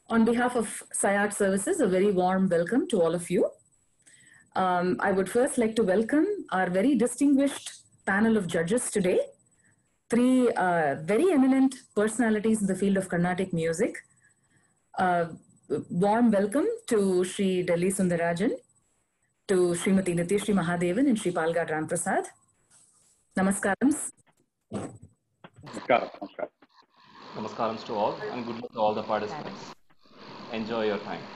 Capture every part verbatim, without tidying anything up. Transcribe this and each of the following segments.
On behalf of SciArt Services, a very warm welcome to all of you. Um, I would first like to welcome our very distinguished panel of judges today. Three uh, very eminent personalities in the field of Carnatic music. Uh, warm welcome to Shri Delhi Sundarajan, to Srimati Nitishri Mahadevan and Shri Palgad Ramprasad. Namaskarams. Namaskaram. Namaskaram. Namaskarams to all and good luck to all the participants. Enjoy your time.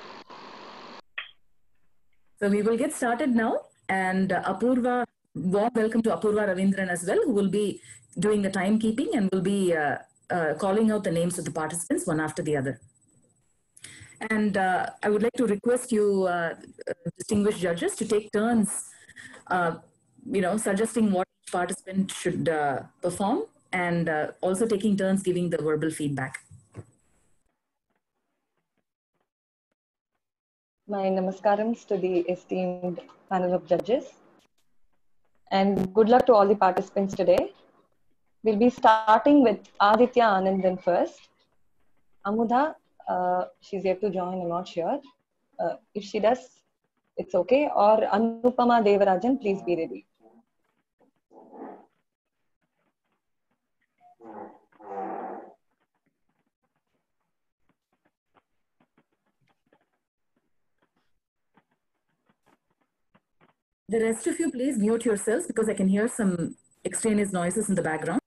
So we will get started now, and uh, Apurva, warm welcome to Apurva Ravindran as well, who will be doing the timekeeping and will be uh, uh, calling out the names of the participants one after the other. And uh, I would like to request you, uh, distinguished judges, to take turns, uh, you know, suggesting what each participant should uh, perform, and uh, also taking turns giving the verbal feedback. My namaskarams to the esteemed panel of judges, and good luck to all the participants today. We'll be starting with Aditya Anandan first. Amudha, uh, she's yet to join, I'm not sure. Uh, if she does, it's okay. Or Anupama Devarajan, please be ready. The rest of you, please mute yourselves because I can hear some extraneous noises in the background.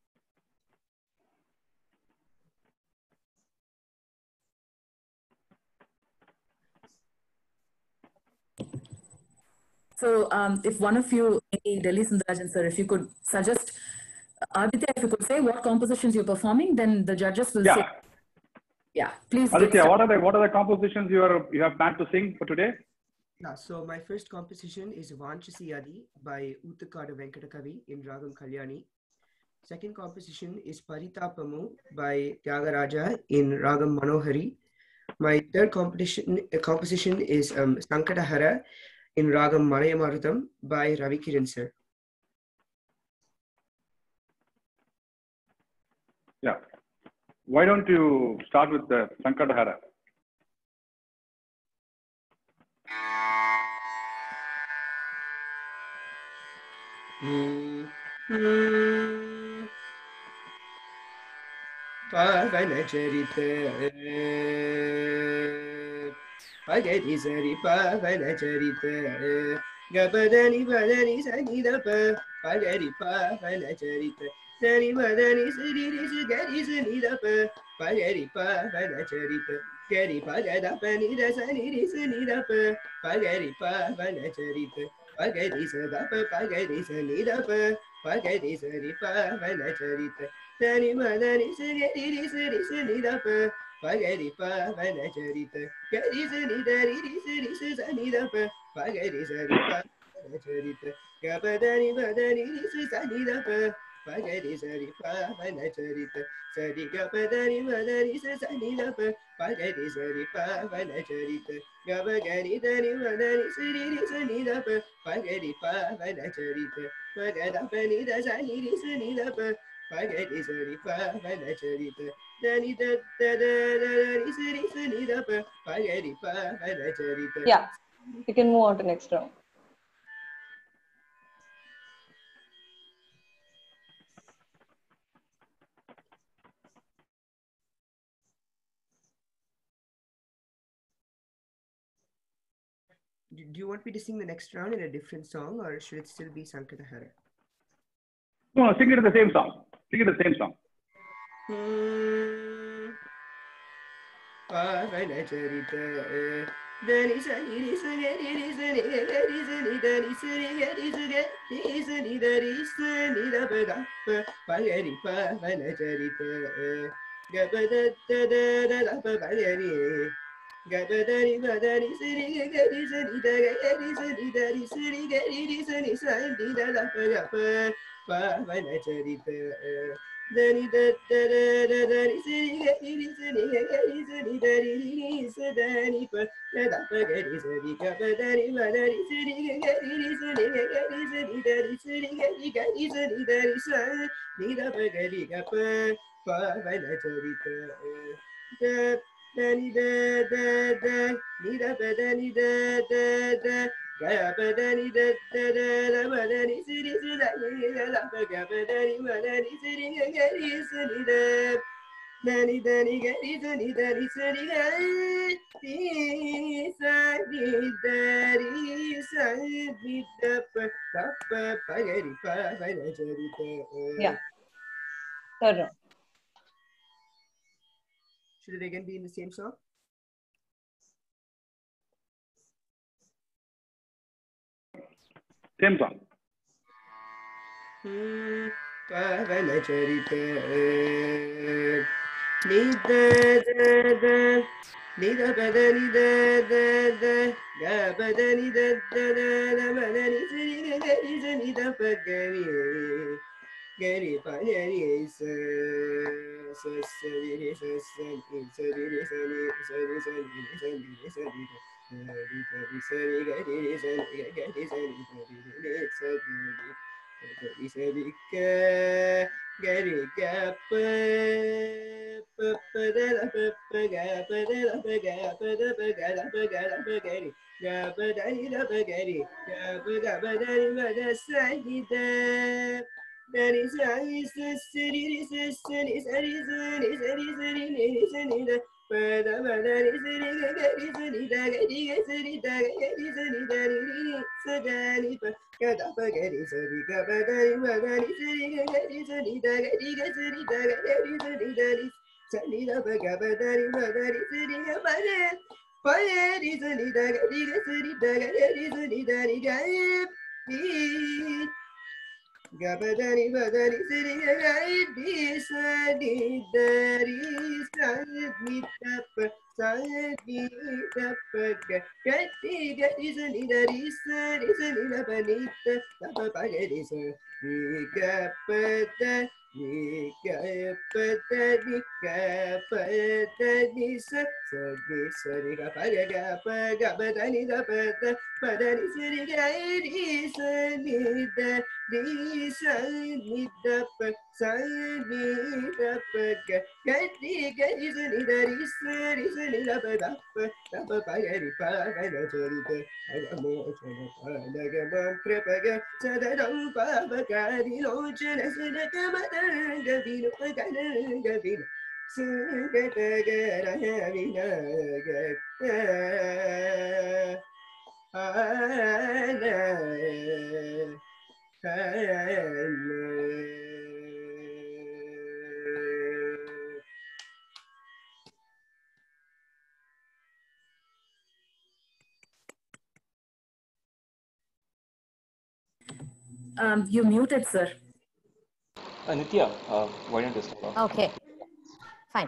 So um, if one of you, maybe Delhi Sundarajan sir, if you could suggest, uh, Aditya, if you could say what compositions you're performing, then the judges will yeah. say. Yeah, please. Aditya, what are the what are the compositions you are you have planned to sing for today? Yeah, so my first composition is Vanchasi Adi by Uttukadu Venkatakavi in Ragam Kalyani. Second composition is Paritapamu by Tyagaraja in Ragam Manohari. My third competition, uh, composition is um, Sankatahara in Ragam Malayamarutam by Ravi Kiran sir. Yeah. Why don't you start with the Sankatahara? Mm. Mm. Pavana Charita Pagati Sari Pavana Charita Gapadani Padani Sanidapa Pagati Pavana Charita Sari Padani Siri Sugari Sanidapa Pagati Pavana Charita Gari Pagada Panida Saniri Sanidapa Pagati Pavana Charita Pagati Sadapa Pagati Sanidapa Pagati Sari Pavana Charita Sani Madani Sari Sari Sanidapa Pagari Pavana Charita Gari Sanidari Sari Sanidapa Pagari Sari Pavana Charita Gapadani Badani Sanidapa Pagari Sari Pavana Charita Sari Gapadani Badani Sanidapa Pagari Sari Pavana Charita Gabagari Dani Badani Sari Sanidapa Pagari Pavana Charita Pagadapani Dasani Sanidapa Pagati Sari Pavana Charita Dani da da da da Sari Sanidapa Pagati Pavana Charita. Yeah, you can move on to next round. Do, do you want me to sing the next round in a different song, or should it still be Sankatahara? No, sing it in the same song. Sing it in the same song. Hmm. Pavana Charita Dani Sani Sani Sani Gari Sani Dani Sani Gari Sani Sani Dari Sani Dabada Pagari Pavana Charita Gabada da da da da Pagari Gabadari Badari Sani Gari Sani Dari Sani Dari Sani Gari Sani Sani Dada Pagapa Pavana Charita Dani da da da da Dani Sani Gari Sani Gari Sani Dari Sani Pa Dada Pagari Sani Gabadari Badari Sani Gari Sani Gari Sani Dari Sani Gari Gari Sani Dari Sani Dada Pagari Gapa Pavana Charita ni da da da ni da pa da ni da da da ga pa da ni da da da la pa da ni si ri si da ni ga la pa ga pa da ni ma da ni si ri ga ga ri si ni da da ni da ni ga ri da ni da ri si ri ga ri sa ni da ri sa ni da pa pa pa pa ga ri pa pa da ja ri pa. Yeah. Third round. Should it again be in the same song? Same song. Hmm. Pavana charita. Ni da da da. Ni da pa da ni da da da. Ga pa da ni da da da. La pa da ni si ni ga ga ni sa ni da pa ga ni. Ga ni pa ga ni sa. Sa sa ni ni sa sa ni sa ni ni sa ni sa ni sa ni ni sa ni ni sa ni da. Ni pa ni sa ni ga ni ni sa ni ga ga ni sa ni da ni ni sa ni ni. Ga ni sa ni ga ga ni ga pa pa pa da la pa pa ga pa da la pa ga pa da pa ga la pa ga la pa ga ni ga pa da ni la pa ga ni ga pa ga pa da ni ma da sa ni da. Dari sari sari sari sari sari sari sari sari ni sari da pada pada ni sari ga ga ni sari da ga ni ga sari da ga ga ni sari da ni ni sari pa ga da pa ga ni sari ga pa da ni pa da ni sari ga ga ni sari da ga ni ga sari da ga ga ni sari da ni sari da pa ga pa da ni pa da ni sari ga pa da pa ni sari da ga ni ga sari da ga ga ni sari da ni ga ni ga pa da ni pa da ni sari ga ga ni sari da ni sa ni da pa sa ni da pa ga ga ni ga ni sa ni da ni sa ni sa ni da pa ni da da pa pa ga ni sa ni ga pa da ni ga pa da ni ga pa da ni sa sa ni sa ni ga pa ga ga pa ga pa da ni da pa da pa da ni sa ni ga ni sa ni da ni sa ni da pa sa ni da pa ga ga ni ga ni sa ni da ni sa ni sa ni da pa da pa da pa pa ga ni pa ga na sa ni da ga mo sa na pa da ga ma pre pa ga sa da da pa pa ga ni lo cha na sa da ga ma da ga vi no pa ga na ga vi no sa ga da ga ra ha vi na ga ah na Um, you're muted, sir. Uh, Nitya, uh, why don't you start off? Okay, fine.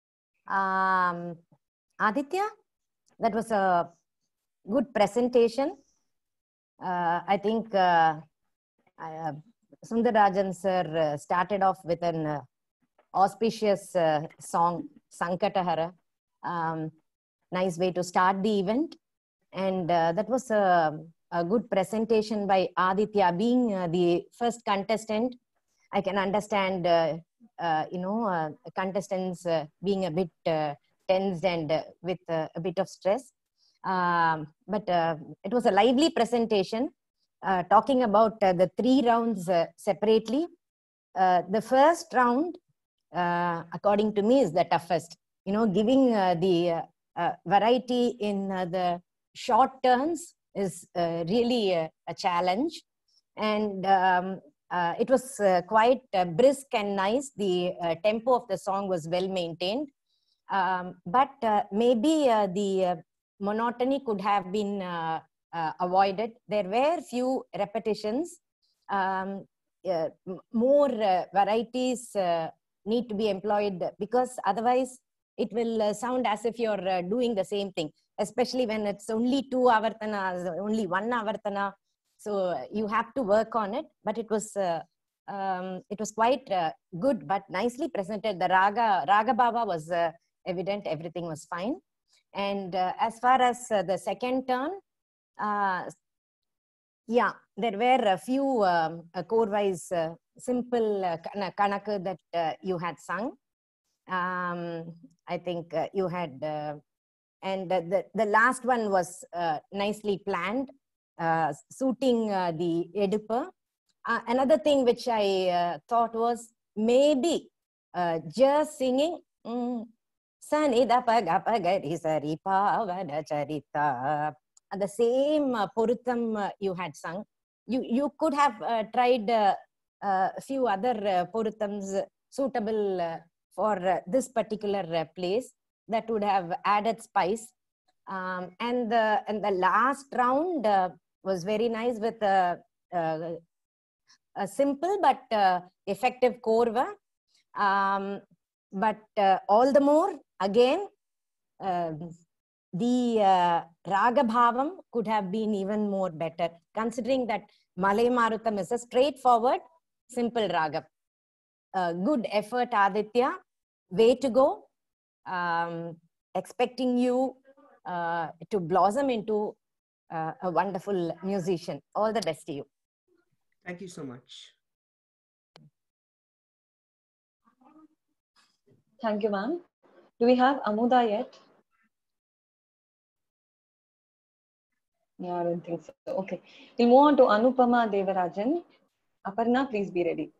Um, Aditya, that was a good presentation. Uh, I think uh, uh, Sundarajan sir uh, started off with an uh, auspicious uh, song, Sankatahara. Um, nice way to start the event. And uh, that was a, a good presentation by Aditya. Being uh, the first contestant, I can understand, uh, uh, you know, uh, contestants uh, being a bit uh, tensed and uh, with uh, a bit of stress. Um, but uh, it was a lively presentation, uh, talking about uh, the three rounds uh, separately. Uh, the first round, uh, according to me, is the toughest. You know, giving uh, the uh, uh, variety in uh, the short turns is uh, really uh, a challenge. And um, uh, it was uh, quite uh, brisk and nice. The uh, tempo of the song was well maintained. Um, but uh, maybe uh, the uh, monotony could have been uh, uh, avoided. There were few repetitions. Um, uh, more uh, varieties uh, need to be employed, because otherwise it will uh, sound as if you're uh, doing the same thing, especially when it's only two avartanas, only one avartana. So you have to work on it. But it was uh, um, it was quite uh, good, but nicely presented. The raga raga bhava was uh, evident. Everything was fine. And uh, as far as uh, the second turn, uh, yeah, there were a few um, uh, core-wise uh, simple uh, kanaka that uh, you had sung. Um, I think uh, you had, uh, and uh, the, the last one was uh, nicely planned, uh, suiting uh, the Edipa. Uh, another thing which I uh, thought was maybe uh, just singing mm, Sanida paga pagari sari pavana charita. The same uh, Porutham uh, you had sung. You, you could have uh, tried uh, uh, a few other uh, Poruthams suitable uh, for uh, this particular uh, place that would have added spice. Um, and, the, and the last round uh, was very nice with uh, uh, a simple but uh, effective korva. Um, but uh, all the more, again, uh, the uh, Raga Bhavam could have been even more better, considering that Malay Marutham is a straightforward, simple Raga. Uh, good effort, Aditya. Way to go. Um, expecting you uh, to blossom into uh, a wonderful musician. All the best to you. Thank you so much. Thank you, ma'am. Do we have Amuda yet? No, I don't think so. Okay. We'll move on to Anupama Devarajan. Aparna, please be ready.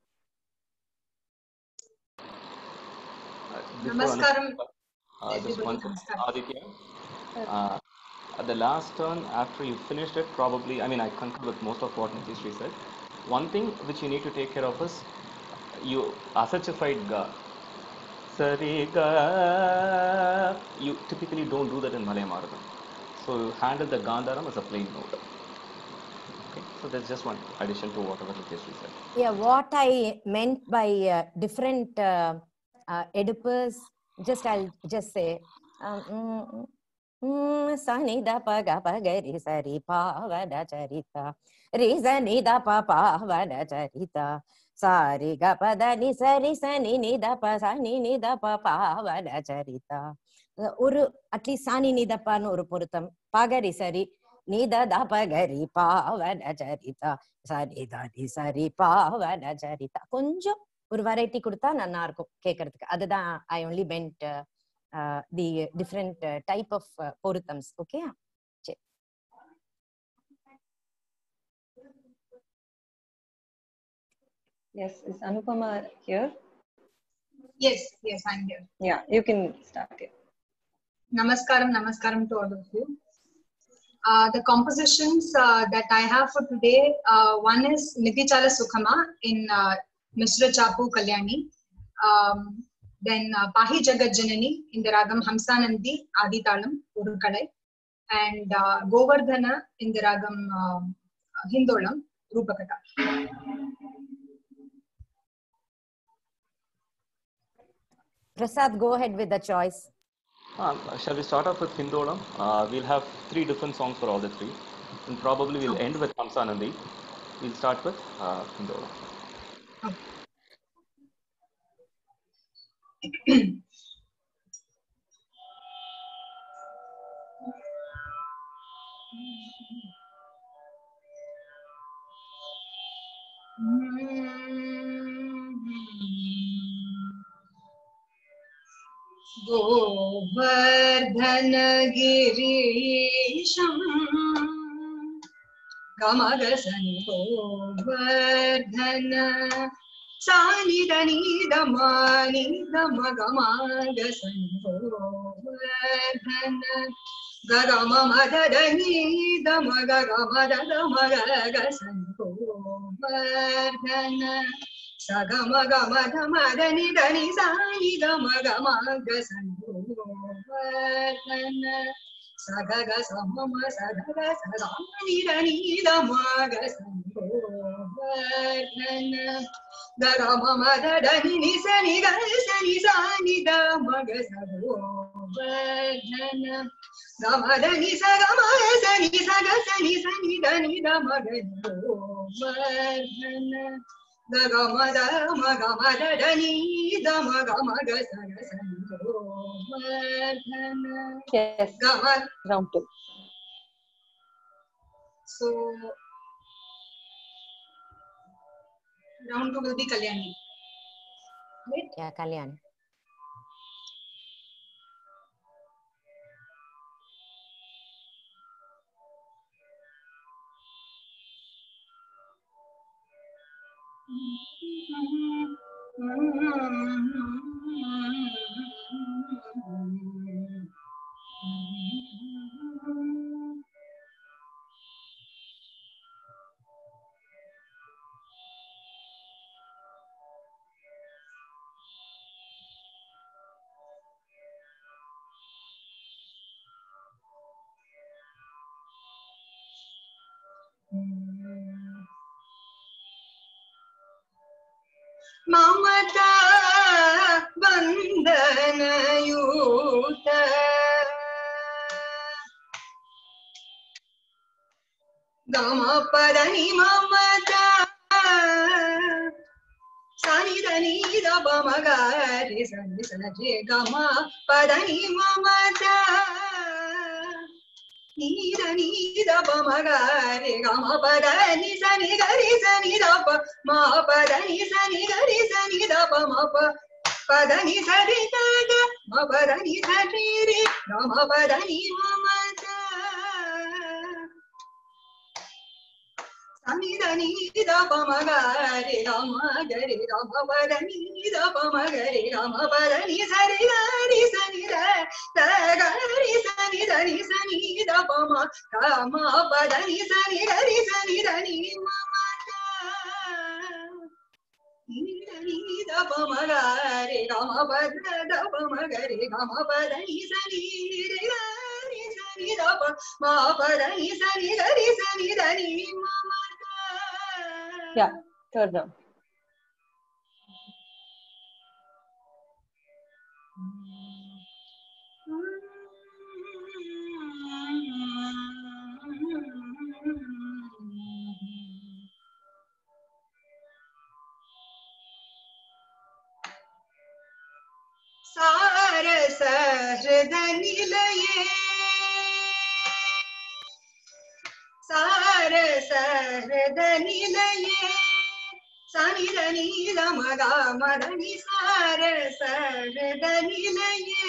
Namaskaram. Uh, just one thing, Aditya. Uh, at the last turn, after you finished it, probably, I mean, I concur with most of what Nitishri said. One thing which you need to take care of is you assachified ga. Sari ga. You typically don't do that in Malay Marutham. So you handle the Gandharam as a plain note. Okay, so that's just one addition to whatever Nitishri said. Yeah, what I meant by uh, different uh, uh, Oedipus, just I'll just say, um, Sani da pa ga pa ga ri sa ri pa va da charita, ri sa ni da pa pa va da charita, sa ri ga pa da ni sa ri sa ni ni da pa sa ni ni da pa pa va da charita. Or at least Sani ni da pa no or Porutham, pagari sari. Nida da pagari pavana charita sari da di sari pavana charita konjam ஒரு variety கொடுத்தா நல்லா இருக்கும் கேட்கறதுக்கு. அதுதான் I only meant uh, uh, the different uh, type of uh, poruthams. Okay? Yes, is Anupama here? Yes, yes, I'm here. Yeah, you can start here. Namaskaram, namaskaram to all of you. Uh, the compositions uh, that I have for today, uh, one is Nidichala Sukhama in uh, Mishra Chapu Kalyani. Um, then uh, Pahi Jagat Janani in the Ragam Hamsanandi Aditalam Urukadai. And uh, Govardhana in the Ragam uh, Hindolam Rupakata. Prasad, go ahead with the choice. Uh, shall we start off with Hindolam? Uh, we'll have three different songs for all the three. And probably we'll end with Hamsanandi. We'll start with uh, Hindolam. Okay. Govardhanagirisham Gamagasan Govardhana Sanidani Damani Damagamagasam Govardhana Gagama Madadani Damagamadadamagagasam Govardhana Sagama Gama Dhamadani Dani Sani Damagamagasam Govardhana Sagaga Samama Sagaga Samani Dani Damagasan Govardhana Dagama Madadani Nisani Gasani Sani Damagasan Govardhana Damadani Sagama Sani Sagasani Sani Dani Damagasan Govardhana Dagamada Magamada Dani Damagamagasana Govardhana. Yes, Gamad. round two. So, round two will be Kalyani. Right? Yeah, Kalyan. ममता बंधनयुत गम पदनि ममता सनि धनि दप मगरि सनि सनि गम पदनि ममता नीद नीद पमगरे गम पदनि सनि गरि सनि दप म पदनि सनि गरि सनि दप म पदनि सरि ग म पदनि सरि रे गम पदनि ममता सनि धनि दप मगरे गम गरे गम पदनि दप मगरे गम पदनि सरि गरि सनि द गरि सनि धनि सनि दप म गम पदनि सनि गरि सनि धनि ममता नी दप मगरे गम पद दप मगरे गम पदनि सनि रे गरि सनि दप म पदनि सनि गरि सनि धनि ममता. Yeah, third round. सारस हृदनिलये सारस हृदनिलये सनि धनि गम गम धनि सारस हृदनिलये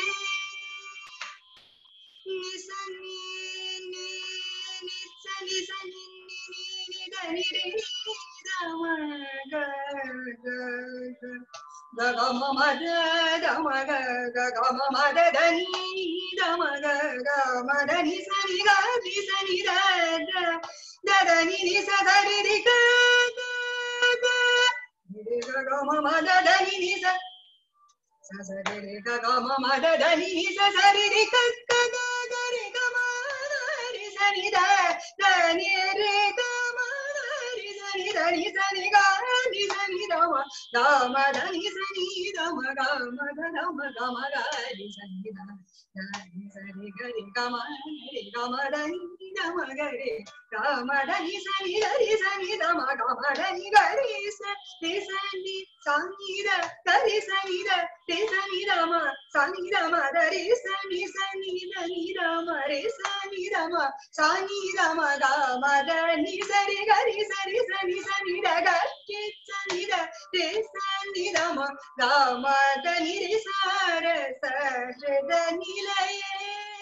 निसनि नि निसनि सनि नि धनि रे गम ग ग ग गम मद गम ग ग गम मद धनि गम ग गम धनि सनि गरि सनि द द धनि नि स गरि रि ग ग ग रे ग गम मद धनि नि स स स रे ग गम मद धनि नि स सरि रि ग ग ग ग रे ग म रि सनि द धनि रे ग म रि सनि धनि सनि ग रि सनि द म ग म धनि सनि द म ग म ध ध म ग म ग रि सनि द धनि सनि ग रि ग म रि ग म धनि द म ग रे ग म धनि सनि ग रि सनि द म ग म धनि ग रि स रि सनि सनि द ग रि सनि द रि सनि द म सनि द म द रि सनि सनि धनि द म रि सनि द म सनि द म ग म धनि सरि ग रि सरि सनि सनि द ग रि सनि द रि सनि द म ग म धनि रि सारस हृदनिलये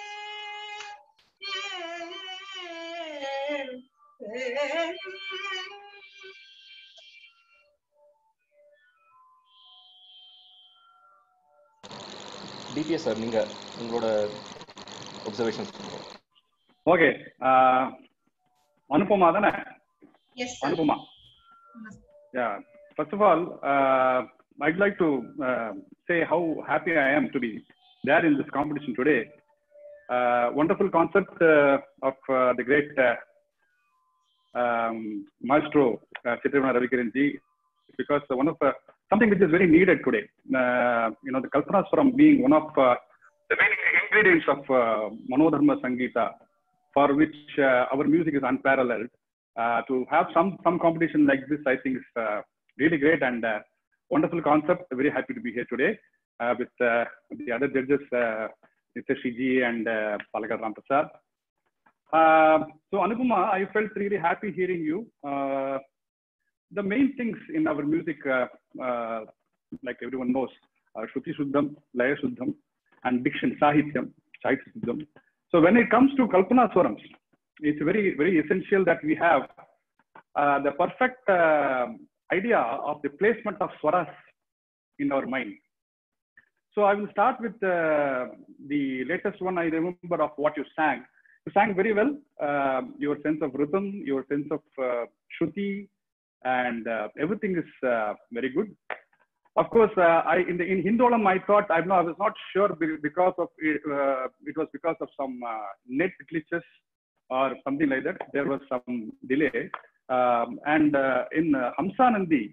D P S sir, நீங்க உங்களோட observations. Okay. Uh, Anupama தானே? Yes, sir. Anupama. Yeah. First of all, uh, I'd like to uh, say how happy I am to be there in this competition today. Uh, wonderful concept uh, of uh, the great uh, um, maestro uh, Chitrivana Ravikiranji, because uh, one of the something which is very needed today. Uh, you know, the Kalpanaswaram being one of uh, the main ingredients of uh, Manodharma Sangeeta, for which uh, our music is unparalleled. Uh, to have some some competition like this, I think is uh, really great and uh, wonderful concept. Very happy to be here today uh, with uh, the other judges, uh, Nityashi ji and uh, Palakad Ramprasad. Uh, so Anupama, I felt really happy hearing you. Uh, the main things in our music, uh, uh, like everyone knows, are Shruti Shuddham, Laya Shuddham, and diction, Sahityam, Sahitya Shuddham. So when it comes to Kalpanaswarams, it's very, very essential that we have uh, the perfect uh, idea of the placement of swaras in our mind. So I will start with uh, the latest one I remember of what you sang. You sang very well. Uh, your sense of rhythm, your sense of uh, shruti, and uh, everything is uh, very good. Of course, uh, I in the in Hindolam I thought I, I was not sure because of it, uh, it was because of some uh, net glitches or something like that. There was some delay, um, and uh, in uh, Hamsanandi.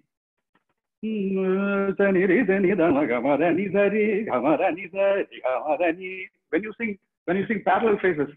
When you sing, when you sing parallel phrases,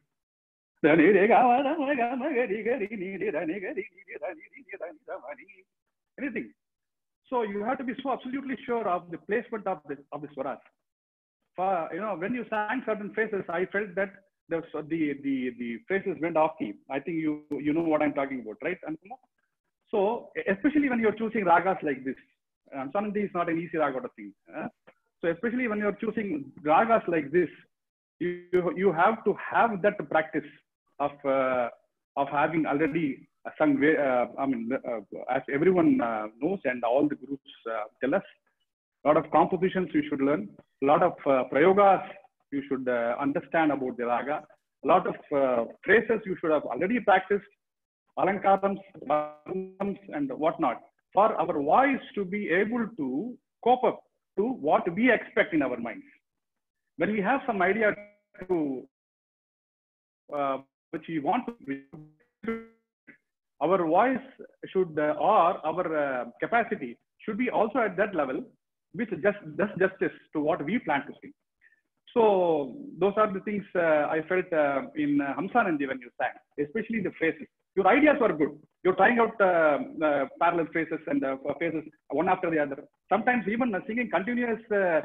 anything. So you have to be so absolutely sure of the placement of the of the swaras. For, you know, when you sang certain phrases, I felt that the the the, the phrases went off key. I think you you know what I'm talking about, right? And so especially when you're choosing ragas like this. Hamsanandi is not an easy raga to sing. Uh? So especially when you're choosing ragas like this, you you have to have that practice of uh, of having already sung. Uh, I mean, uh, as everyone uh, knows, and all the groups uh, tell us, a lot of compositions you should learn, a lot of uh, prayogas you should uh, understand about the raga, a lot of uh, phrases you should have already practiced, alankarams, and whatnot, for our voice to be able to cope up to what we expect in our minds. When we have some idea to uh, which we want to, our voice should uh, or our uh, capacity should be also at that level, which just does justice to what we plan to sing. So those are the things uh, I felt uh, in uh, Hamsanandi when you sang, especially the phrases. Your ideas were good. You're trying out uh, uh, parallel phrases and uh, phrases one after the other. Sometimes even uh, singing continuous. Uh,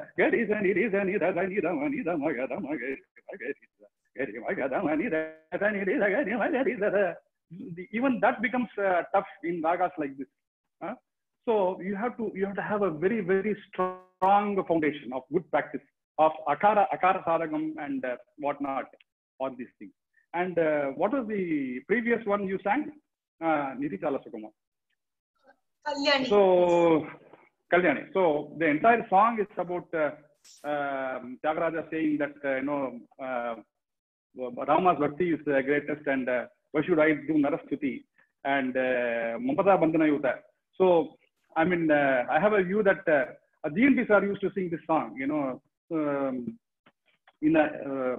even that becomes uh, tough in ragas like this. Huh? So you have to you have to have a very very strong foundation of good practice of akara akara saragam and uh, whatnot, all these things. And uh, what was the previous one you sang? Uh, Nidhi Chala Sukhama. Kalyani. So, Kalyani. So, the entire song is about uh, uh, Tyagaraja saying that, uh, you know, uh, Rama's Bhakti is the greatest, and uh, why should I do Narastuti? And uh, Mamata Bandhana Yuta. So, I mean, uh, I have a view that uh, G N P sir used to sing this song, you know, um, in a. Uh,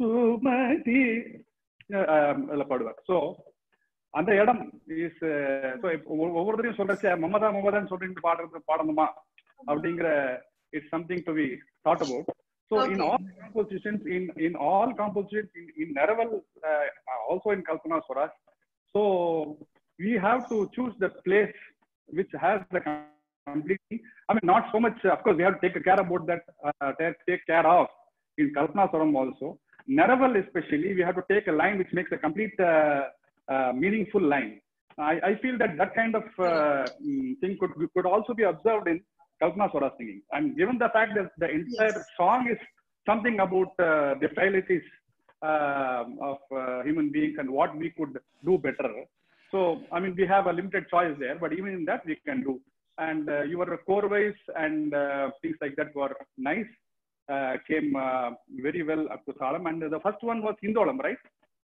So, அந்த இடம் is so ஒவ்வொருத்தரையும் சொல்றச்ச மமதா மமதான்னு சொல்லிட்டு பாடுறது பாடணுமா அப்படிங்கிற it's something to be thought about. So in all compositions in in all compositions in in neraval also in kalpanaswaram. So we have to choose the place which has the completely, I mean, not so much, of course, we have to take care about that, uh, take, take care of in Kalpana Swaram also. Neraval especially, we have to take a line which makes a complete uh, uh, meaningful line. I, I feel that that kind of uh, thing could could also be observed in Kalpana Swara singing. And given the fact that the entire yes. song is something about uh, the frailties uh, of uh, human beings and what we could do better. So, I mean, we have a limited choice there, but even in that we can do. And uh, your core wise and uh, things like that were nice. Uh, came uh, very well up to Salam. And the first one was Hindolam, right?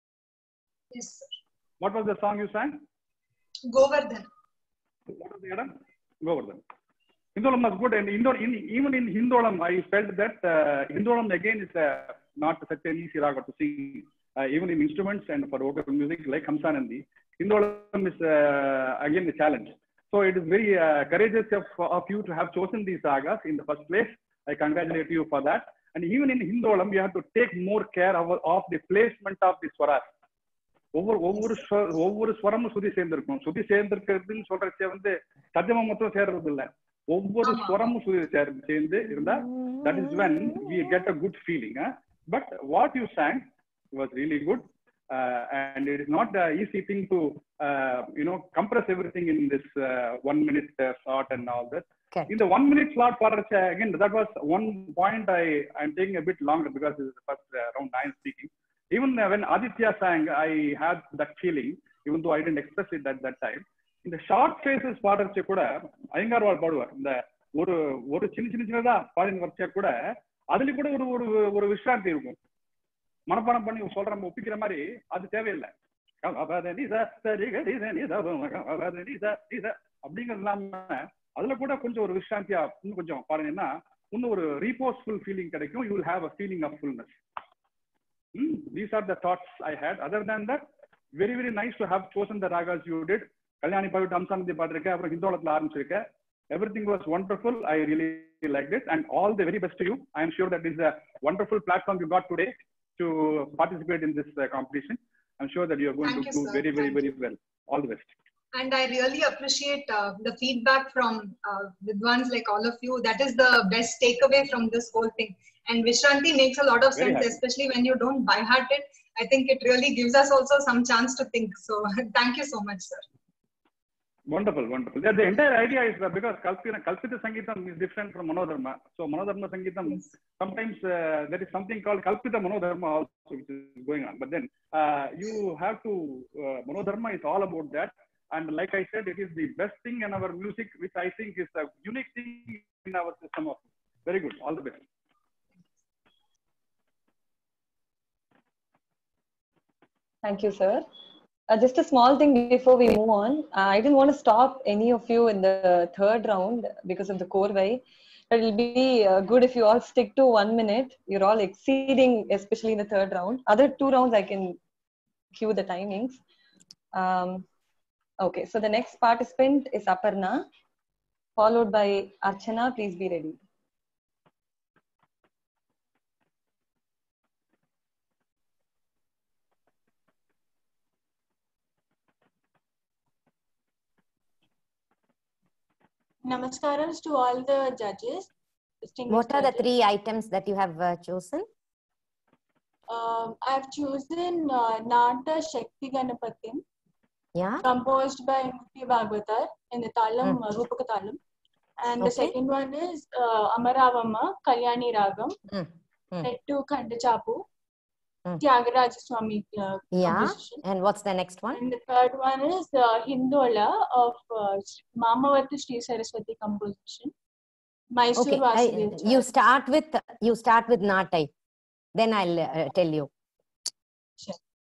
Yes, sir. What was the song you sang? Govardhan. What was the other? Govardhan. Hindolam was good. And Indo, in, even in Hindolam, I felt that uh, Hindolam again is uh, not such an easy raga to sing, uh, even in instruments and for vocal music like Hamsanandi. Hindolam is uh, again a challenge. So it is very uh, courageous of, of you to have chosen these ragas in the first place. I congratulate you for that. And even in Hindolam, you have to take more care of, of the placement of the swaras. ஒவ்வொரு ஒவ்வொரு ஒவ்வொரு ஸ்வரமும் சுதி சேர்ந்திருக்கும். சுதி சேர்ந்திருக்கிறதுன்னு சொல்றச்சே வந்து சஜமா மொத்தம் சேர்றது இல்லை. ஒவ்வொரு ஸ்வரமும் சுதி சேர்ந்து இருந்தா that is when we get a good feeling. Huh? But what you sang was really good. Uh, and it is not an easy thing to, uh, you know, compress everything in this uh, one minute uh, slot and all that. Okay. In the one minute slot, for again, that was one point I I'm taking a bit longer because this is the first uh, round I am speaking. Even uh, when Aditya sang, I had that feeling, even though I didn't express it at that time. இந்த short phrases பாடுறச்ச கூட ஐயங்கார்வாள் பாடுவார். இந்த ஒரு ஒரு சின்ன சின்ன சின்னதா பாடின வரைச்சா கூட அதுல கூட ஒரு ஒரு ஒரு விஸ்ராந்தி இருக்கும். மனப்பாடம் பண்ணி சொல்ற நம்ம ஒப்பிக்கிற மாதிரி அது தேவையில்லை. அப்படிங்கிறது இல்லாம அதுல கூட கொஞ்சம் ஒரு விஸ்ராந்தியா இன்னும் கொஞ்சம் பாருங்கன்னா இன்னும் ஒரு ரீபோஸ்ஃபுல் ஃபீலிங் கிடைக்கும். You will have a feeling of fullness. These are the thoughts I had. Other than that, very very nice to have chosen the ragas you did. Kalyani Pavit Amsamdi பாடிருக்க, அப்புறம் ஹிந்தோளத்துல ஆரம்பிச்சிருக்க. Everything was wonderful. I really liked it, and all the very best to you. I am sure that this is a wonderful platform you got today to participate in this uh, competition. I'm sure that you are going Thank to you, do sir. very very Thank very you. well. All the best. And I really appreciate uh, the feedback from uh, Vidwans like all of you. That is the best takeaway from this whole thing. And Vishranti makes a lot of Very sense, happy. especially when you don't by heart it. I think it really gives us also some chance to think. So thank you so much, sir. Wonderful, wonderful. Yeah, the entire idea is that because Kalpita, Kalpita Sangeetam is different from Manodharma. So Manodharma Sangeetam, Yes. sometimes uh, there is something called Kalpita Manodharma also which is going on. But then uh, you have to, uh, Manodharma is all about that. And like I said, it is the best thing in our music, which I think is a unique thing in our system of. Very good. All the best. Thank you, sir. Uh, just a small thing before we move on. Uh, I didn't want to stop any of you in the third round because of the Korvai. But it'll be uh, good if you all stick to one minute. You're all exceeding, especially in the third round. Other two rounds, I can cue the timings. Um, okay, so the next participant is Aparna, followed by Archana. Please be ready. Namaskaram to all the judges. What are the judges. three items that you have uh, chosen? Um, I've chosen uh, Nata Shakti Ganapatim, Yeah. composed by Mutti Bhagavatar in the Talam, Mm. uh, Rupaka Talam. And the Okay. second one is uh, Amaravamma, Kalyani Ragam, Mm. Mm. Nettu Khandachapu, Mm. Tyagaraja Swami uh, Yeah. composition. And what's the next one? And the third one is uh, Hindola of uh, Mamavati Sri Saraswati composition. Mysore Okay. I, Vasudevacharya. you start with you start with Natai. Then I'll uh, tell you. Sure.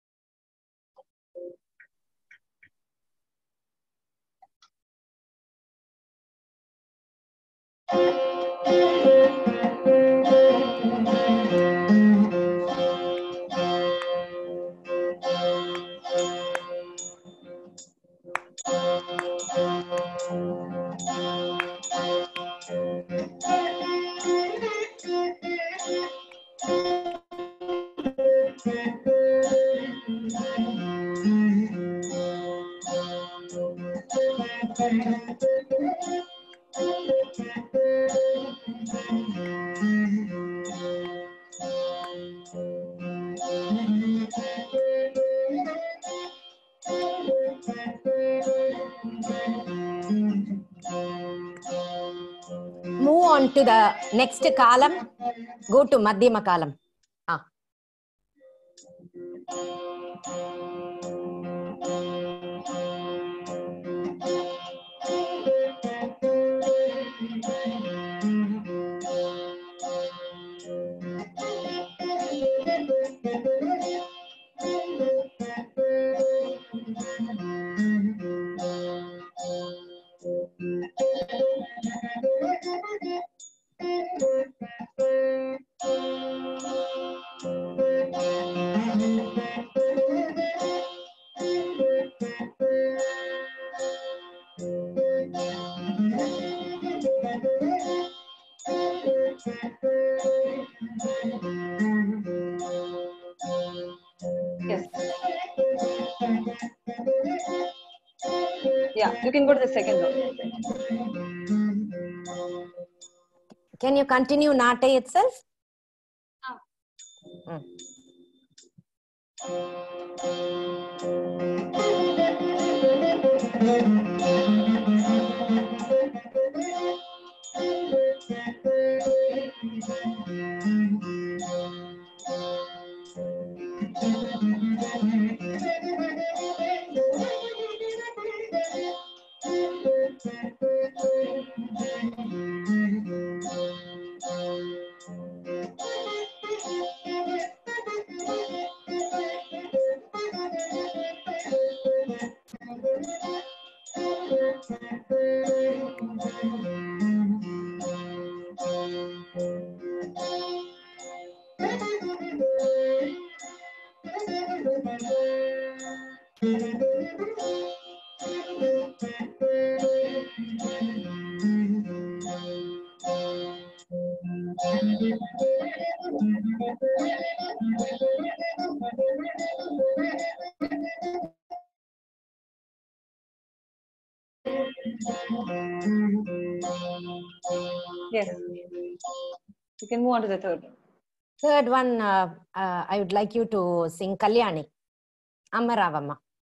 Move on to the next column. Go to Madhyama column. Ah. Yes. Yeah, you can go to the second round. Can you continue Natai itself? Ah. Mm. Yes. You can move on to the third one. Third one, uh, uh, I would like you to sing Kalyani, Amaravamma.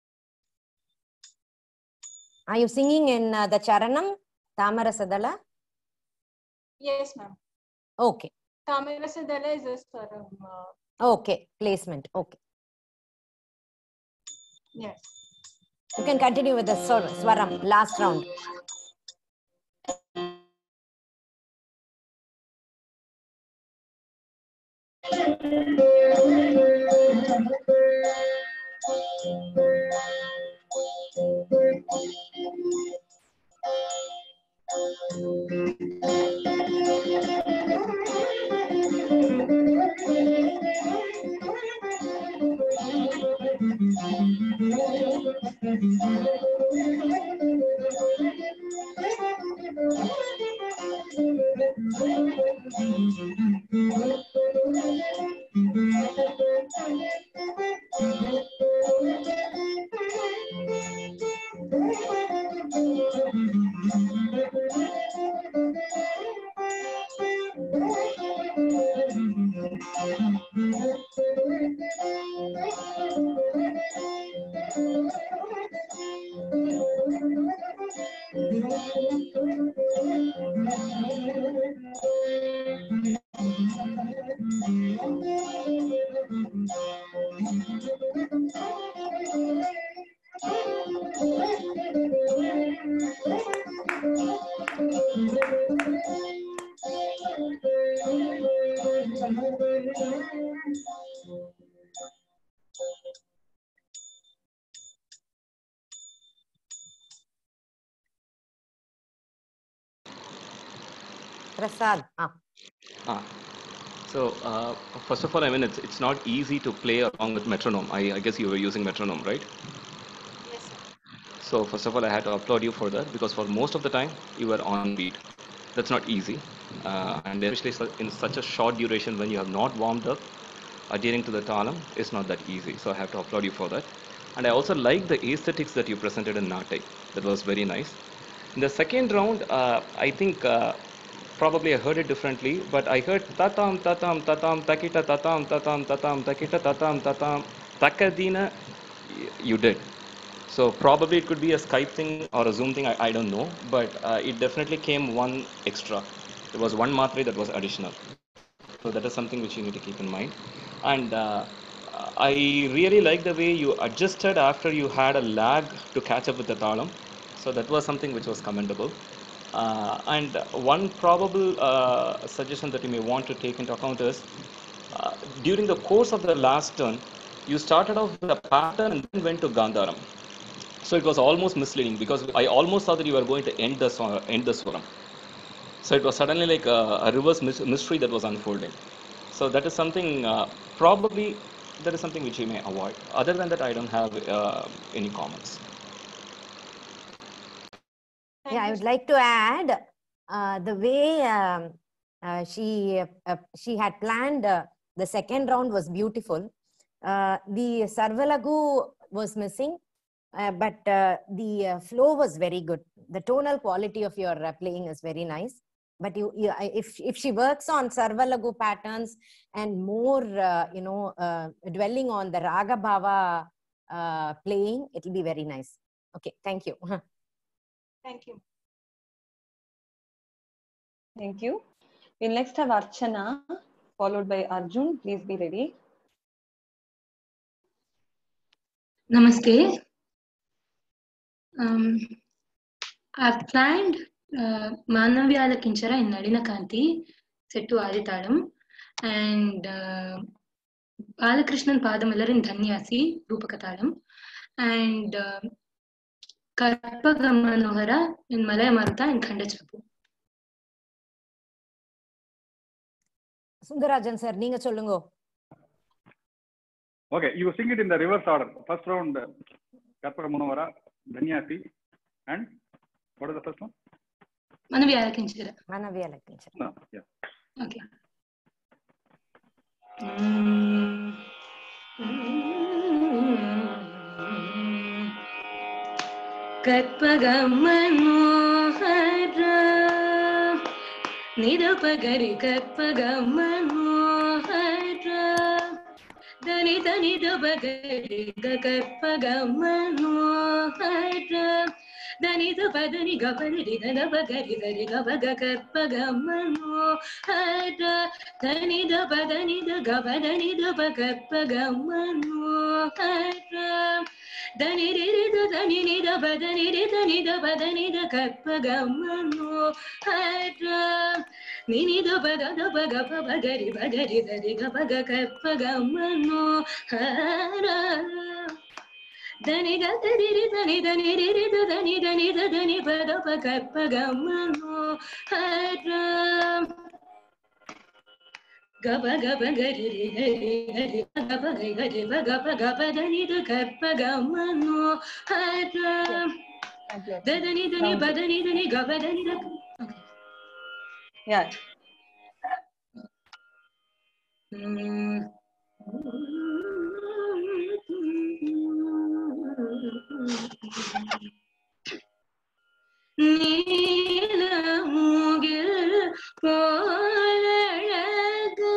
Are you singing in uh, the Charanam, Tamarasadala? Yes, ma'am. Okay. Tamarasadala is a swaram. Uh, okay, placement. Okay. Yes. You can continue with the swaram, last round. Prasad. Ah. Ah. So, uh, first of all, I mean, it's, it's not easy to play along with metronome. I, I guess you were using metronome, right? Yes, sir. So, first of all, I had to applaud you for that because for most of the time, you were on beat. That's not easy. Uh, and especially in such a short duration when you have not warmed up, adhering to the talam is not that easy. So, I have to applaud you for that. And I also like the aesthetics that you presented in Natai. That was very nice. In the second round, uh, I think uh, probably I heard it differently, but I heard tatam, tatam, tatam, takita, tatam, tatam, tatam, takita, tatam, tatam, takadina. You did. So probably it could be a Skype thing or a Zoom thing, I, I don't know, but uh, it definitely came one extra. There was one matre that was additional. So that is something which you need to keep in mind. And uh, I really like the way you adjusted after you had a lag to catch up with the talam. So that was something which was commendable. Uh, and one probable uh, suggestion that you may want to take into account is, uh, during the course of the last turn, you started off with a pattern and then went to Gandharam. So it was almost misleading because I almost thought that you were going to end the end the swaram. So it was suddenly like a, a reverse mystery that was unfolding. So that is something uh, probably that is something which you may avoid. Other than that, I don't have uh, any comments. Yeah, I would like to add uh, the way um, uh, she uh, she had planned uh, the second round was beautiful. Uh, the Sarvalagu was missing, uh, but uh, the uh, flow was very good. The tonal quality of your uh, playing is very nice. But you, you, if if she works on Sarvalagu patterns and more, uh, you know, uh, dwelling on the Raga Bhava uh, playing, it will be very nice. Okay, thank you. Thank you. Thank you. We'll next have Archana, followed by Arjun. Please be ready. Namaste. Um, I've planned uh, Manavyala Kinchara in Nadina Kanti, set to Aditalam, and uh, Balakrishnan Padamalar in Dhanyasi, Rupakatalam, and uh, Karpagamanohara in Malaya Maruta and Khandachapu. Sundararajan sir நீங்க சொல்லுங்க. Okay, you sing it in the reverse order. First round, Karpaka Munavara, Dhanyati, and what is the first one? Manavya Kinchara. Manavya Kinchara. No, yeah. Okay. Mm. Karpaga Manohara Nidapagari Karpaga Manohara Dani Dani Dabagari Karpaga Manohara Dani Dabadani Gabari Dabagari Dari Gabaga Karpaga Manohara Dani Dabadani Gabadani Dabakarpaga Manohara Dani Rida Dani Nida Badani Rida Nida Badani da Karpaga Manohara Nini da Baga da Baga Bagari Bagari Dari Gabaga Karpaga Manohara Dani da Dani Dani Dani Rida Dani Dani da Dani Bada Karpaga Manohara Gaba gaba gari gari gari gaba gari gaba gaba dani da karpaga manohara dadani dani badani dani gaba dani da. Yeah. Nila mugil polalaga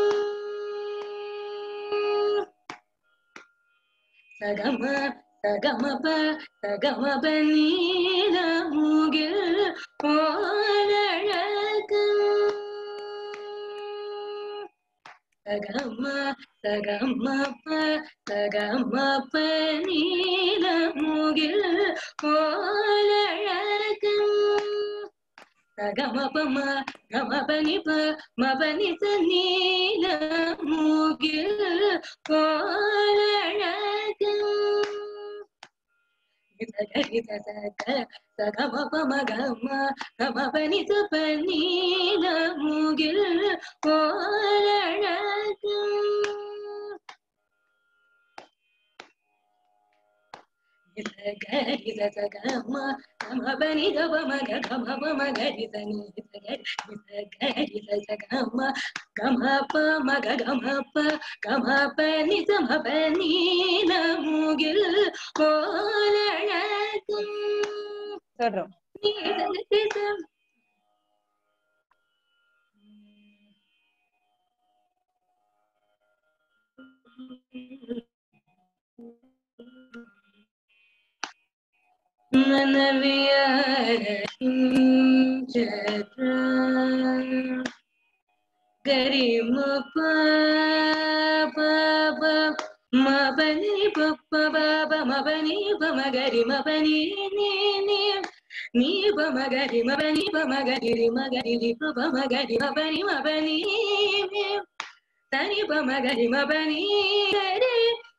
Sagama sagama pa sagama pa nila mugil polalaga Sagama sagama pa sagama pa nila mugil polalaga Sagama pa ma gama pa ni pa ma pa ni sa nila mugil polalaga Sagari sa saga sagama pa ma gama gama pa ni sa pa nila mugil polalaga Sagari sa sagama gama pa ni sa pa ma gama pa ma gari sa ni sagari sa sagama gama pa ma gama pa gama pa ni sa ma pa ni la mugil polalaga Third round. Manavya Kinchara Gari Mapa Baba Mabani Papa Baba Mabani Bama Gari Mabani Ni Ni Ni Bama Gari Mabani Bama Gari Magari Baba Magari Mabani Mabani Tani Bama Gari Mabani Gari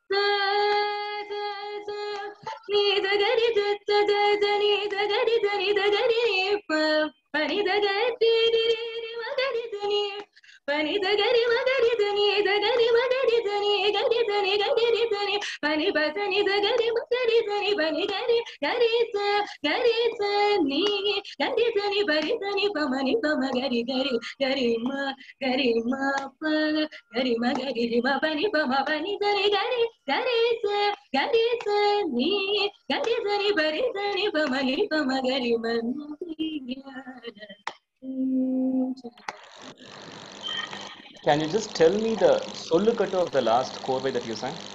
Ni da gari da da da da ni da gari da ni da gari pa pa ni da gari di di di ma gari da ni pa ni da gari ma gari da ni da gari ma gari da ni gari da ni gari da ni pa ni ba da ni da gari ma gari da ni pa ni gari gari sa gari sa ni gari da ni pa ni da ni pa ma ni pa ma gari gari gari ma gari ma pa gari ma gari ma pa ni pa ma pa ni da ni gari gari sa gari sa ni gari sa ni pa ni da ni pa ma ni pa ma gari ma Can you just tell me the Sollukattu of the last korvai that you sang?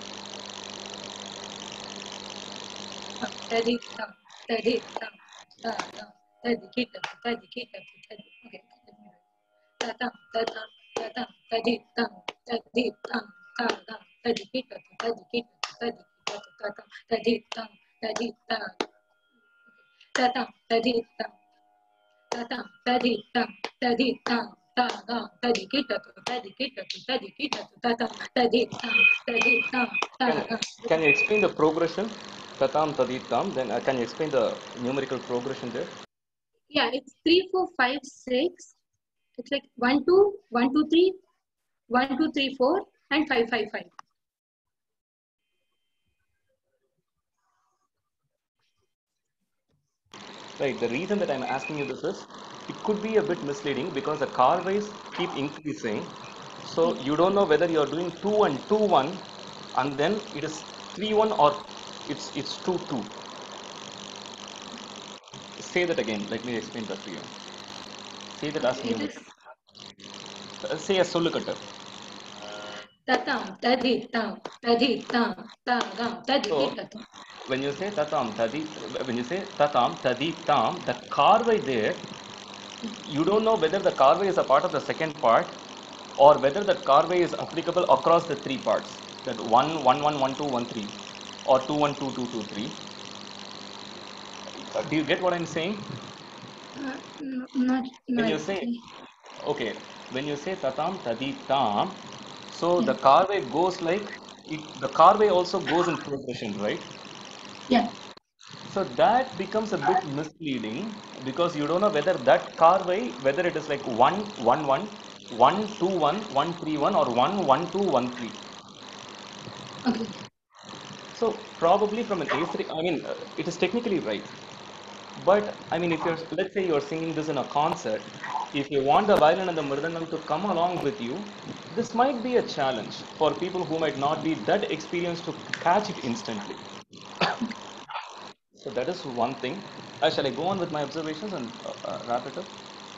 Tadi tam tadi tam ta tam tadi kita tadi kita tadi okay ta tam ta tam ta tam tadi tam tadi tam ta tam tadi kita tadi kita tadi kita ta tam tadi tam tadi ta ta tam tadi tam ta tam tadi tam tadi tam ta tam tadi kita tadi kita tadi kita ta tam tadi tam tadi tam ta tam. Can you explain the progression? Tatam Taditam, then uh, can you explain the numerical progression there? Yeah, it's three, four, five, six, It's like one, two, one, two, three, one, two, three, four, and five, five, five. Right, the reason that I'm asking you this is, it could be a bit misleading because the car ways keep increasing. So you don't know whether you're doing two one, two one, and then it is three one or it's it's two two. Say that again. Let me explain that to you. Say that as It music. is Say a solukata. tatam, taditam, taditam, tadam, So taditatam. when you say tatam tadi, when you say tatam tadi tam, the carvai there, you don't know whether the carvai is a part of the second part or whether that carvai is applicable across the three parts. That one one one one two one three or two one two two two three. Do you get what I'm saying? Uh, n- not, When not you say, exactly. okay, when you say tatam tadi tam, so Yeah. the carvai goes like, it, the carvai also goes in progression, right? Yeah. So that becomes a bit misleading because you don't know whether that carvai, whether it is like one one one, one two one, one three one, or one one two one three. Okay. So probably from an A three, I mean, uh, it is technically right. But I mean, if you're, let's say you're singing this in a concert, if you want the violin and the mridangam to come along with you, this might be a challenge for people who might not be that experienced to catch it instantly. So that is one thing. Uh, shall I go on with my observations and uh, uh, wrap it up?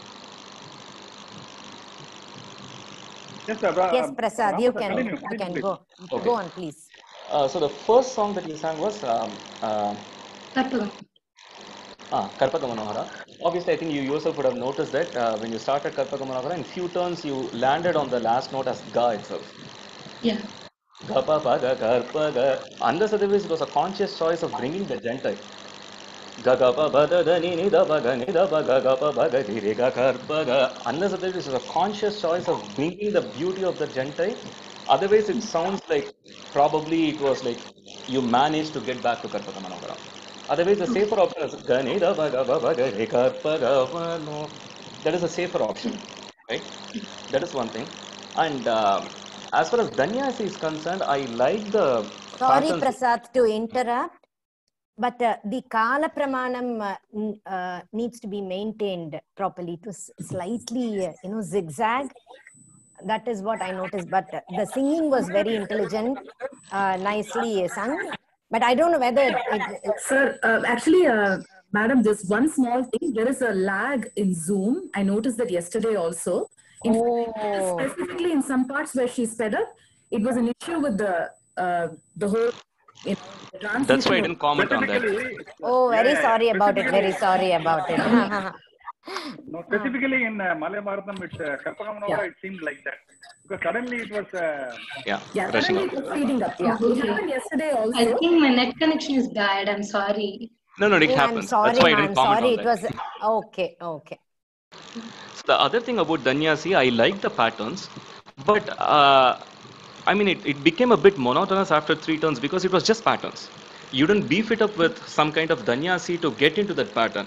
Yes, sir. Yes, Um, Prasad, you Rama, can continue, you continue, can please. go Okay. go on, please. Uh, so the first song that you sang was um, uh, Karpagam. ah, Karpaga Manohara. Obviously, I think you yourself would have noticed that uh, when you started Karpaga Manohara, in few turns you landed on the last note as Ga itself. Yeah. Gapa Paga Karpaga. Under Sadavis, it was a conscious choice of bringing the gentle. Gagapa Bada Dani Nida Baga Nida Baga Gapa Baga Diriga Karpaga. Under Sadavis, it was a conscious choice of bringing the beauty of the gentle. Otherwise, it sounds like probably it was like you managed to get back to Karpaga Manohara. Otherwise, the safer option is Ganida Baga Baga Karpaga. No, that is a safer option, right? That is one thing. And uh, as far as Danyasi is concerned, I like the Sorry, patterns. Prasad, to interrupt, but uh, the Kala Pramanam uh, n- uh, needs to be maintained properly. It was slightly, uh, you know, zigzag. That is what I noticed. But uh, the singing was very intelligent, uh, nicely sung. But I don't know whether it. it Sir, uh, actually, uh, madam, just one small thing. There is a lag in Zoom. I noticed that yesterday also. In oh. Specifically in some parts where she sped up, it was an issue with the uh, the whole, you know, the translation. That's why I didn't comment on that. Oh, very Yeah, yeah, sorry yeah. about it. Very sorry about it. No, specifically in uh, Malay Bharatam, it's uh, Karpaga Manohara, Yeah. it seemed like that. Because suddenly it was. Uh, Yeah, Yeah, rushing suddenly up. it was speeding up. Yeah, it Okay. happened yesterday I also. think my net connection is bad. I'm sorry. No, no, it Oh, I'm happens. That's sorry, why I ma. didn't I'm comment sorry. on It that. was okay. Okay. So the other thing about Danyasi, I like the patterns, but uh, I mean, it, it became a bit monotonous after three turns because it was just patterns. You didn't beef it up with some kind of Danyasi to get into that pattern.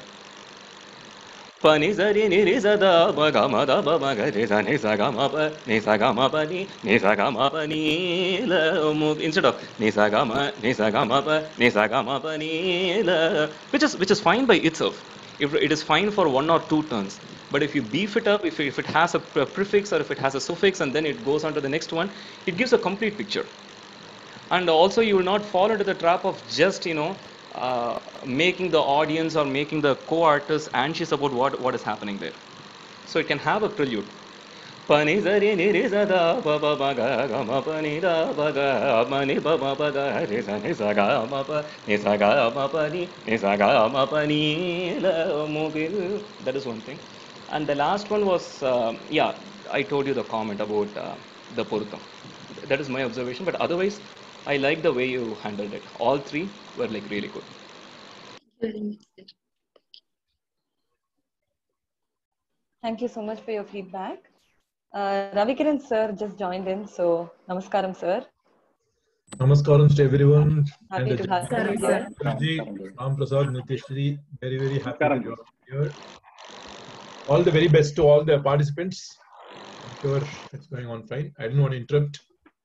Pani zari ni ri za da ba ga ma da ba ma ga re za ni sa ga ma pa ni sa ga ma pa ni ni sa ga ma pa ni la mu, instead of ni sa ga ma ni sa ga ma pa ni sa ga ma pa ni la, which is which is fine by itself. If it is fine for one or two turns, but if you beef it up, if if it has a prefix or if it has a suffix and then it goes on to the next one, it gives a complete picture. And also you will not fall into the trap of just, you know, uh, making the audience or making the co-artist anxious about what what is happening there. So it can have a prelude. Pani zari ni ri za da ba ba ba ga ga ma pa ni da ba ga ma ni ba ma ba ga re za ni sa ga ma pa ni sa ga ma pa ni ni sa ga ma pa ni la mu gil. That is one thing. And the last one was uh, yeah, I told you the comment about uh, the Porutam. That is my observation. But otherwise, I like the way you handled it. All three were like really good. Thank you so much for your feedback. Uh, Ravikiran sir just joined in, so namaskaram sir. Namaskaram to everyone. Happy and to have you here. Ram Prasad, Nitishri, very very happy to join here. all the very best to all the participants. I'm sure it's going on fine. I didn't want to interrupt.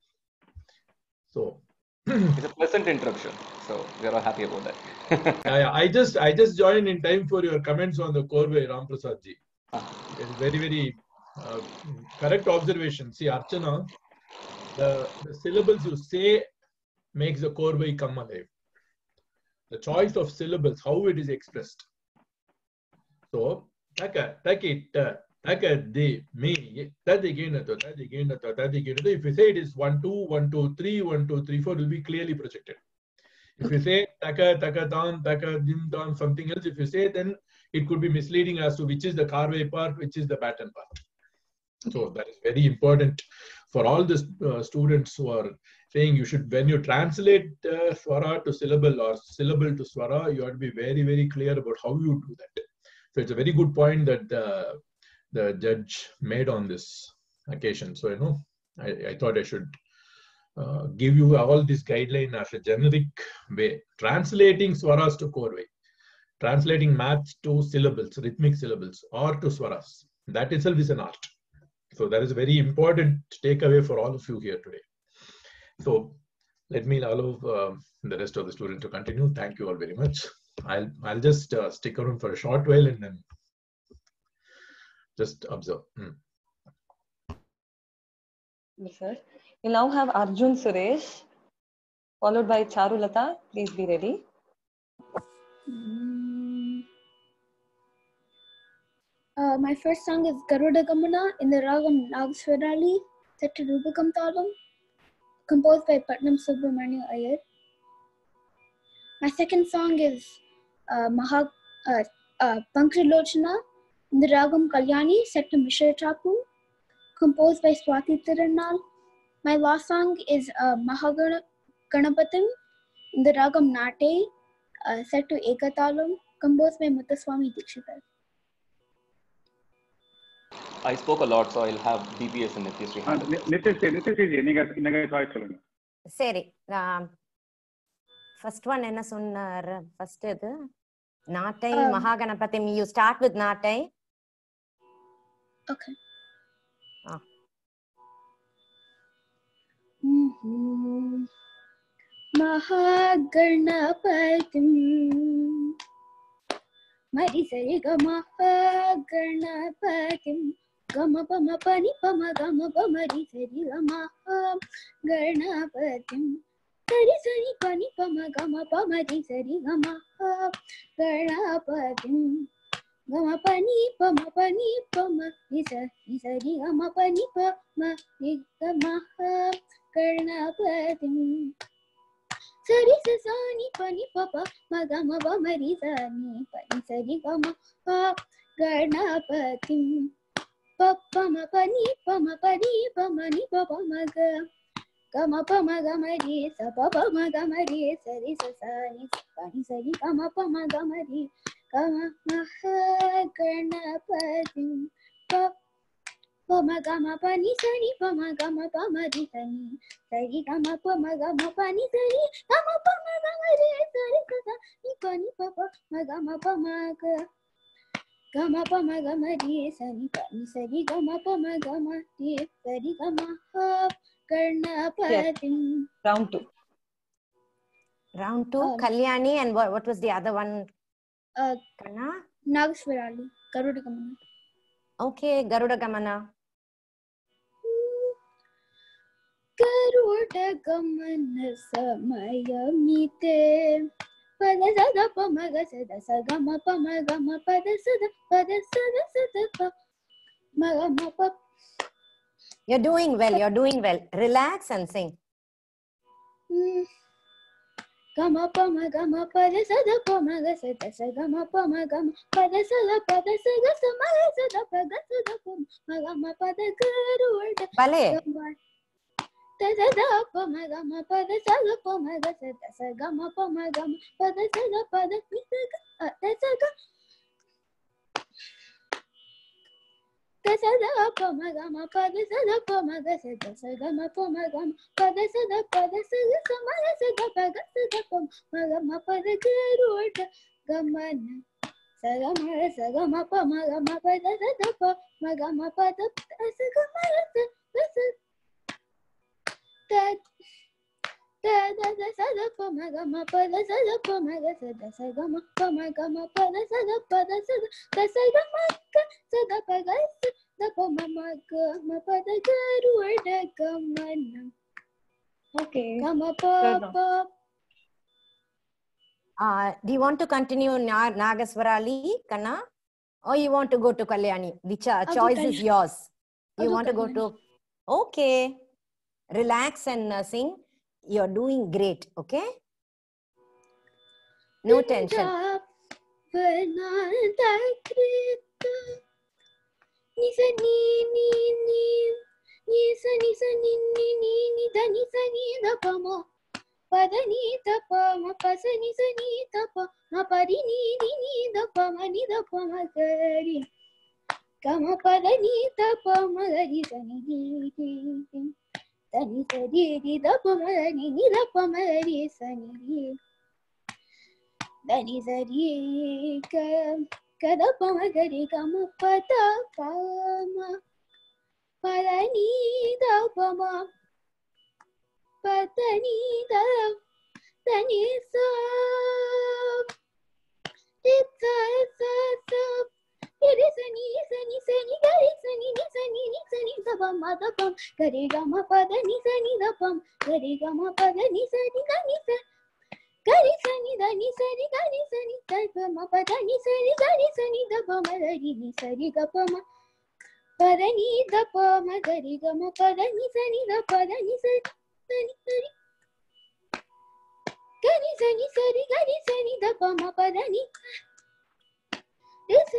So it's a pleasant interruption. So we are all happy about that. I, I just I just joined in time for your comments on the Korve, Ram Prasad ji. It's very, very uh, correct observation. See, Archana, the, the syllables you say makes the Korve come alive. The choice of syllables, how it is expressed. So, taka, taki, ta, taka, de, me, tadiginato, tadiginato, tadiginato. If you say it is one, two, one, two, three, one, two, three, four, it will be clearly projected. If you say taka, taka, tan, taka, dim, tan, something else, if you say, then it could be misleading as to which is the Karve part, which is the pattern part. So that is very important for all the uh, students who are saying you should, when you translate uh, swara to syllable or syllable to swara, you have to be very, very clear about how you do that. So it's a very good point that uh, the judge made on this occasion. So, you know, I, I thought I should uh, give you all this guideline as a generic way. Translating swaras to Korve, translating maths to syllables, rhythmic syllables, or to swaras. That itself is an art. So that is a very important takeaway for all of you here today. So let me allow uh, the rest of the students to continue. Thank you all very much. I'll I'll just uh, stick around for a short while and then just observe. Hmm. Yes, sir. We now have Arjun Suresh, followed by Charulata. Please be ready. Mm. Uh, my first song is Garuda Gamana in the Ragam Nagaswarali, set to Rubakam Talam, composed by Patnam Subramanian Iyer. My second song is uh, Maha, uh, uh, Pankrilochana in the Ragam Kalyani, set to Mishra Chapu, composed by Swati Tirunal. My last song is uh, Mahaganapatim in the Ragam Nate, uh, set to Ekatalam, composed by Muthuswami Dikshithar. I spoke a lot, so I'll have D P S and Nitya handle it. Nitya, Nitya, நீங்க நீங்க choice சொல்லுங்க. சரி, first one என்ன சொன்னார்? First இது Nattai Mahaganapathi. You start with Nattai. Okay. ஆ. மகாகணபதிம் மரி சரி கம கணபதிம் கம பம பனி பம கம பமரி சரி கம கணபதிம் சரி சரி பனி பம கம பமரி சரி கம கணபதிம் கம பனி பம பனி பம சரி சரி கம பனி பம கம கணபதிம் சரி சசானி பனி பப மகம பமரி சனி பனி சரி கம கணபதிம் பப்பம பனி பம பனி பமனி பப மக கம பம கமரி சப பம கமரி சரி சசானி பனி சரி கம பம கமரி கம மஹ கணபதிம் பம கம பனி சரி பம கம பமரி சனி சரி கம பம கம பனி சரி கம பம கமரி சரி சசானி பனி பப மகம பம க கம பம கமரி சனி பனி சரி கம பம கமரி சரி கம கணபதிம். Round two. Round two, um, Kalyani, and what, what was the other one? Uh, Kana? Nagaswarali, Garuda Gamana. Okay, Garuda Gamana. Garuda Gamana samayamite pada sada pamaga sada sagama pamagama pada sada pada sada sada pa magama pa. You're doing well, you're doing well. Relax and sing. Gama pama gama pada sada pamaga sada sagama pamagama pada sada pada sada samaga sada pada sada pamagama pada Garuda. Bale. Tada pama gama pada sada pamaga sada sagama pamagama pada sada pada misaga tada sada pama gama pada sada pamaga sada sagama pamagama pada sada pada sada samaga sada pada sada pamagama pada Garuda Gamana Sagama sagama pa magama pa da da da pa magama pa da sagama da da da da da sa da pa magama pa da sa da pa maga sa da sagama pa magama pa da sa da pa da sa da sagama ka sa da pa ga sa da pa mama ga ma pa da garu da gamana. Okay. Gama pa pa. Uh, do you want to continue Na Nagaswarali, Kanna? Or you want to go to Kalyani? The cho choice is yours. You I'll want to go to... Okay. Relax and uh, sing. You're doing great, okay? No tension. Padani tapa ma pasani sani tapa ma parini ni tapa mani tapa ma gari kama padani tapa ma gari sani di di tani sari di tapa ma gari ni tapa ma gari sani di tani sari ka kadapa ma gari kama pada kama padani tapa ma Patani da tani sa itsa itsa sa iri sani sani sani gari sani ni sani ni sani da pa ma da pa gari ga ma pa da ni sani da pa gari ga ma pa da ni sani ga ni sa gari sani da ni sani gari sani da pa ma pa da ni sani gari sani da pa ma gari ni sani ga pa ma pa da ni da pa ma gari ga ma pa da ni sani da pa da ni sani Sani sani gani sani sani gani sani da pa ma pa da ni this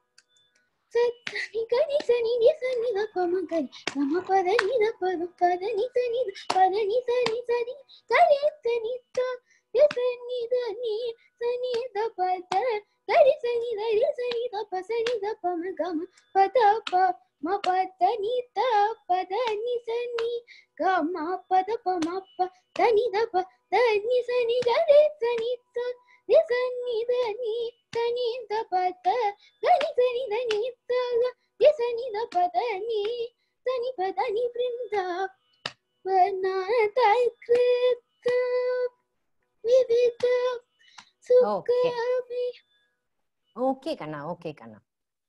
sani gani sani ni sani da pa ma gani pa ma pa da ni da pa pa da ni sani pa da ni sani sani gani sani ta this sani da ni sani da pa da gani sani da ni sani da pa sani da pa ma ga ma pa da pa ma pa da ni ta pa da ni sani ga ma pa da pa ma pa da ni da pa da ni sani ga re sani ta ni sani da ni sani da pa da ga ni sani da ni ta ga ni sani da pa da ni sani pa da ni brinda vana ta krita vivita sukha Okay. Okay, Kanna. Okay, Kanna.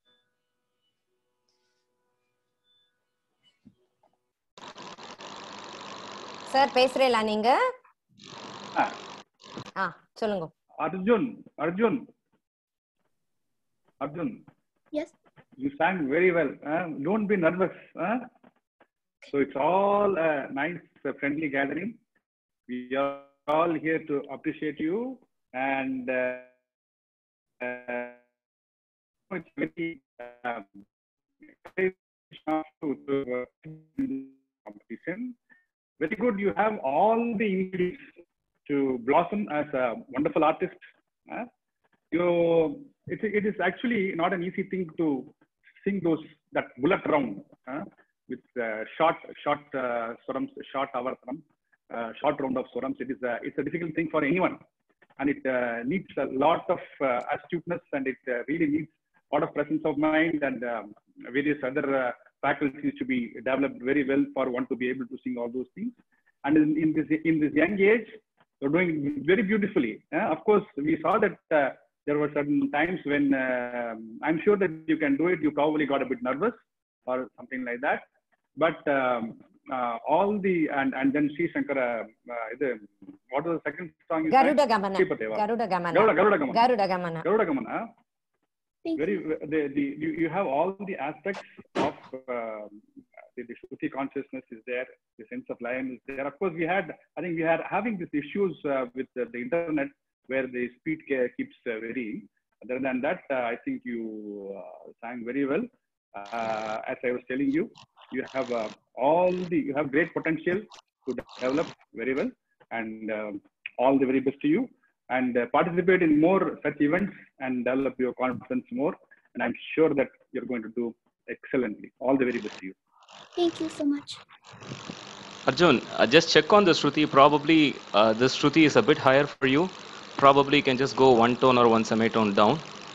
Sir பேசுறீங்களா நீங்க? ஆ சொல்லுங்க. Arjun, Arjun, Arjun. Yes. You sang very well. Uh, don't be nervous. Uh? So it's all a nice, uh, friendly gathering. We are all here to appreciate you, and uh, uh, it's very um, to, to uh, competition. Very good. You have all the ingredients to blossom as a wonderful artist. Uh, you, it, it is actually not an easy thing to sing those that bullet round uh, with uh, short, short uh, swarams, short avartanam, uh, short round of swarams. It is a, it's a difficult thing for anyone, and it uh, needs a lot of uh, astuteness, and it uh, really needs a lot of presence of mind and um, various other uh, faculties to be developed very well for one to be able to sing all those things. And in, in this in this young age, you're doing very beautifully. Uh, of course, we saw that uh, there were certain times when uh, I'm sure that you can do it. You probably got a bit nervous or something like that. But um, uh, all the and and then Sri Shankara, uh, the, what was the second song? Garuda Gamana. Garuda Gamana. Garuda, Garuda Gamana. Garuda Gamana. Garuda Gamana. Thank Very, you. the, the, you, you have all the aspects of uh, the, the Shruti consciousness is there, the sense of lion is there. Of course, we had, I think we had having these issues uh, with uh, the internet where the speed keeps uh, varying. Other than that, uh, I think you uh, sang very well. Uh, as I was telling you, you have uh, all the, you have great potential to develop very well, and uh, all the very best to you. And uh, participate in more such events and develop your confidence more. And I'm sure that you're going to do excellently. All the very best to you. Thank you so much. Arjun, uh, just check on the Shruti. Probably uh, the Shruti is a bit higher for you. Probably you can just go one tone or one semitone down.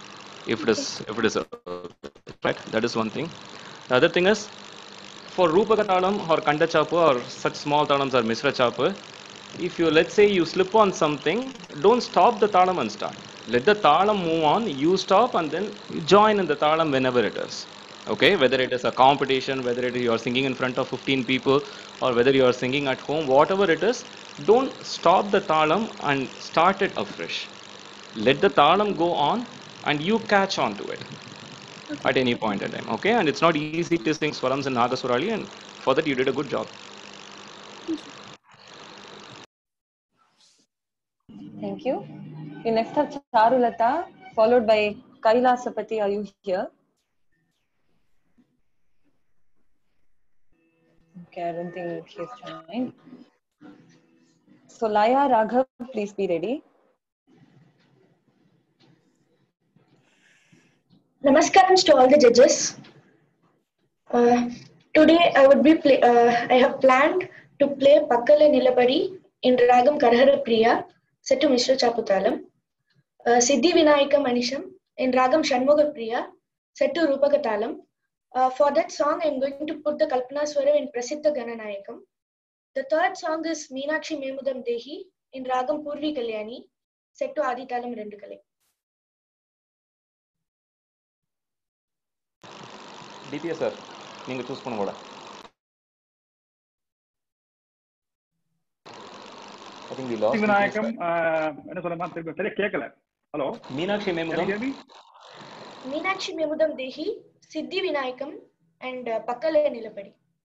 if it is if it is a, right. That is one thing. The other thing is, for Rupaka Talam or Kanda Chapu or such small talams or Misra Chapu, if you, let's say you slip on something, don't stop the talam and start. Let the talam move on, you stop and then you join in the talam whenever it is. Okay, whether it is a competition, whether it is you are singing in front of fifteen people, or whether you are singing at home, whatever it is, don't stop the talam and start it afresh. Let the talam go on and you catch on to it at any point in time. Okay, and it's not easy to sing Swarams and Nagasurali, and for that you did a good job. Thank you. We next have Charulata, followed by Kailasapati. Are you here? Okay, I don't think he's joined. So Laya Raghav, please be ready. Namaskaram to all the judges. Uh, today I would be play, uh, I have planned to play Pakkala Nilapadi in Ragam Karhara Priya set to Mishra Chaputalam. Uh, Siddhi Vinayaka Manisham in Ragam Shanmuga Priya set to Rupakatalam. Uh, for that song I am going to put the Kalpana Swaram in Prasiddha Gananayakam. The third song is Meenakshi Memudam Dehi in Ragam Purvi Kalyani set to Aditalam Rendukalai. D P S sir, நீங்க choose பண்ணுங்க. I think we lost Vinayakam, என்ன சொல்றமா சரியா கேட்கல. Hello. Meenakshi Memudam. Meenakshi Memudam Dehi, Siddhi Vinayakam and uh, Pakkala Nilapadi.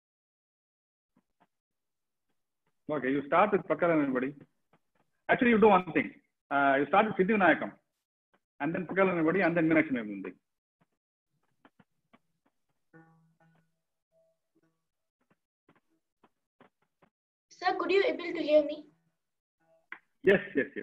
Okay, you start with Pakkala Nilapadi. Actually, you do one thing. Uh, you start with Siddhi Vinayakam and then Pakkala Nilapadi and then Meenakshi Memudam Dehi. Sir, could you able to hear me? Yes, yes, yes.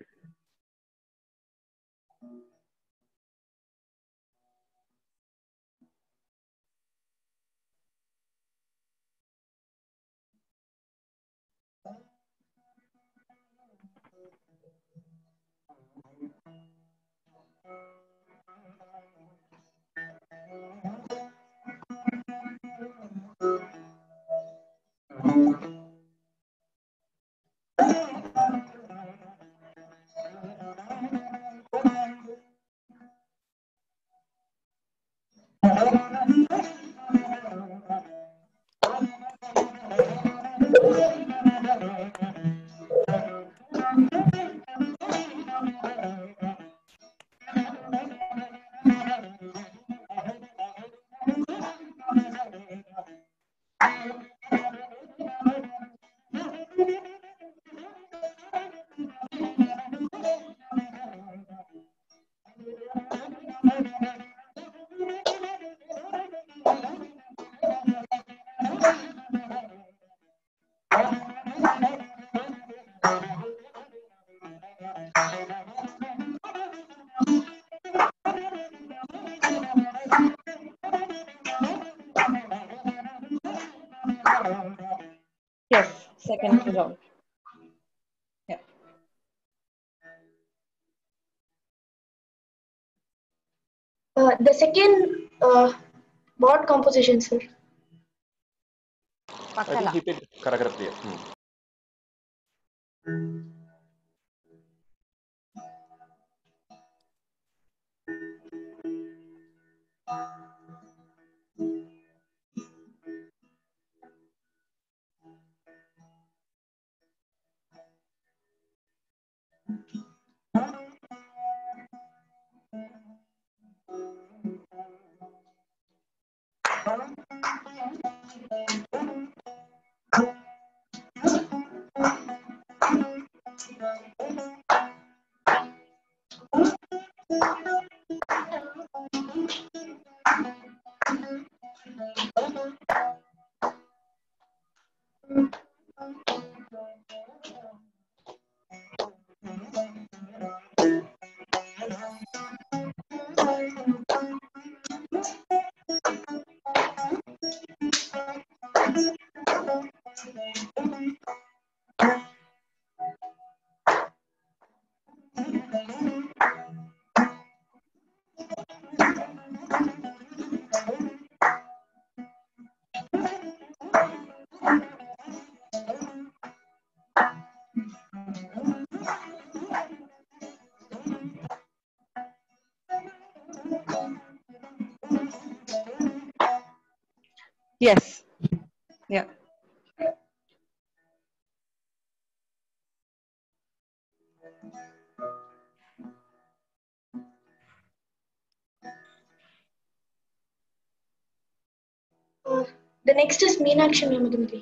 Yes, second round. Yeah. Uh, the second uh, what composition, sir? I think he picked Karagara Priya. Hmm. Yes. Yeah. Uh, the next is Meenakshi Namadumdi.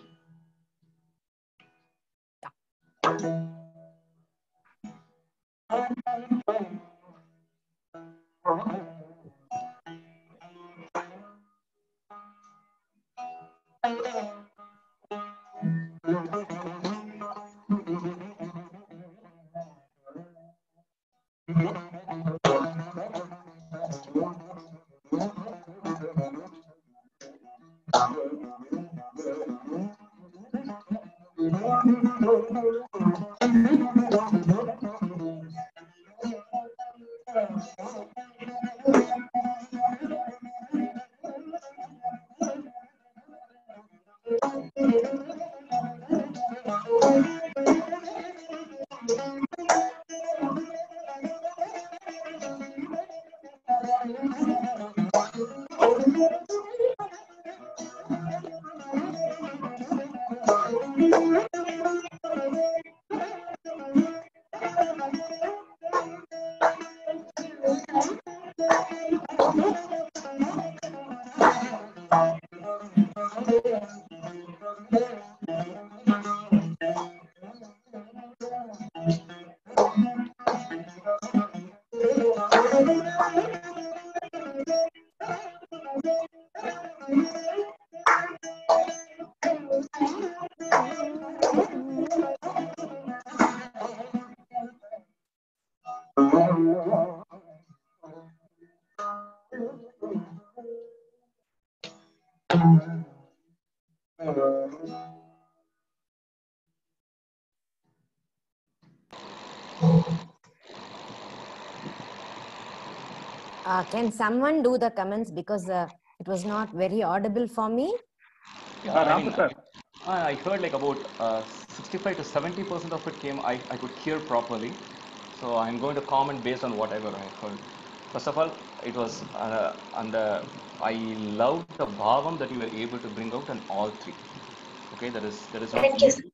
Uh, can someone do the comments because uh, it was not very audible for me? Yeah, I mean, I, I heard like about uh, sixty-five to seventy percent of it came, I, I could hear properly. So I'm going to comment based on whatever I heard. First of all, it was, uh, and the, I loved the bhavam that you were able to bring out in all three. Okay, that is, that is not Thank you. easy.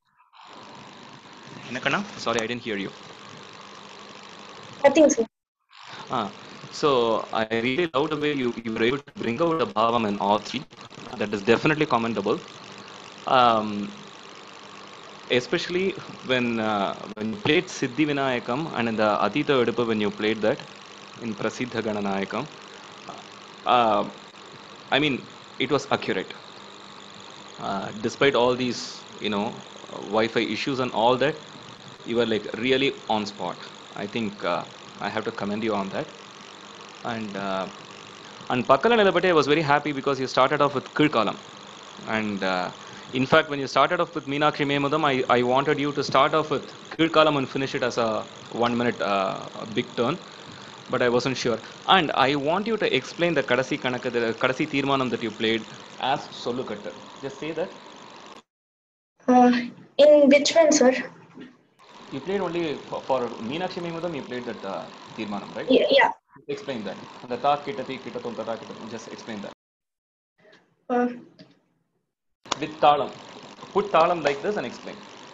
Enakana? Sorry, I didn't hear you. Nothing, sir. Ah, so I really loved the way you, you were able to bring out the bhavam in all three. That is definitely commendable. Um, especially when uh, when you played Siddhi Vinayakam and in the Atita Eduppu when you played that in Prasiddha Gananayakam, uh, I mean, it was accurate. Uh, despite all these, you know, uh, Wi-Fi issues and all that, you were like really on spot. I think uh, I have to commend you on that. And uh, and Pakkala Nilapatti, I was very happy because you started off with Kirkalam. And uh, in fact, when you started off with Meenakshi Memudam, I, I wanted you to start off with Kirkalam and finish it as a one minute uh, big turn. But I wasn't sure. And I want you to explain the Kadasi Kanaka, the Kadasi Tirmanam that you played as Sollukattu. Just say that. Uh, in which one, sir? You played only for, for Meenakshi Memudam, you played that uh, Tirmanam, right? Yeah. yeah. Explain that. The Ta Kitati Kitatum Tata Kitatum. Just explain that. Uh, With Talam. Put Talam like this and explain.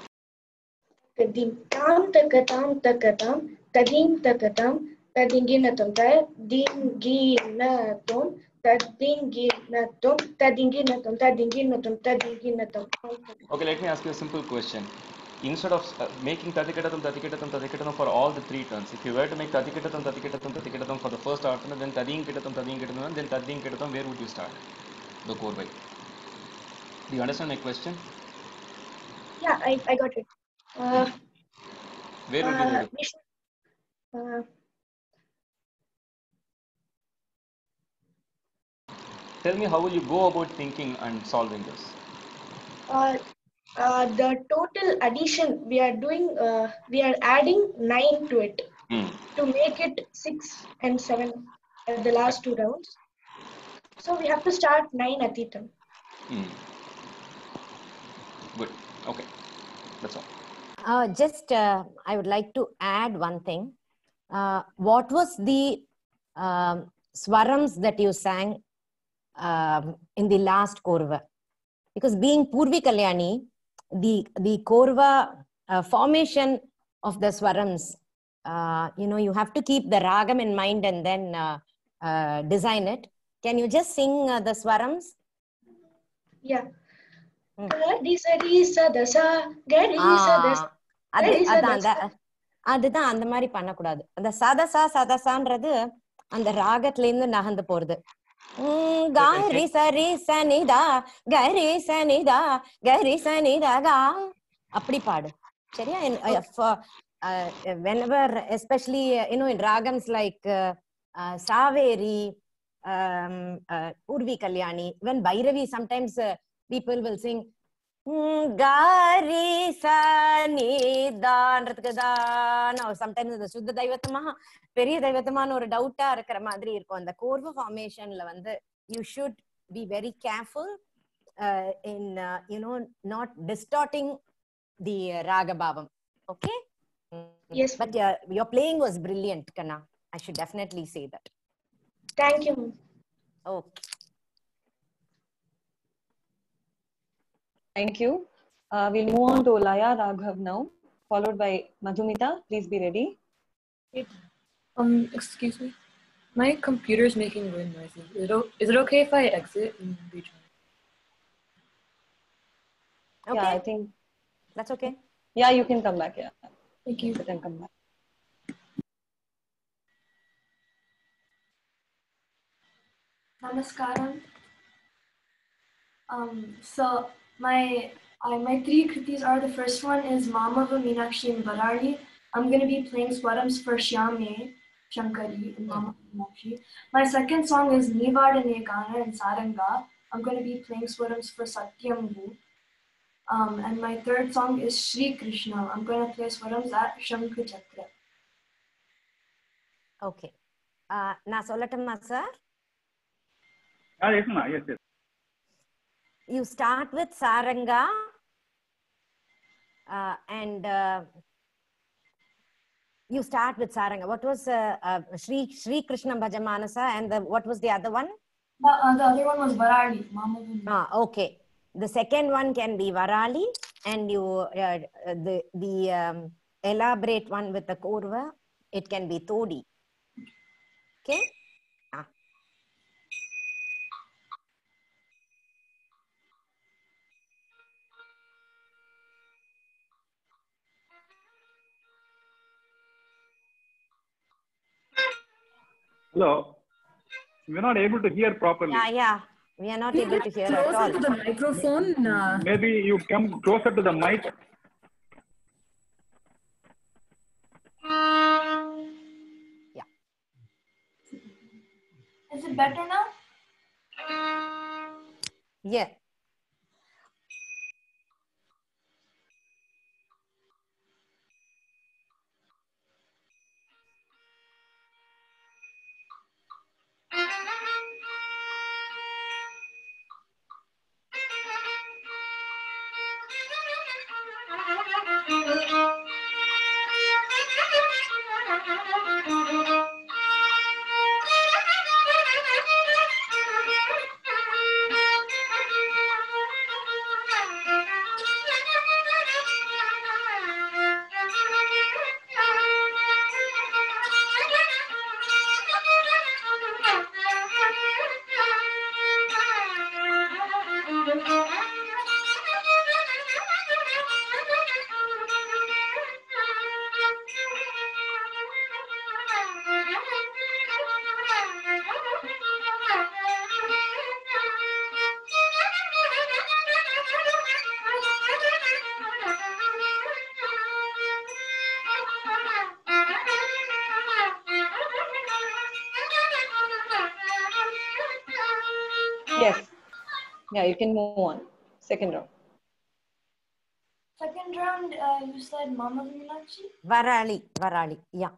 Tadim tam takatam takatam tadim takatam tadinginatum tadinginatum tadinginatum tadinginatum tadinginatum tadinginatum. Okay, let me ask you a simple question. Instead of uh, making Tatikatatum, Tatikatatum, Tatikatatum for all the three turns, if you were to make Tatikatatum, Tatikatatum, Tatikatatum for the first alternate, then Tadin Kitatum, Tadin Kitatum, then Tadin Kitatum, where would you start? The core way. Do you understand my question? Yeah, I, I got it. Uh, where would uh, you do uh, Tell me, how will you go about thinking and solving this? Uh, uh, the total addition we are doing, uh, we are adding nine to it mm. to make it six and seven at the last two rounds. So we have to start nine Atitam. Mm. Good. Okay. That's all. Uh, just, uh, I would like to add one thing. Uh, what was the um, swarams that you sang um, in the last Korva? because being Purvi Kalyani, the, the Korva uh, formation of the Swarams, uh, you know, you have to keep the Ragam in mind and then uh, uh, design it. Can you just sing uh, the Swarams? Yeah. Gari sari sada sa, gari sada sa, அது gari sada அதான் அந்த அதுதான் அந்த மாதிரி பண்ணக்கூடாது. அந்த சதசா சதசான்றது அந்த ராகத்துல இருந்து நகர்ந்து போறது. உம் காரி சரி சனிதா கரி சனிதா கரி சனிதா கா அப்படி பாடு. சரியா? uh, whenever, especially uh, you know, in ragams like uh, uh, Saveri, um, uh, Purvi Kalyani, when Bhairavi, sometimes uh, people will sing Gari Sanidha now sometimes the Shuddha Daivatama Periya Daivatama or doubta இருக்கிற மாதிரி இருக்கும். அந்த கோர்வ ஃபார்மேஷன்ல வந்து you should be very careful uh, in uh, you know, not distorting the uh, raga bhavam. Okay? Yes. But uh, your playing was brilliant, Kanna. I should definitely say that. Thank you. Okay. Thank you. Uh, we'll move on to Laya Raghav now, followed by Madhumita. Please be ready. Um, excuse me. My computer is making weird noises. Is it, is it okay if I exit and rejoin? Okay. Yeah, I think that's okay. Yeah, you can come back. Yeah. Thank you. Then come back. Namaskaram. Um, so my uh, my three kritis are, the first one is Mamava Meenakshi in Varali. I'm going to be playing Swarams for Shyame Shankari in Mamava Meenakshi. My second song is Nivada Negana in Saranga. I'm going to be playing Swarams for Satyambu. Um, and my third song is Shri Krishna. I'm going to play Swarams at Shankha Chakra. Okay. Uh, na sollatumma sir? Ah, yes, ma. Yes, yes. You start with Saranga uh, and uh, you start with Saranga. What was uh, uh, Shri Shri Krishna Bhajamanasa, and the, what was the other one? The, uh, the other one was Varali. Ah, okay. The second one can be Varali, and you uh, the the um, elaborate one with the Korva, it can be Todi. Okay. Ah. Hello. We're not able to hear properly. Yeah, yeah. We are not you able to hear closer at all. to the microphone. Uh... Maybe you come closer to the mic. Yeah. Is it better now? Yeah. Yes. Yeah, you can move on. Second round. Second round, uh, you said Mama Meenakshi? Varali, Varali, yeah.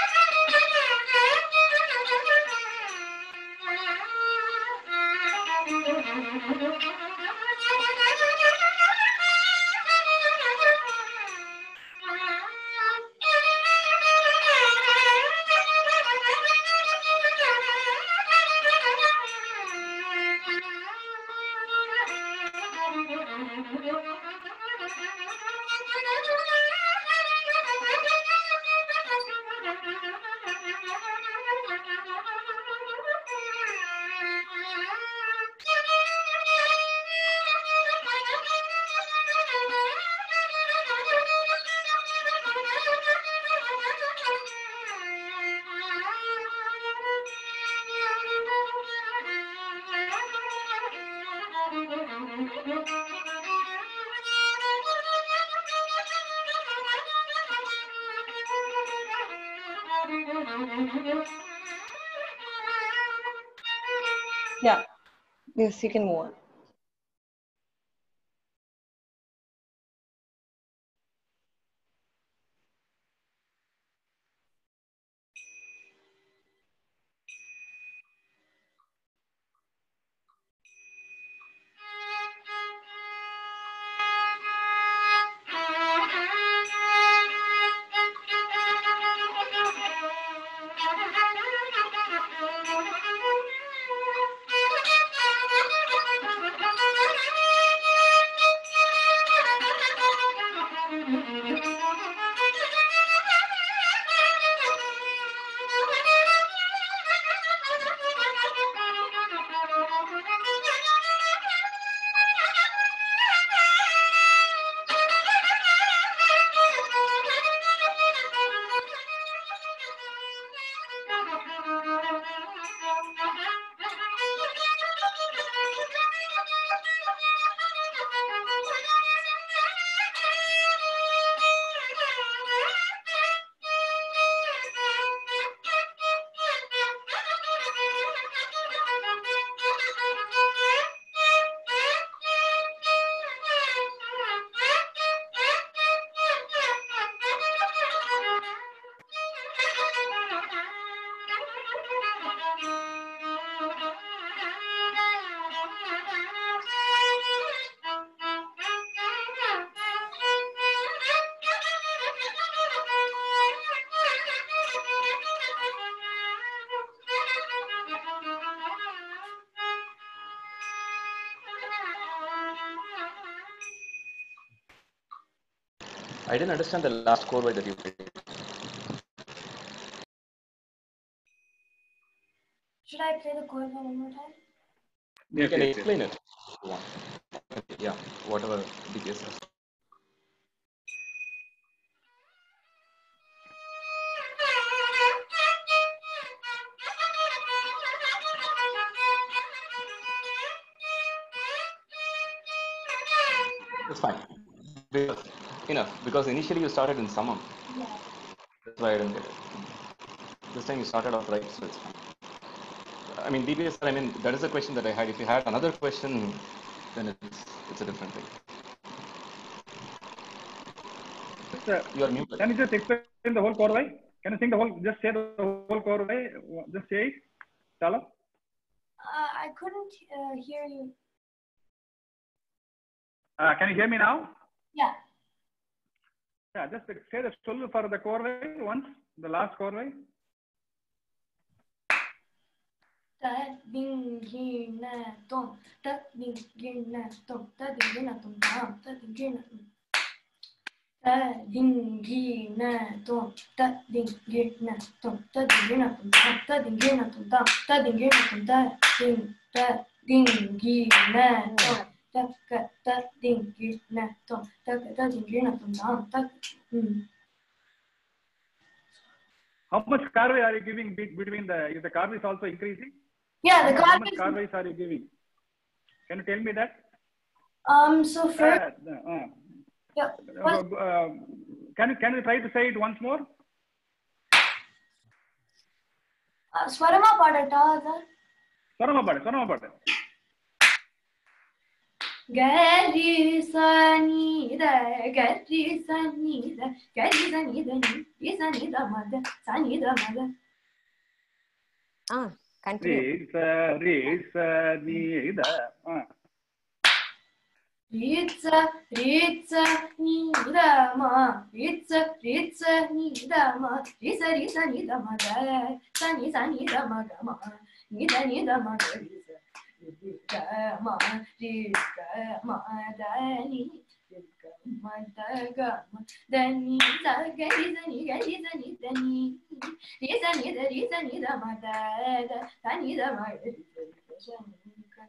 Thank you. Yeah. Yes, you can move on. I didn't understand the last chorus that you played. Should I play the chord one more time? You Yes, can yes, explain it. If you want. Yeah, whatever D P S says. It's fine. Because, enough. Because initially you started in Samam. Yeah. That's why I didn't get it. This time you started off right, so it's fine. I mean, D B S, I mean, that is a question that I had. If you had another question, then it's, it's a different thing. Just, uh, You are muted. Can you just explain the whole chorus? Can you sing the whole? Just say the whole chorus. Just say it. Chala. Uh, I couldn't uh, hear you. Uh, can you hear me now? Yeah. Yeah. Just say the full for the chorus once. The last chorus. Ta ding gi na tom, ta ding gi na tom, ta ding gi na tom tam, ta ding gi na tom. Ta ding gi na tom, ta ding gi na tom, ta ding gi na tom tam, ta ding gi na tom tam, ta ding gi na tom ta ding ta ding gi na tom, ta ka ta ding gi na tom, ta ka ta ding gi na tom tam, ta. How much carve are you giving between the? Is the carve is also increasing? Yeah, the how much carve are you giving? Can you tell me that? Um. So first. Uh, uh, yeah. Uh, uh, can you can you try to say it once more? Uh, Swarama padata ada. Swarama pada, Swarama pada. Gari sa ni da, gari sa ni da, gari sa ni da ni, ni sa ni da ma da, sa ni da ma da. Ah, continue. Re sa re sa ni da. Ah. Ritsa, ritsa, ni da ma, ritsa, ritsa, ni da ma, ritsa, ritsa, ni da ma da, sa ni sa ni da ma ga ma, ni da ni da ma ga ritsa, ritsa ma, ritsa ma da ni, ritsa ma da ga ma, da ni da ga ritsa ni ga ritsa ni da ni, ritsa ni da ritsa ni da ma da da, sa ni da ma ga ritsa ritsa ni ga.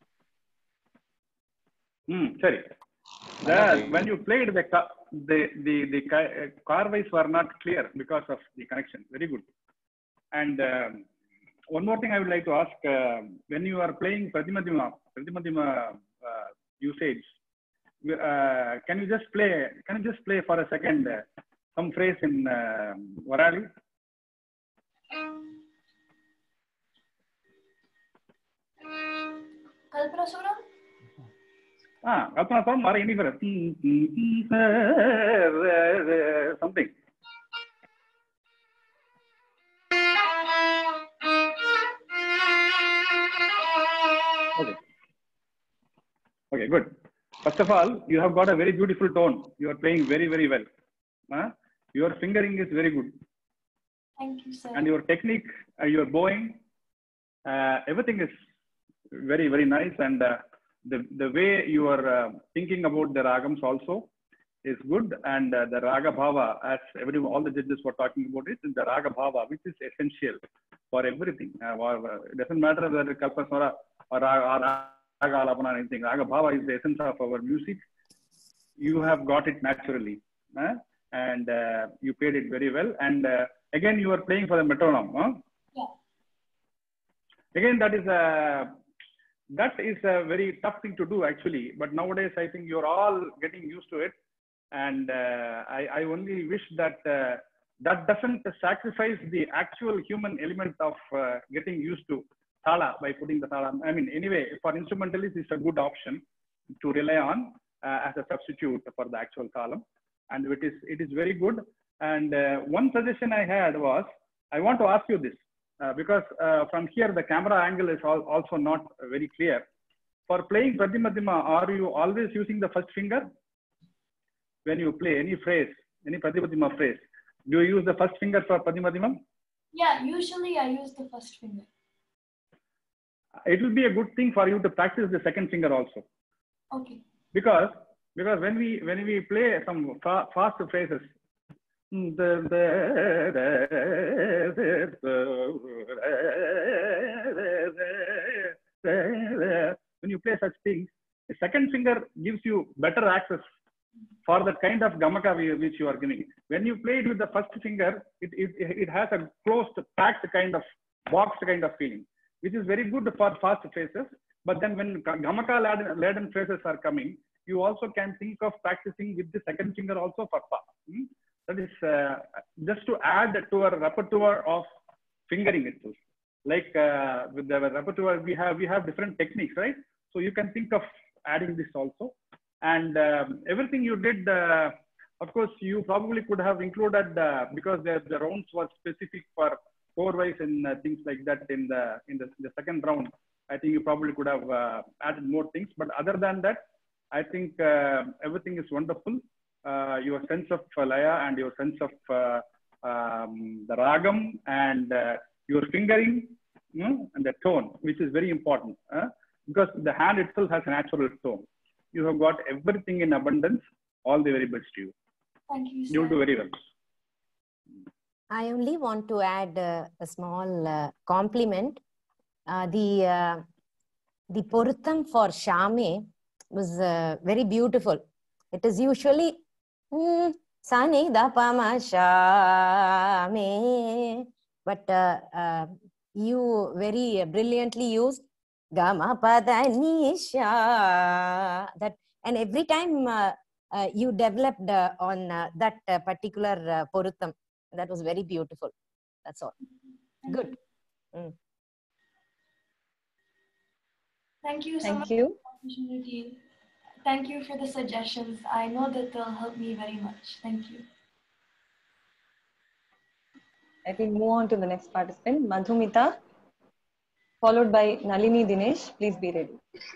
Hmm, sorry. The, when you played the the the the carves were not clear because of the connection. Very good. And uh, one more thing I would like to ask: uh, when you are playing Pratimadhima, Pratimadhima uh, usage, uh, can you just play? Can you just play for a second uh, some phrase in uh, Varali? Kalpaswaram? Ah, Kalpaswaram or any other. Something. Okay. Okay, good. First of all, you have got a very beautiful tone. You are playing very, very well. Huh? Your fingering is very good. Thank you, sir. And your technique, uh, your bowing, uh, everything is very, very nice. And uh, the, the way you are uh, thinking about the ragams also is good. And uh, the raga bhava, as every, all the judges were talking about it, is the raga bhava, which is essential for everything. Uh, it doesn't matter whether Kalpaswara or, or Raga Alapana or anything. Raga bhava is the essence of our music. You have got it naturally. Uh, and uh, you played it very well. And uh, again, you are playing for the metronome. Huh? Yeah. Again, that is a that is a very tough thing to do actually. But nowadays, I think you're all getting used to it. And uh, I, I only wish that uh, that doesn't sacrifice the actual human element of uh, getting used to thala by putting the thala. I mean, anyway, for instrumentalists, it's a good option to rely on uh, as a substitute for the actual thalam. And it is, it is very good. And uh, one suggestion I had was, I want to ask you this, uh, because uh, from here, the camera angle is al also not very clear. For playing Pratimadhima, are you always using the first finger? When you play any phrase, any Pratimadhima phrase, do you use the first finger for Pratimadhima? Yeah, usually I use the first finger. It will be a good thing for you to practice the second finger also. Okay. Because Because when we when we play some fa fast phrases, when you play such things, the second finger gives you better access for the kind of gamaka which you are giving. When you play it with the first finger, it, it, it has a closed, packed kind of boxed kind of feeling, which is very good for fast phrases. But then when gamaka laden, laden phrases are coming, you also can think of practicing with the second finger also for pa. Hmm? That is uh, just to add to our repertoire of fingering itself. Like uh, with the repertoire, we have we have different techniques, right? So you can think of adding this also. And um, everything you did, uh, of course, you probably could have included uh, because the, the rounds were specific for four wise and uh, things like that in the in the, in the second round. I think you probably could have uh, added more things. But other than that, I think uh, everything is wonderful. Uh, your sense of uh, laya and your sense of uh, um, the ragam and uh, your fingering, you know, and the tone, which is very important uh, because the hand itself has a natural tone. You have got everything in abundance. All the very best to you. Thank you, sir. You'll do very well. I only want to add uh, a small uh, compliment. Uh, the uh, the Poruttam for Shame was uh, very beautiful. It is usually Sani da pama Shame, but uh, uh, you very brilliantly used Gama pada nisha. That, and every time uh, uh, you developed uh, on uh, that uh, particular uh, Poruttam. That was very beautiful. That's all. Good. Mm. Thank you so Thank much you. for the opportunity. Thank you for the suggestions. I know that they'll help me very much. Thank you. I think move on to the next participant, Madhumita, followed by Nalini Dinesh. Please be ready.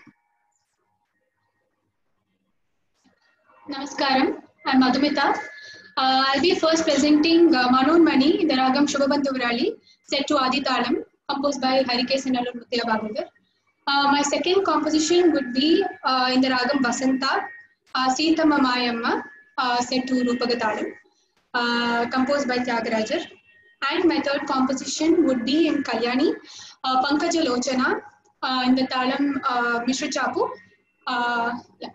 Namaskaram. I'm Madhumita. Uh, I'll be first presenting uh, Manon Mani in the Ragam Shubhabandhu Virali, set to Adi Talam, composed by Harikesanallur Muthaya Babagar. Uh, my second composition would be uh, in the Ragam Vasanta, uh, Seethamma Mayamma, uh, set to Rupaga Talam, uh, composed by Tyagarajar. And my third composition would be in Kalyani, uh, Pankaja Lochana, uh, in the Talam uh, Mishra Chapu. Uh, yeah.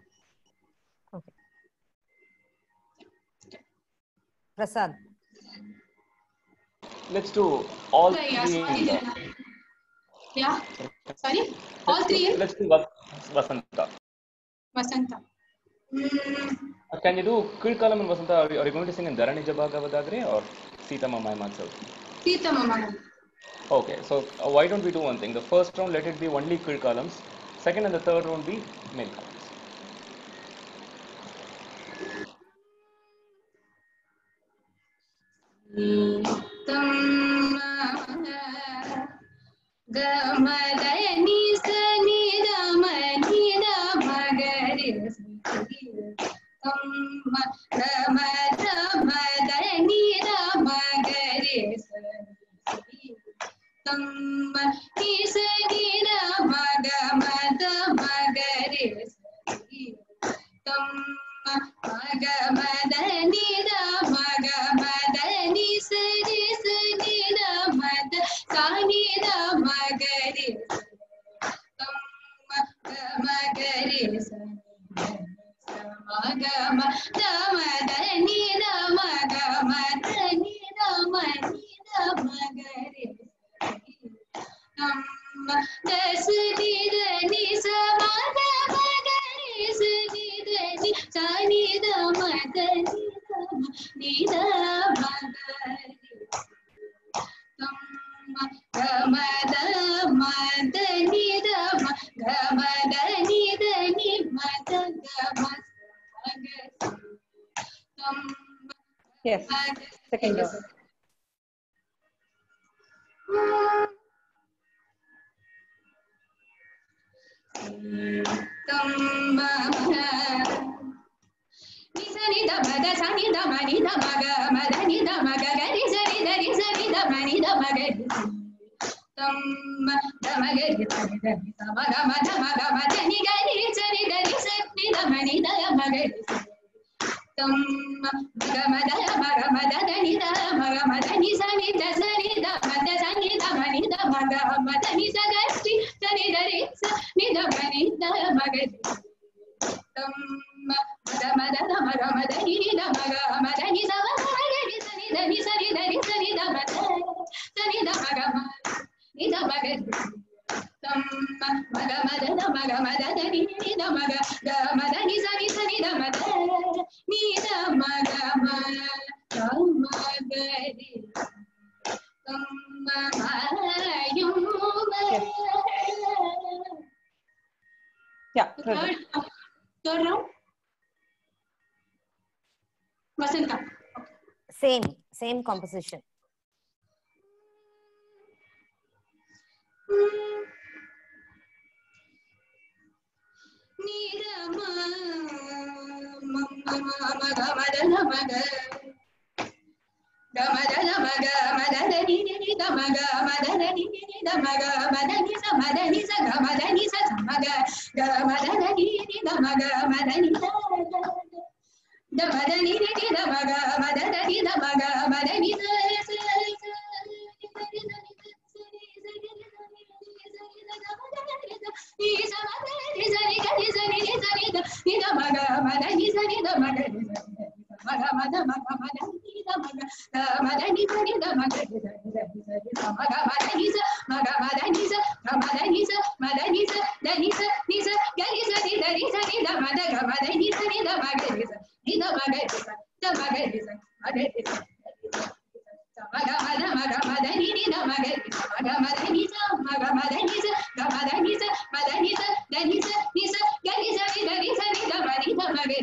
Prasad. Let's do all yeah, three. sorry, in the, yeah, sorry, all three in let's do Vasanta. Vasanta. Mm. Uh, can you do Kirkalam and Vasanta? Are you, are you going to sing in Dharani Jabhagavadagre or Seethamma Mayamma itself? Seethamma Mayamma. Okay, so uh, why don't we do one thing? The first round, let it be only Kirkalams. Second and the third round be male couples. Gamadani sani damani damagari Gamma gamadani damagari Gamma nisani damagamada magari Gamma magamadani damagamada nisani sani damada sani damagari Gamma gamagari Magama damadani damagamani damani damagari Amma dasni dani samadamagari sni dani sani damadani damani damagari Amma gamada madani dama gamadani dani madagama Yes, second round. Nisani da mada sani da mani da maga madani da maga gari sani da ni sani da mani da maga Tamma da maga sani da ni da maga mada maga madani gari sani da ni sani da mani da maga Tamma maga mada maga mada da ni da maga madani sani da sani da mada sani da mani da maga madani sagasti sani da ni sani da mani da maga Tamma Mada mada da maga mada ni da maga mada ni sa maga ni sa ni da ni sa ni da ni sa ni da mada sa ni da maga ni da maga Tamma maga mada da maga mada da ni ni da maga da mada ni sa ni sa ni da mada ni da maga mada maga ni Tamma mayum Yeah. Third, third round. Vasanta. Same, same composition. Da madani ni da maga madani da maga madani da ni sa madani zani gani zani ni zani da ni da maga madani zani da maga maga maga maga madani da maga da madani zani da maga da maga madani sa maga madani sa madani sa madani sa dani sa ni sa gani zani dani zani da maga madani zani da maga Nida maga da maga maga maga maga maga maga ni ni da maga maga maga ni sa maga maga ni sa ga maga ni sa maga ni sa da ni sa ni sa ga ni sa ni da ni sa ni da maga ni da maga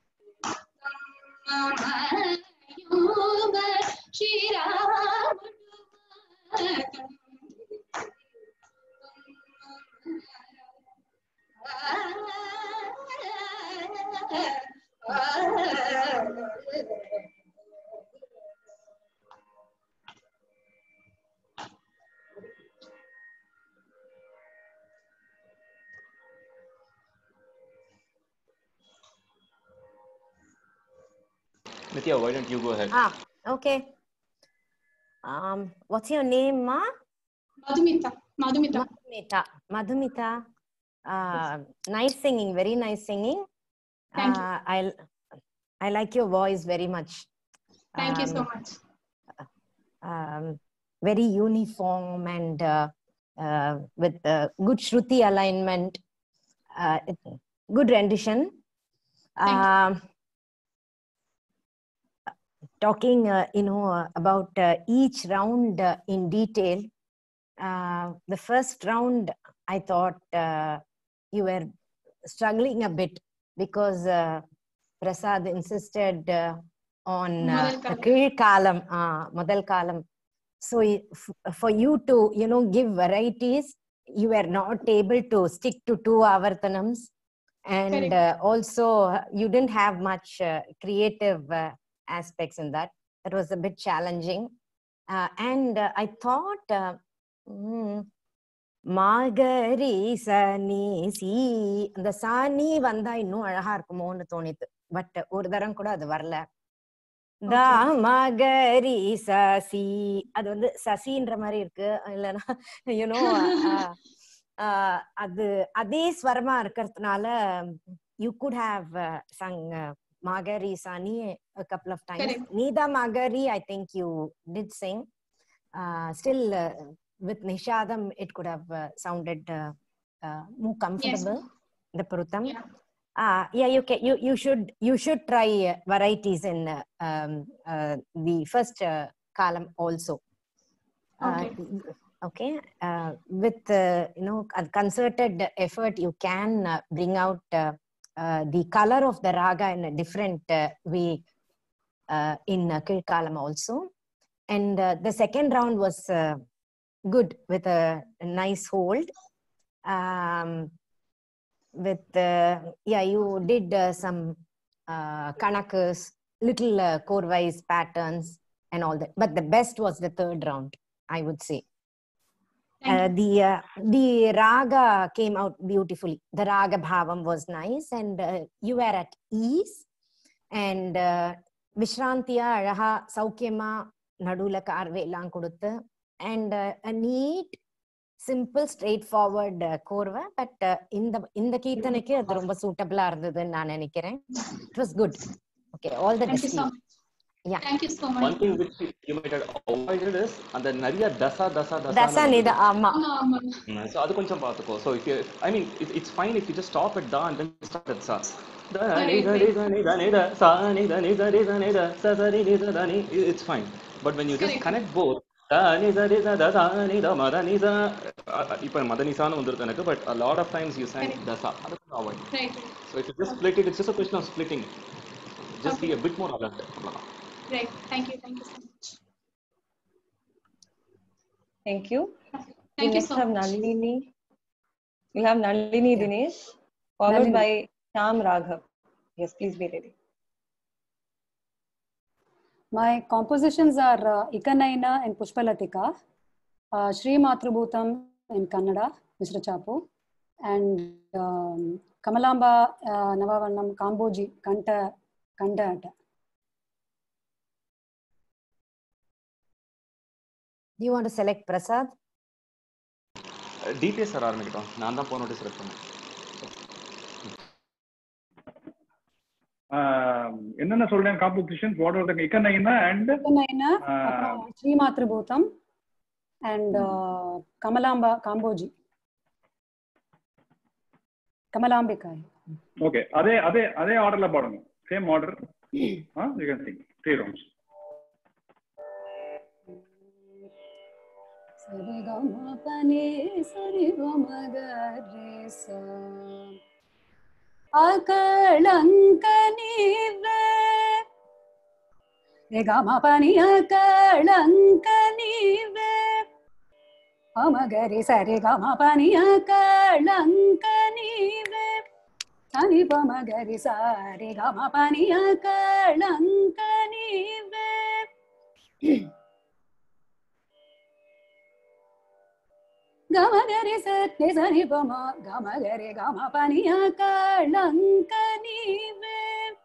mama yuba shira Nithya, why don't you go ahead? Ah, okay. Um, what's your name, Ma? Madhumita. Madhumita. Madhumita. Madhumita. Uh, nice singing, very nice singing. Thank uh, I I like your voice very much. Thank um, you so much. Um, very uniform and uh, uh, with uh, good Shruti alignment, uh, good rendition. Um, talking, uh, you know, uh, about uh, each round uh, in detail. Uh, the first round, I thought uh, you were struggling a bit because uh, Prasad insisted uh, on uh, Kil Kalam, uh, Modal Kalam. So for you to, you know, give varieties, you were not able to stick to two Avartanams. And uh, also you didn't have much uh, creative uh, aspects in that. That was a bit challenging. Uh, and uh, I thought, uh, mm, Magari Sani Si, the Sani Vanda no Alahar Kumon Tonit, but Urdaran Kuda the Varla. Da Magari Sasi, Adu Sasi in Ramari, you know. Uh, Adu Adi Swarma Kartnala, you could have uh, sung uh, Magari Sani a couple of times. Correct. Nida Magari, I think you did sing. Uh, still, uh, with Nishadam, it could have uh, sounded uh, uh, more comfortable. Yes. The Purutam. Yeah. Uh, yeah, you can. You you should you should try uh, varieties in uh, um, uh, the first uh, column also. Okay. Uh, Okay, uh, with uh, you know a concerted effort, you can uh, bring out uh, uh, the color of the raga in a different uh, way uh, in uh, Kilkalam also. And uh, the second round was uh, good with a, a nice hold. Um, with uh, yeah, you did uh, some uh, kanakas, little uh, core-wise patterns and all that. But the best was the third round, I would say. Uh, the uh, the raga came out beautifully. The raga bhavam was nice, and uh, you were at ease. And uh, Vishrantiya Alaha Saukyama Nadula Karve Eல்லாம் Koduthu, and uh, a neat, simple, straightforward uh, korva. But uh, in the in the Keerthanakku adu romba suitable ah irundhadhu naan nenikiren. It was good. Okay, all the best. Yeah. Thank you so much. One thing which you might have avoided is and the Nariya Dasa Dasa Dasa. Dasa Nida Amma. So adu koncham paathuko. So if you, I mean, it, it's fine if you just stop at Da and then start at Sa. Da ni da ni da ni da ni da Sa ni da ni da ni da ni da Sa da ni da da ni, it's fine. But when you just connect both, Da ni da ni da da ni da ma da ni da. Ipa Madanisa nu undirudhu enakku, but a lot of times you sang Dasa. Adu avoid. Right. So if you just split it, it's just a question of splitting. Just okay. Be a bit more alert. Right. Thank you. Thank you so much. Thank you. Thank we you next so have much. Nalini. We'll have Nalini yeah. Dinesh, followed Nalini. by Shyam Raghav. Yes, please be ready. My compositions are uh, Ikanaina and Pushpalatika, uh, Sri Matrubhutam in Kannada, Mister Chapu, and um, Kamalamba uh, Navavarnam Kamboji, Kanta Kanta. Do you want to select Prasad? Uh, D P S sir ஆரம்பிக்கட்டும். நான் தான் போன வாட்டி select பண்ணேன். என்னென்ன சொல்றேன் composition what are the இக்கனைனா and இக்கனைனா அப்புறம் Sri Mathrubootham and uh, Kamalamba Kamboji. Kamalambika. Okay, அதே அதே அதே ஆர்டர்ல பாடுங்க. Same order. Ah you can sing three rounds. Sari ga ma pa ni sari ga ma ga re sa akalankanive re ga ma pa ni akalankanive amagari sari ga ma pa ni akalankanive ani pa magari sari ga ma pa ni akalankanive Gama gari sat ni sani pama gama gari gama pani akalankani ve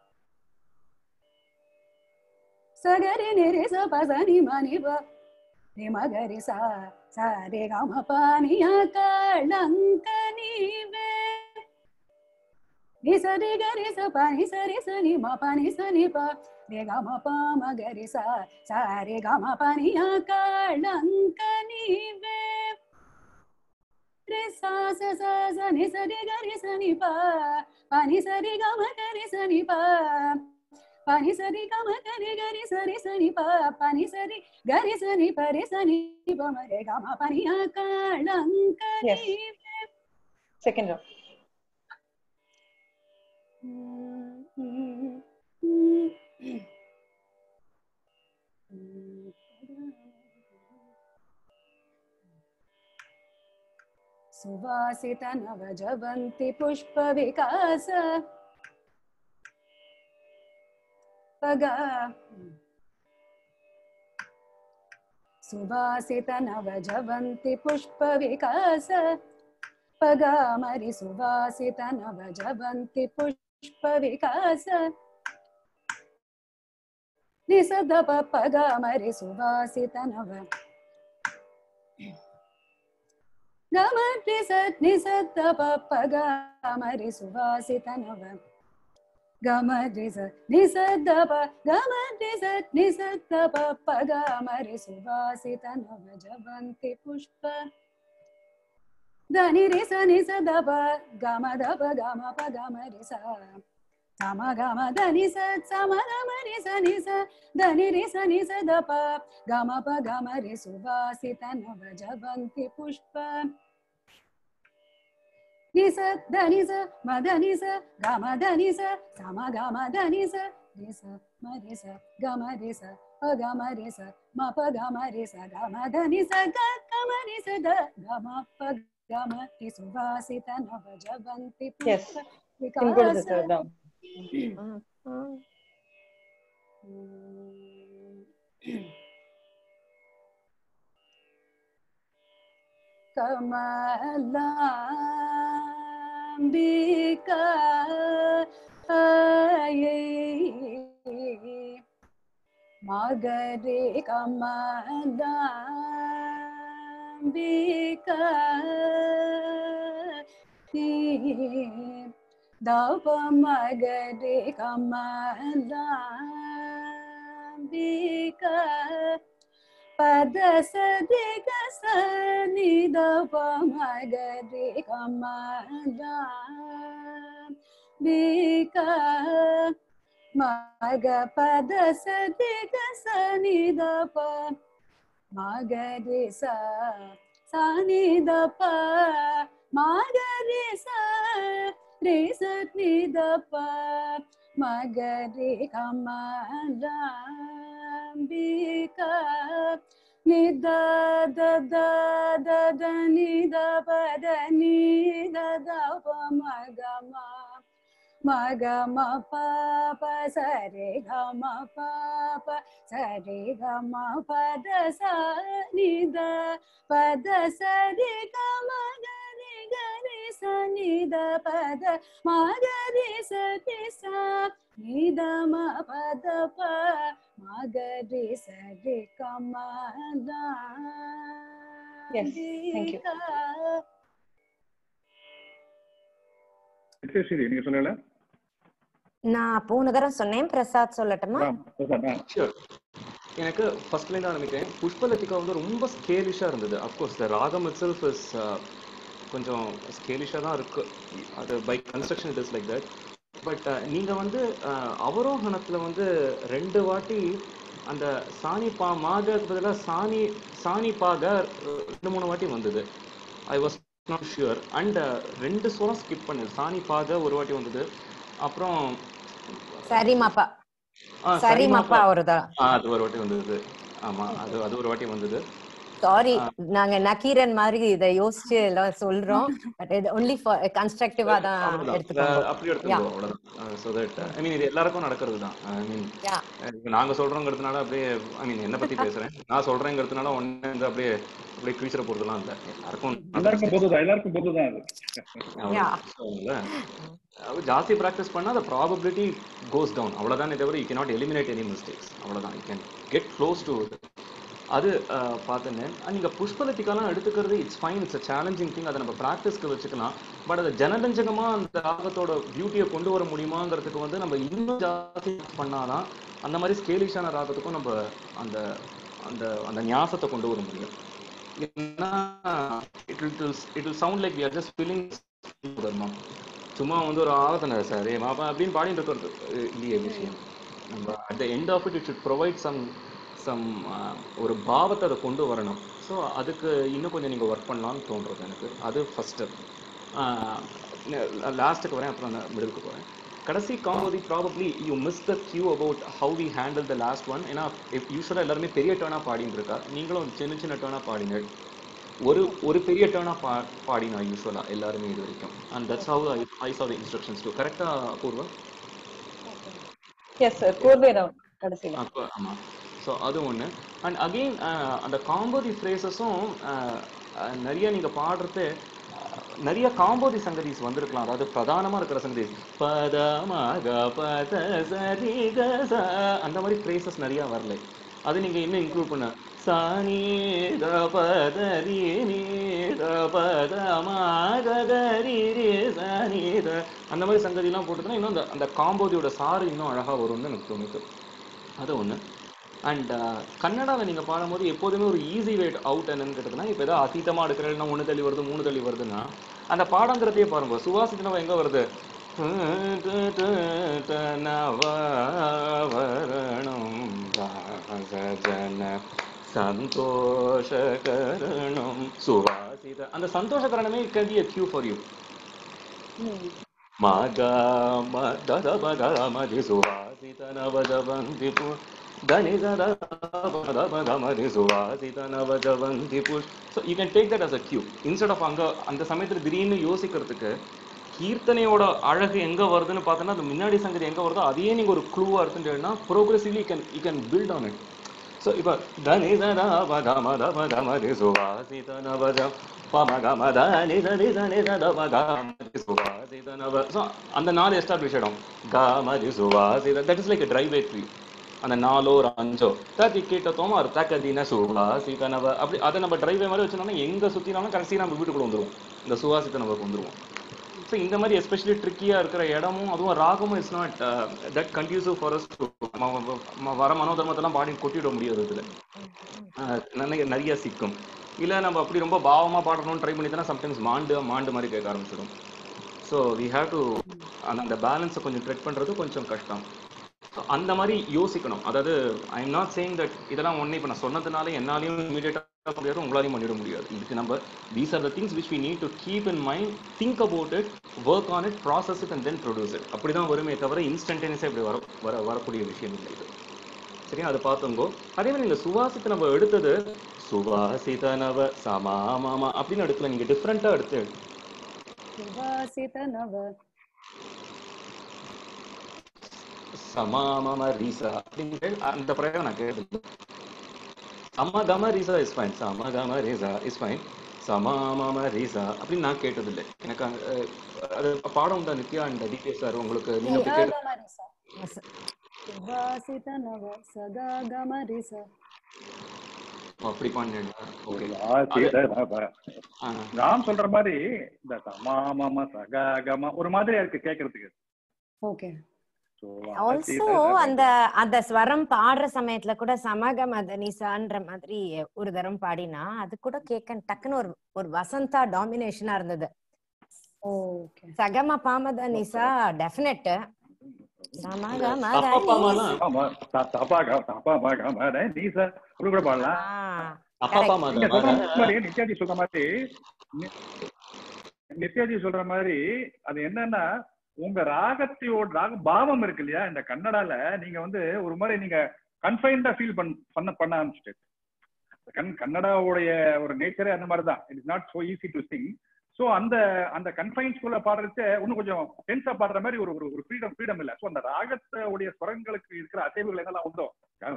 sagari ni re sa pa sani mani pa ni magari sa sa re gama pani akalankani ve ni sa re gari sa pa ni sa re sa ni ma pa ni sa ni pa re gama pa magari sa sa re gama pani akalankani ve Re sa sa sa sa ni sa re ga re sa ni pa pa ni sa re ga ma ga re sa ni pa pa ni sa re ga ma ga re ga re sa re sa ni pa pa ni sa re ga re sa ni pa re sa ni pa ma re ga ma pa ni akalankani. Yes. Second round. सुवासित नवजवन्ति पुष्प विकास पगा सुवासित नवजवन्ति पुष्प विकास पगामरि सुवासित नवजवन्ति पुष्प विकास निसदप पगामरि सुवासित नव गम निसद निसदप पगामरि सुवासित नव गम निसद निसदप गम निसद निसदप पगामरि सुवासित नवजवन्ति पुष्प धनि रिस निसदप गम दप गम पगामरि सा सम गम धनि सद सम गम रिस निस धनि रिस निसदप गम पगामरि सुवासित नवजवन्ति पुष्प निस धनि स म धनि स गम धनि स सम गम धनि स रिस म रिस गम रिस प गम रिस म प गम रिस गम धनि स ग गम रिस द गम प गम रि सुवासित नवजवन्ति पुष्प विकास कमलाम्बिका मगरे कमलाम्बिका दप मगरे कमलाम्बिका पद सदि गस नि दप मगरे कमलाम्बिका मग पद सदि गस नि दप मगरे सा सा नि दप मगरे सा रे स नि दप मगरे कमलाम्बिका नि द द द द द नि द प द नि द द प म ग म म ग म प प स रे ग म प प स रे ग म प द स नि द प द स रे ग म ग रे ग रे स नि द प द म ग रे स रे स नि द म प द प म ग रे स रे ग म द Yes, thank you. நீங்க சொல்லல நான் போன தடவை சொன்னேன். பிரசாத் சொல்லட்டுமா? Sure. எனக்கு ஃபர்ஸ்ட்ல இருந்து ஆரம்பிக்கிறேன். புஷ்பலதிகா வந்து ரொம்ப ஸ்கேலிஷா இருந்தது. அஃப்கோர்ஸ் த ராகம் இட் செல்ஃப் இஸ் கொஞ்சம் ஸ்கேலிஷா தான் இருக்கு. அது by construction it is like that. But நீங்க வந்து அவரோகணத்துல வந்து ரெண்டு வாட்டி அந்த சாணி பா மாகக்கு பதிலாக சாணி சாணி பாக ரெண்டு மூணு வாட்டி வந்தது. I was not sure. And ரெண்டு சோளம் ஸ்கிப் பண்ணு. சாணி பாக ஒரு வாட்டி வந்தது. அப்புறம் சரி மாப்பா சரி மாப்பா அவர்தான் அது ஒரு வாட்டி வந்தது. ஆமா அது அது ஒரு வாட்டி வந்தது. சாரி, நாங்க நக்கீரன் மாதிரி இதை யோசிச்சு எல்லாம் சொல்றோம். பட் இது ஒன்லி ஃபார் கன்ஸ்ட்ரக்டிவா தான் எடுத்துக்கோங்க. அப்படி எடுத்துக்கோ அவ்வளவுதான். சோ தட் ஐ மீன் இது எல்லாருக்கும் நடக்கிறது தான். ஐ மீன் நாங்க சொல்றோங்கிறதுனால அப்படியே ஐ மீன் என்ன பத்தி பேசுறேன். நான் சொல்றேங்கிறதுனால ஒண்ணு வந்து அப்படியே அப்படியே கிழிச்சிட போறதுலாம் இல்ல. எல்லாருக்கும் எல்லாருக்கும் பொதுதான் எல்லாருக்கும் பொதுதான் அது. ஜாஸ்தி பிராக்டிஸ் பண்ணா the probability goes down. அவ்வளவுதான். தவிர you cannot eliminate any mistakes. அவ்வளவுதான். you can get close to it. அது பார்த்தேன். நீங்க புஷ்பலதிகாலாம் எடுத்துக்கிறது it's fine. It's a challenging thing. அதை நம்ம ப்ராக்டிஸ்க்கு வச்சுக்கலாம். பட் அதை ஜனரஞ்சகமா அந்த ராகத்தோட பியூட்டியை கொண்டு வர முடியுமாங்கிறதுக்கு வந்து நம்ம இன்னும் ஜாஸ்தி பண்ணாதான் அந்த மாதிரி ஸ்கேலிஷான ராகத்துக்கும் நம்ம அந்த அந்த அந்த ஞாபகத்தை கொண்டு வர முடியும். ஏன்னா it will it will sound like we are just feeling. சும்மா வந்து ஒரு ஆகத்தன சார் மாப்பா அப்படின்னு பாடிட்டு இருக்கிறது இல்லையே விஷயம். நம்ம at the end of it it should provide some some ஒரு பாவத்தை அதை கொண்டு வரணும். ஸோ அதுக்கு இன்னும் கொஞ்சம் நீங்கள் ஒர்க் பண்ணலாம்னு தோன்றுறது எனக்கு. அது ஃபஸ்ட்டு. லாஸ்ட்டுக்கு வரேன், அப்புறம் அந்த மிடிலுக்கு போகிறேன். கடைசி Kambhoji probably you miss the cue about how we handle the last one. ஏன்னா யூஸ்வலாக எல்லாருமே பெரிய டேர்னாக பாடின்னு இருக்கா, நீங்களும் சின்ன சின்ன டேர்னாக பாடிங்க. ஒரு ஒரு பெரிய டேர்னாக பா பாடினா யூஸ்வலாக எல்லாருமே இது வரைக்கும். And that's how I I saw the instructions too. கரெக்டாக அபூர்வா? எஸ் சார், கோர்வே ரவுண்ட் கடைசியில். அப்போ ஆமாம். ஸோ அது ஒன்று. அண்ட் அகெயின் அந்த காம்போதி ஃப்ரேசஸும் நிறைய நீங்கள் பாடுறது நிறைய காம்போதி சங்கதிஸ் வந்திருக்கலாம். அதாவது பிரதானமாக இருக்கிற சங்கதிஸ் பத மக பத சரி க ச அந்த மாதிரி ஃப்ரேசஸ் நிறையா வரல. அது நீங்கள் இன்னும் இன்க்ளூட் பண்ண சானி த பத ரி நீ த பத மக த ரி ரி சானி த அந்த மாதிரி சங்கதிலாம் போட்டுதுன்னா இன்னும் அந்த அந்த காம்போதியோட சாறு இன்னும் அழகாக வரும்னு எனக்கு தோணுது. அது ஒன்று. அண்ட் கன்னடாவில் நீங்கள் பாடும்போது எப்போதுமே ஒரு ஈஸி வேட் அவுட் என்னன்னு கேட்டதுன்னா, இப்போ ஏதாவது அத்தீத்தமாக எடுக்கிறேன்னா ஒன்று தள்ளி வருது மூணு தள்ளி வருதுன்னா அந்த பாடங்கிறதையே பாருங்க. சுவாசித்தனவ எங்கே வருது? சந்தோஷகரணம் சுவாசித அந்த சந்தோஷகரணமே can be a cue for you. மக மத பக மதி சுவாசித நவஜவந்தி பு தனி தத பத பக மதி சுவாசித நவஜவந்தி பு. So you can take that as a cue. Instead of அங்க அந்த சமயத்துல திடீர்னு யோசிக்கிறதுக்கு கீர்த்தனையோட அழகு எங்க வருதுன்னு பார்த்தோன்னா அது முன்னாடி சங்கதி எங்க வருதோ அதையே நீங்க ஒரு க்ளூவா எடுத்துட்டேன்னா progressively can you can build on it. So இப்போ தனி தத பக மத பக மதி சுவாசித நவஜ பமக மத நித நித நித பக மதி சுவாசித நவ. ஸோ அந்த நாலு எஸ்டாப்ளிஷ் ஆகிடும். க மதி சுவாசித that is like a drive way அந்த நாலோ ஒரு அஞ்சோ தக்கி கேட்டத்தோமா ஒரு தக்கதின சுவாசித நவ அப்படி அதை நம்ம டிரைவே மாதிரி வச்சோம்னா எங்கே சுற்றினாலும் கடைசி நம்ம வீட்டுக்குள்ள வந்துடுவோம், இந்த சுவாசித்த நவக்கு வந்துடுவோம். ஸோ இந்த மாதிரி எஸ்பெஷலி ட்ரிக்கியாக இருக்கிற இடமும் அதுவும் ராகமும் it's not that confusive for us to வர மனோதர்மத்தெல்லாம் பாடி கொட்டிவிட முடியாது. இதில் நிறைய சிக்கும் இல்லை நம்ம அப்படி ரொம்ப பாவமாக பாடணும்னு ட்ரை பண்ணி தானே சம்டைம்ஸ் மாண்டு மாண்டு மாதிரி கேட்க ஆரம்பிச்சிடும். ஸோ வி ஹேவ் டு அந்த பேலன்ஸை கொஞ்சம் ட்ரெக் பண்ணுறது கொஞ்சம் கஷ்டம். அந்த மாதிரி யோசிக்கணும். அதாவது I am not saying that இதெல்லாம் ஒன்று இப்போ நான் சொன்னதுனால என்னாலையும் இமீடியட்டாக முடியாது, உங்களாலையும் பண்ணிட முடியாது. இதுக்கு நம்ம these are the things which we need to keep in mind, think about it, work on it, process it and then produce it. அப்படி தான் வருமே தவிர இன்ஸ்டன்டேனியஸாக இப்படி வர வர வரக்கூடிய விஷயம் இல்லை இது. சரியா? அது பார்த்துங்கோ. அதே மாதிரி இந்த சுவாசித்த நம்ம எடுத்தது சுவாசித நவ சமாமாமா அப்படின்னு எடுக்கல, நீங்கள் டிஃப்ரெண்ட்டாக எடுத்து சுவாசித நவ சமாமம ரீசா அப்படின்ட்டு அந்த பிரயோகம் நான் கேட்டது. சமகம ரீசா இஸ் ஃபைன், சமகம ரீசா இஸ் ஃபைன், சமாமம ரீசா அப்படின்னு நான் கேட்டதில்லை. எனக்கு அது பாடம் உண்டா நித்யா அண்ட் டிகே சார் உங்களுக்கு? நீங்க அப்படி கேட்டு அப்படி பண்ணேன். நான் சொல்ற மாதிரி இந்த சமாமம சககம ஒரு மாதிரியா இருக்கு கேட்கறதுக்கு. ஓகே. ஆல்சோ அந்த அந்த ஸ்வரம் பாடுற சமயத்துல கூட சமக மதனிசான்ற மாதிரி ஒரு தரம் பாடினா அது கூட கேட்க டக்குன்னு ஒரு ஒரு வசந்தா டாமினேஷனா இருந்தது. சகம பாமத நிசா டெஃபினட். சமக நித்யாஜி சொல்ற மாதிரி நித்யாஜி சொல்ற மாதிரி அது என்னன்னா உங்க ராகத்தையோட ராக பாவம் இருக்கு இல்லையா, இந்த கன்னடால நீங்க வந்து ஒரு மாதிரி நீங்க கன்ஃபைன்டா ஃபீல் பண்ண பண்ண ஆரம்பிச்சுட்டு கன் கன்னடாவுடைய ஒரு நேச்சரே அந்த மாதிரி தான். It is not so easy to sing. So அந்த அந்த கன்ஃபைன்ஸ்குள்ள பாடுறது இன்னும் கொஞ்சம் டென்ஸா பாடுற மாதிரி ஒரு ஒரு ஃப்ரீடம் ஃப்ரீடம் இல்லை. ஸோ அந்த ராகத்தோடைய ஸ்வரங்களுக்கு இருக்கிற அசைவுகள் என்னெல்லாம் உண்டோ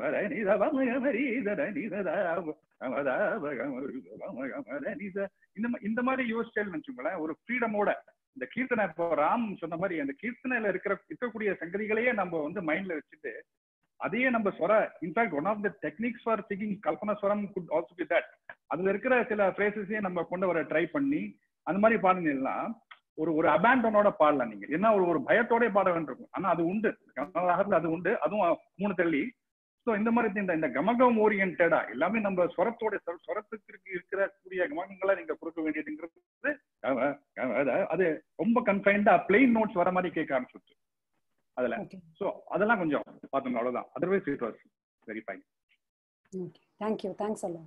இந்த இந்த மாதிரி யோசிச்சேன்னு வச்சுக்கோங்களேன், ஒரு ஃப்ரீடமோட இந்த கீர்த்தனை இப்போ ராம் சொன்ன மாதிரி அந்த கீர்த்தனையில இருக்கிற இருக்கக்கூடிய சங்கதிகளையே நம்ம வந்து மைண்ட்ல வச்சுட்டு அதையே நம்ம ஸ்வர in fact one of the techniques for singing kalpanaswaram good also be that. அதுல இருக்கிற சில ஃப்ரேசஸையும் நம்ம கொண்டு வர ட்ரை பண்ணி அந்த மாதிரி பாடுனீங்கன்னா ஒரு ஒரு அபேண்டனோட பாடலாம். நீங்க என்ன ஒரு ஒரு பயத்தோட பாட வேண்டியிருக்கும். ஆனா அது உண்டு, அது உண்டு, அதுவும் மூணு தள்ளி. ஸோ இந்த மாதிரி இந்த இந்த கமகம் ஓரியன்டா எல்லாமே நம்ம ஸ்வரத்தோட ஸ்வரத்துக்கு இருக்கிற கூடிய கமகங்களை நீங்க கொடுக்க வேண்டியதுங்கிறது அது ரொம்ப கன்ஃபைன்டா பிளெயின் நோட்ஸ் வர மாதிரி கேட்க ஆரம்பிச்சு அதுல. ஸோ அதெல்லாம் கொஞ்சம் பார்த்துங்க, அவ்வளவுதான். Otherwise it was very fine. Thank you. Thanks a lot.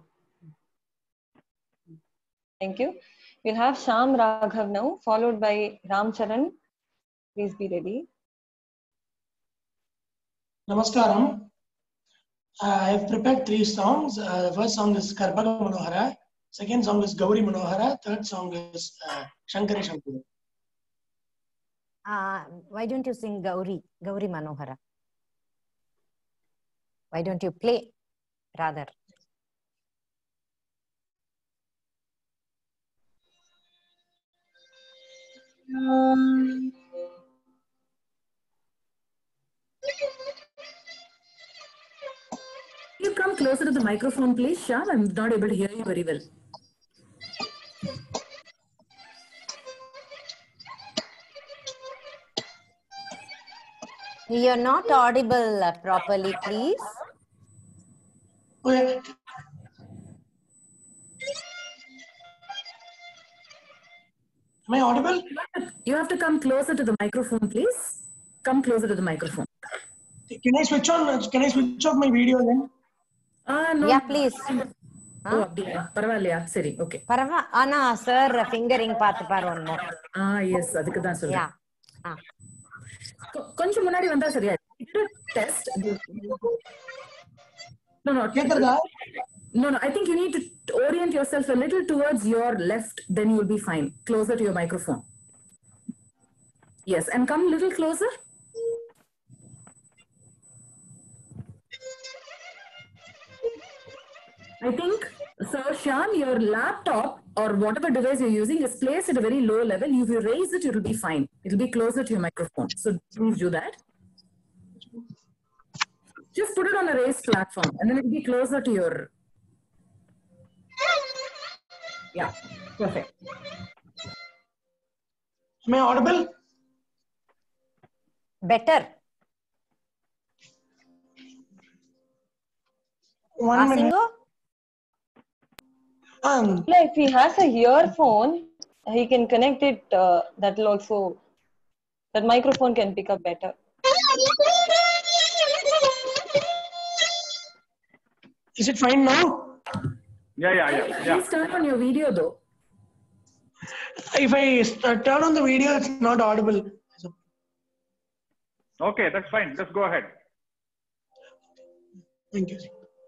Thank you. We'll have Sham Raghav now, followed by Ram Charan. Please be ready. Namaskaram. Uh, I have prepared three songs. Uh, the first song is Karpaga Manohara. Second song is Gauri Manohara. Third song is uh, Shankari Shankuru. Uh, why don't you sing Gauri, Gauri Manohara? Why don't you play rather? Um, you come closer to the microphone, please, Shyam? I'm not able to hear you very well. You're not audible uh, properly, please. Okay. Am I audible? You have to come closer to the microphone, please. Come closer to the microphone. Can I switch on? Can I switch off my video then? Ah, no. Yeah, please. Oh, அப்படியா பரவாயில்லையா சரி okay பரவா ஆனா sir fingering பார்த்து பாரு one more ஆ S அதுக்கு தான் சொல்றேன் ஆ கொஞ்சம் முன்னாடி வந்தா சரியா டெஸ்ட் no no கேக்குறதா no no I think you need to orient yourself a little towards your left, then you will be fine, closer to your microphone. Yes, and come a little closer. I think, so Shyam, your laptop or whatever device you're using is placed at a very low level. If you raise it, it will be fine. It will be closer to your microphone. So please do that. Just put it on a raised platform and then it will be closer to your... Yeah, perfect. Am I audible? Better. One minute. Um, if he has a earphone, he can connect it. Uh, that will also, that microphone can pick up better. Is it fine now? Yeah, yeah, yeah. yeah. Please turn on your video though. If I uh, turn on the video, it's not audible. Okay, that's fine. Just go ahead. Thank you.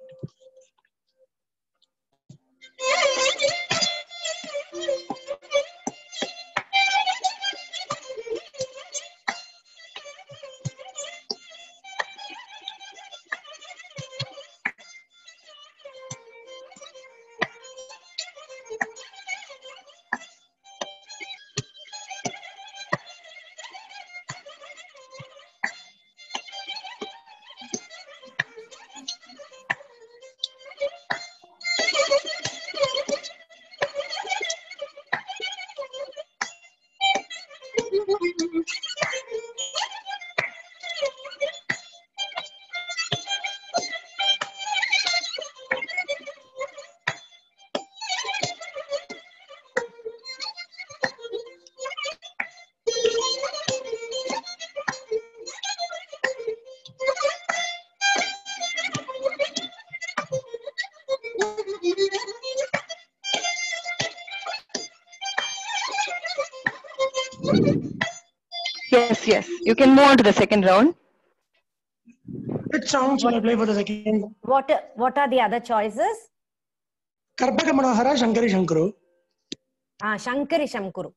Yes, yes. You can move on to the second round. Which song shall I play for the second? What What are the other choices? Karpaga Manohara, Shankari Shankuru. Ah, Shankari Shankuru.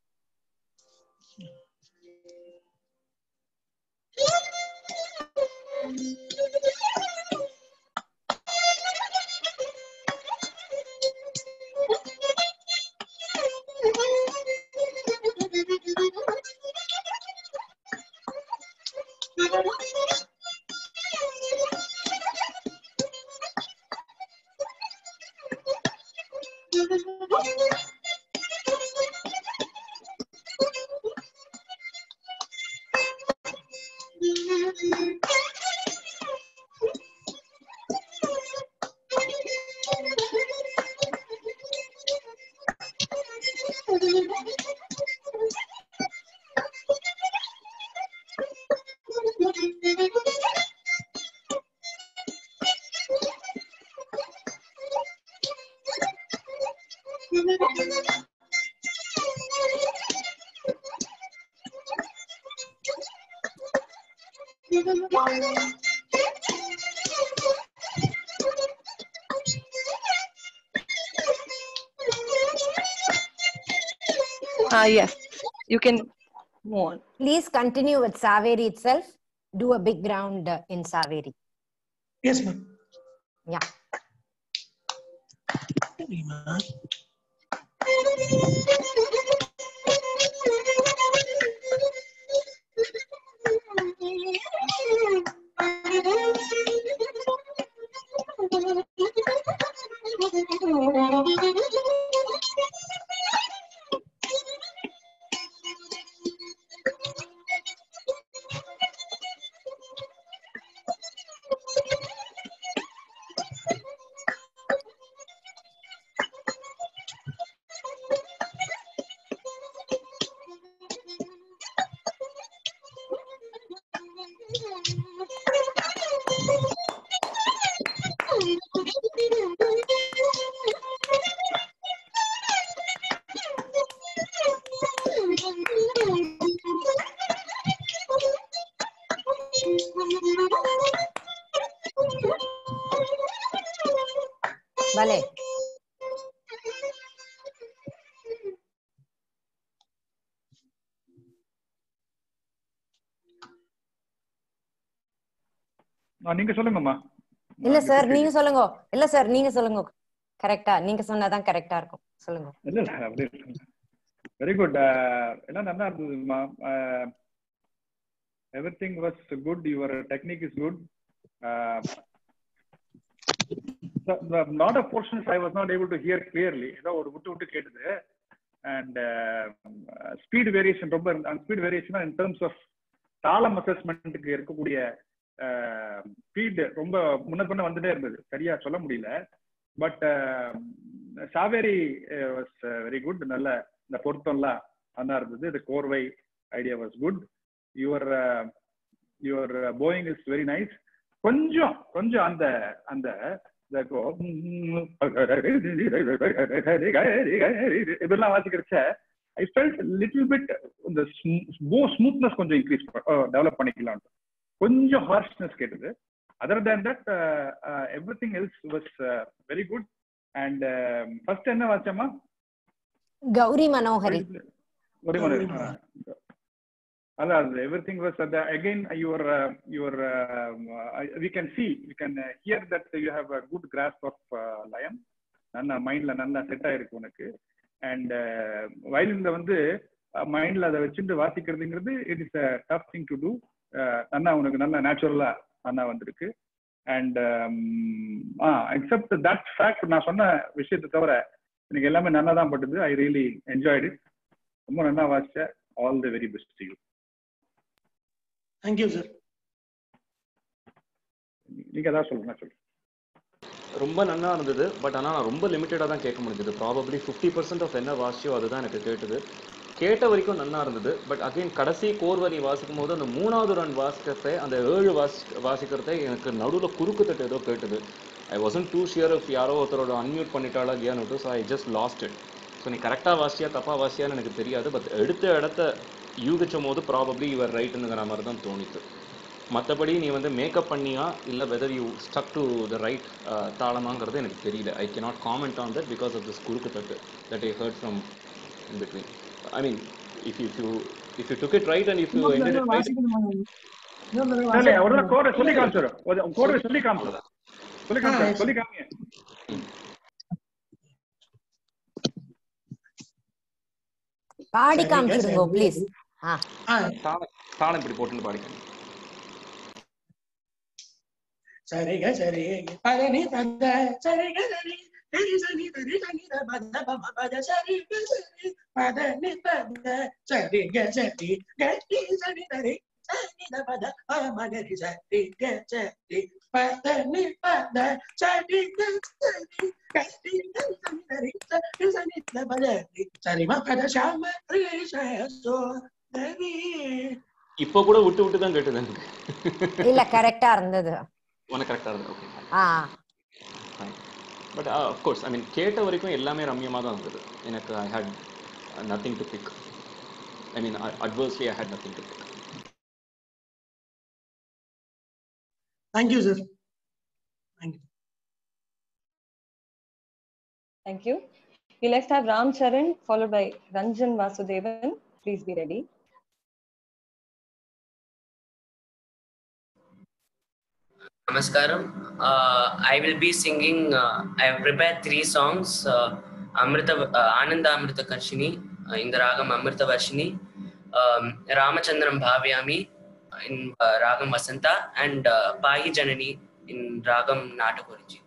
Uh, yes, you can move on. Please continue with Saveri itself. Do a big round uh, in Saveri. Yes, ma'am. Yeah. Vale. நீங்க சொல்லுங்கம்மா. இல்ல sir நீங்க சொல்லுங்க. இல்ல sir நீங்க சொல்லுங்க. கரெக்ட்டா நீங்க சொன்னாதான் கரெக்ட்டா இருக்கும். சொல்லுங்க. இல்ல இல்ல அப்படியே வெரி குட். எல்லாம் நல்லா இருந்ததுமா. everything was good. Your technique is good. Uh, the, the lot of portions I was not able to hear clearly. ஏதோ ஒரு விட்டு விட்டு கேட்டது. And uh, speed variation ரொம்ப and speed variation in terms of தாளம் அசஸ்மெண்ட்டுக்கு இருக்கக்கூடிய ஸ்பீட் ரொம்ப முன்ன பின்ன வந்துட்டே இருந்தது. சரியா சொல்ல முடியல. But Saveri was very good. நல்ல இந்த பொருத்தம்லாம் நல்லா இருந்தது. இந்த கோர்வை idea was good. Your your bowing is very nice. கொஞ்சம் கொஞ்சம் அந்த அந்த இதெல்லாம் வாசிக்கிறச்ச ஐ ஃபெல்ட் லிட்டில் பிட் இந்த போ ஸ்மூத்னஸ் கொஞ்சம் இன்க்ரீஸ் டெவலப் பண்ணிக்கலாம். கொஞ்சம் ஹார்ஷ்னஸ் கேட்டது. Other than that everything else was very good. And first என்ன வாச்சமா? கௌரி மனோஹரி. கௌரி மனோஹரி. அதான் everything was again your your we can see we can hear that you have a good grasp of uh, லயம். நல்ல மைண்ட்ல நல்லா set ஆயிருக்கு உனக்கு. And வயலின்ல வந்து மைண்ட்ல அதை வச்சுட்டு வாசிக்கிறதுங்கிறது it is a tough thing to do. அண்ணா உனக்கு நல்ல நேச்சுரலா அண்ணா வந்திருக்கு. அண்ட் எக்ஸப்ட் தட் ஃபேக்ட் நான் சொன்ன விஷயத்தை தவிர எனக்கு எல்லாமே நல்லா தான் பட்டுது. I really enjoyed it. ரொம்ப நல்லா வாசிச்ச. All the very best to you. Thank you sir. நீங்க ஏதாவது சொல்லுங்க. சொல்லுங்க. ரொம்ப நல்லா இருந்தது. பட் ஆனால் நான் ரொம்ப லிமிட்டடாக தான் கேட்க முடிஞ்சது. ப்ராபப்ளி ஃபிஃப்டி பர்சன்ட் ஆஃப் என்ன வாசிச்சோ அதுதான் எனக்கு கேட்டது. கேட்ட வரைக்கும் நல்லா இருந்தது. பட் அகைன் கடைசி கோர்வரி வாசிக்கும் போது அந்த மூணாவது ரன் வாசிக்கிறத அந்த ஏழு வாசி வாசிக்கிறத எனக்கு நடுவில் குறுக்கு தட்டு ஏதோ கேட்டது. I wasn't too sure if யாரோ ஒருத்தரோட அன்மியூட் பண்ணிட்டாளா இல்லையான்னு. So I just lost it. So நீ கரெக்டாக வாசியா தப்பாக வாசியான்னு எனக்கு தெரியாது. பட் எடுத்த இடத்த யூகிச்சும் போது ப்ராபப்ளி யுவர் ரைட்டுங்கிற மாதிரி தான் தோணித்து. மற்றபடி நீ வந்து மேக்கப் பண்ணியா இல்லை whether you stuck to the right தாளமாங்கிறது எனக்கு தெரியல. I can not comment on that because of this குறுக்கு தட்டு that I heard from in between. I mean, if you if you if you took it right and if you ended it right. இல்ல அவரோட கோரை சொல்லி காமிச்சாரு. கோரை சொல்லி காமிச்சாரு. சொல்லி காமிச்சாரு. சொல்லி காமிங்க. பாடி காமிச்சிடுங்க ப்ளீஸ். ஆ தாளம் இப்படி போட்டு பாடிங்க. சரிங்க சரி பரணி தந்த சரிங்க சரி சரி சரி சரி சரி பத பம பத சரி சரி பதனி பத சரிங்க சரி கட்டி சரி சரி சரி பத மகரி சரி சரி பதனி பத சரி சரி கட்டி சரி சரி சரி பத சரி ம பத ஷாம ரிஷயசோ தேவி. இப்போ கூட விட்டு விட்டு தான் கேட்டது எனக்கு. இல்ல கரெக்ட்டா இருந்தது. உனக்கு கரெக்டா இருந்தது. Okay. Ah but of course I mean கேட்ட வரைக்கும் எல்லாமே ரம்யமாக தான் இருந்தது எனக்கு. I had nothing to pick. I mean adversely I had nothing to pick. Thank you, sir. Thank you. Thank you. We next have Ram Charan followed by Ranjan Vasudevan. Please be ready. Namaskaram. Uh, I will be singing. Uh, I have prepared three songs. Uh, Amrita, uh, Ananda Amrita Karshini uh, in the Ragam Amrita Varshini, um, Ramachandram Bhavyami in uh, Ragam Vasanta, and uh, Pahi Janani in Ragam Natakuriji.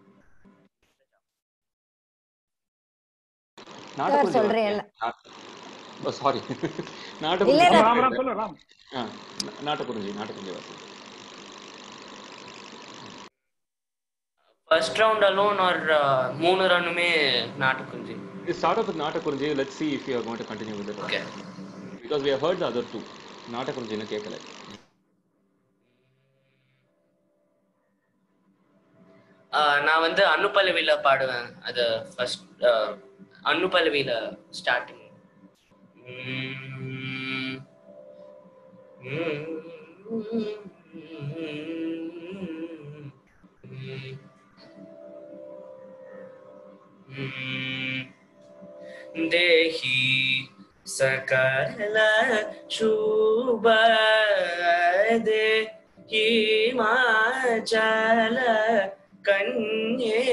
Natakuriji. சொல்றேன். Oh, sorry. இல்ல இல்ல. Ram Ram சொல்ல Ram. Ah, Natakuriji, Natakuriji Vasu. First round alone or uh, moonu ranume Natakuriji? We start off with Natakuriji. Let's see if you are going to continue with it. Okay. Because we have heard the other two. Natakuriji na kekala. நான் வந்து அனுபல்லவில பாடுவேன். அது first அனுபல்லவில starting. देहि सकल शुभ दे हिमाचल कन्ये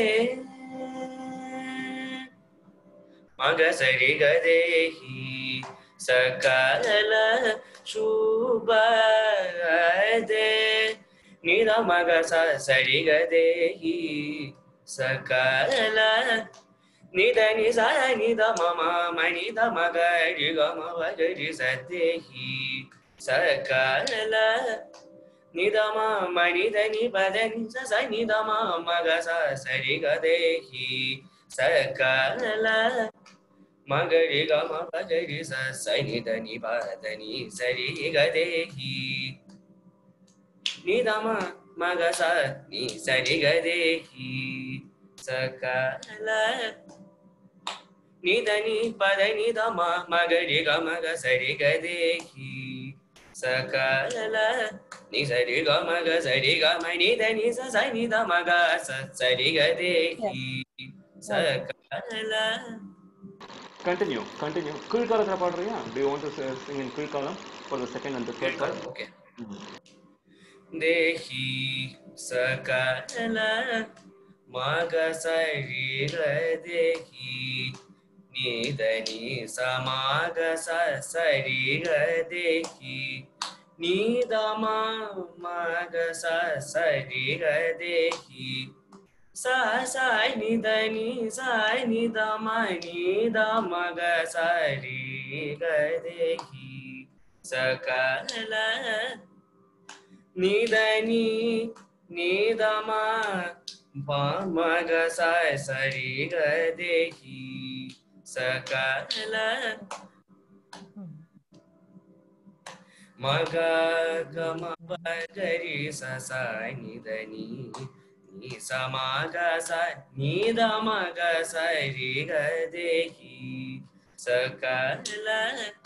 मग सरि गदेहि सकल शुभ दे निद मग सरि गदेहि सकल निद निज निद मम मणि द मग रि ग म व ग रि स देहि सकल निद म मणि द नि प द नि स स नि द म म ग स स रि ग देहि सकल म ग रि ग म प ग रि स स नि द नि प द नि स रि ग देहि निद म म ग स नि स रि ग देहि सकल निद नि प द नि द म म ग रि ग म ग स रि ग देहि सकल नि स रि ग म ग स रि ग म नि द नि स स नि द म ग स स रि ग देहि सकल. Continue, continue. Kulkalam paadriya? Do you want to sing in Kulkalam for the second and the third part? Okay. Dehi sakala maga sari dehi nidani samaga sari dehi nidama maga sari dehi sa sa nidani sa nidama nidama ga sari dehi sakala nidani nidama pa ma ga sa sari ga dehi sakala maga ga ma pa gari sa sa nidani ni sa ma ga sa nidama ga sari ga dehi sakala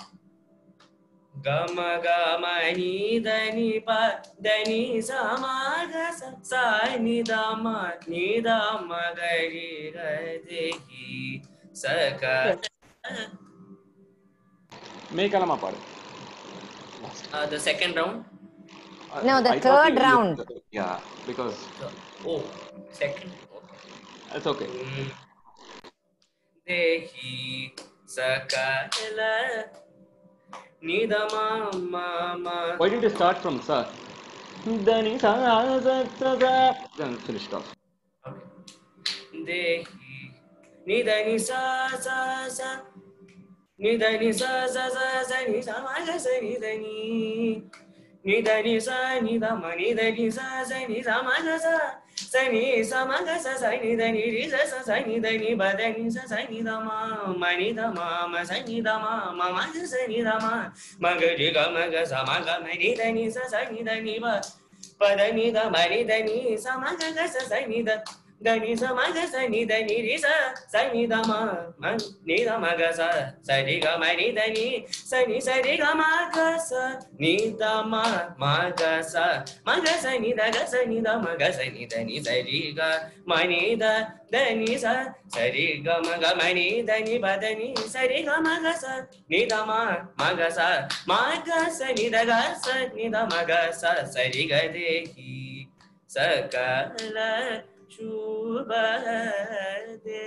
gama gama ni dani pa dani sama ga sa ni dama ni dama ga ri ga dehi sakala. Mekalama paadu. Uh, the second round. Uh, No, the I third thought you- round. Yeah, because Oh, second. Okay. that's okay. Dehi sakala nidama mama. Why didn't you start from sa? Dani sa sa sa sa. Then finish it off. Dehi nidani sa sa sa nidani sa sa sa sa ni sa ma ga sa nidani nidani sa nidama nidani sa sa ni sa ma ga sa sa ni sa ma ga sa sa nidani ri sa sa sa nidani ba da ni sa sa nidama ma nidama ma sa nidama ma ma ga sa nidama ma ga ri ga ma ga sa ma ga ma nidani sa sa nidani ba pa da ni da ma nidani sa ma ga ga sa sa nida Dani sa ma ga sa ni da ni ri sa sa ni da ma ma ni da ma ga sa sa ri ga ma ni da ni sa ni sa ri ga ma ga sa ni da ma ma ga sa ma ga sa ni da ga sa ni da ma ga sa ni da ni sa ri ga ma ni da da ni sa sa ri ga ma ga ma ni da ni ba da ni sa ri ga ma ga sa ni da ma ma ga sa ma ga sa ni da ga sa ni da ma ga sa sa ri ga de hi sakala shubhade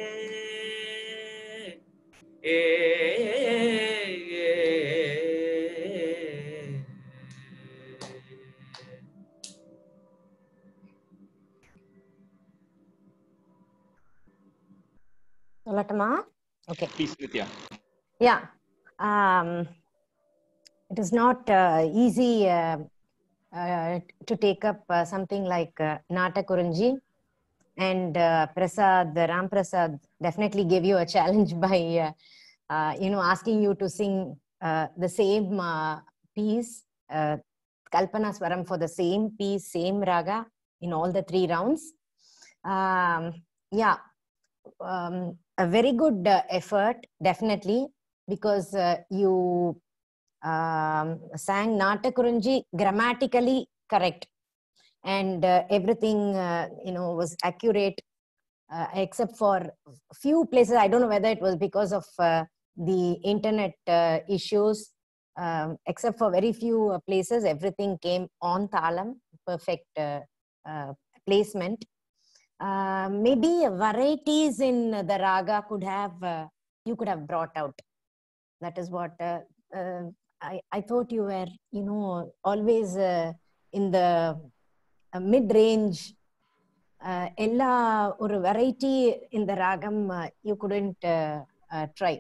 Latama? Okay. Please, Nitya. Yeah. Um, it is not uh, easy uh, uh, to take up uh, something like uh, Nata Kurunji. And uh, Prasad, Ram Prasad definitely gave you a challenge by, uh, uh, you know, asking you to sing uh, the same uh, piece, uh, Kalpana Swaram for the same piece, same raga in all the three rounds. Um, yeah, um, a very good uh, effort, definitely, because uh, you um, sang Nata Kurunji grammatically correct. And uh, everything, uh, you know, was accurate, uh, except for a few places. I don't know whether it was because of uh, the internet uh, issues, um, except for very few uh, places, everything came on Thalam, perfect uh, uh, placement. Uh, maybe varieties in the raga could have, uh, you could have brought out. That is what uh, uh, I, I thought you were, you know, always uh, in the uh, mid-range. Uh, ella or variety in the ragam uh, you couldn't uh, uh, try.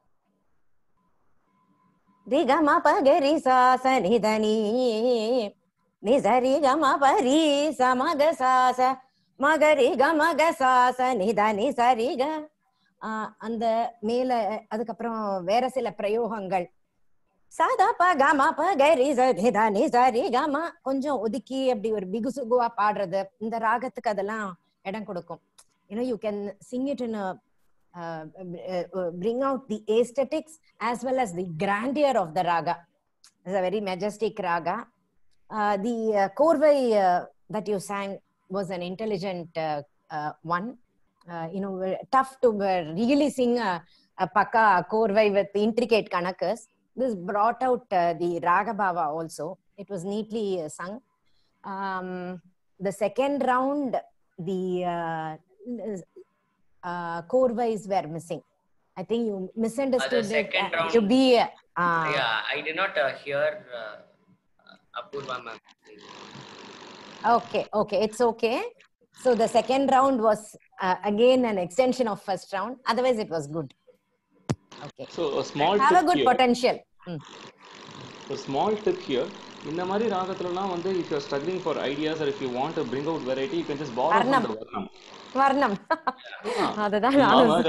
Riga ma pa ga ri sa sa ni da ni ni za ri ga ma pa ri sa ma ga sa sa ma ga ri ga ma ga sa sa ni da ni sa ri ga. அந்த மேல அதுக்கப்புறம் வேற சில பிரயோகங்கள் சாதா ப gamma ப கரி ச நீ சாரி காமா கொஞ்சம் ஒதுக்கி அப்படி ஒரு பிகுசுகுவா பாடுறது இந்த ராகத்துக்கு அதெல்லாம் இடம் கொடுக்கும். You know, you can sing it in a uh, uh, bring out the aesthetics as well as the grandeur of the raga. It's a very majestic raga. Uh, the uh, korvai uh, that you sang was an intelligent uh, uh, one. Uh, you know, tough to uh, really sing a, a paka korvai with intricate kanakas. This brought out uh, the raga bhava also. It was neatly uh, sung. Um, the second round, the uh, uh, korvais were missing. I think you misunderstood uh, the second it round, to be. Uh, yeah, I did not uh, hear uh, Apurva ma'am. Okay, okay, it's okay. So the second round was uh, again an extension of first round. Otherwise, it was good. Okay. So a small have tip a good here. potential. Hmm. A small tip here. In the Mari Ragathulana, if you're struggling for ideas or if you want to bring out variety, you can just borrow Varnam. from the Varnam. Varnam. அதுதான்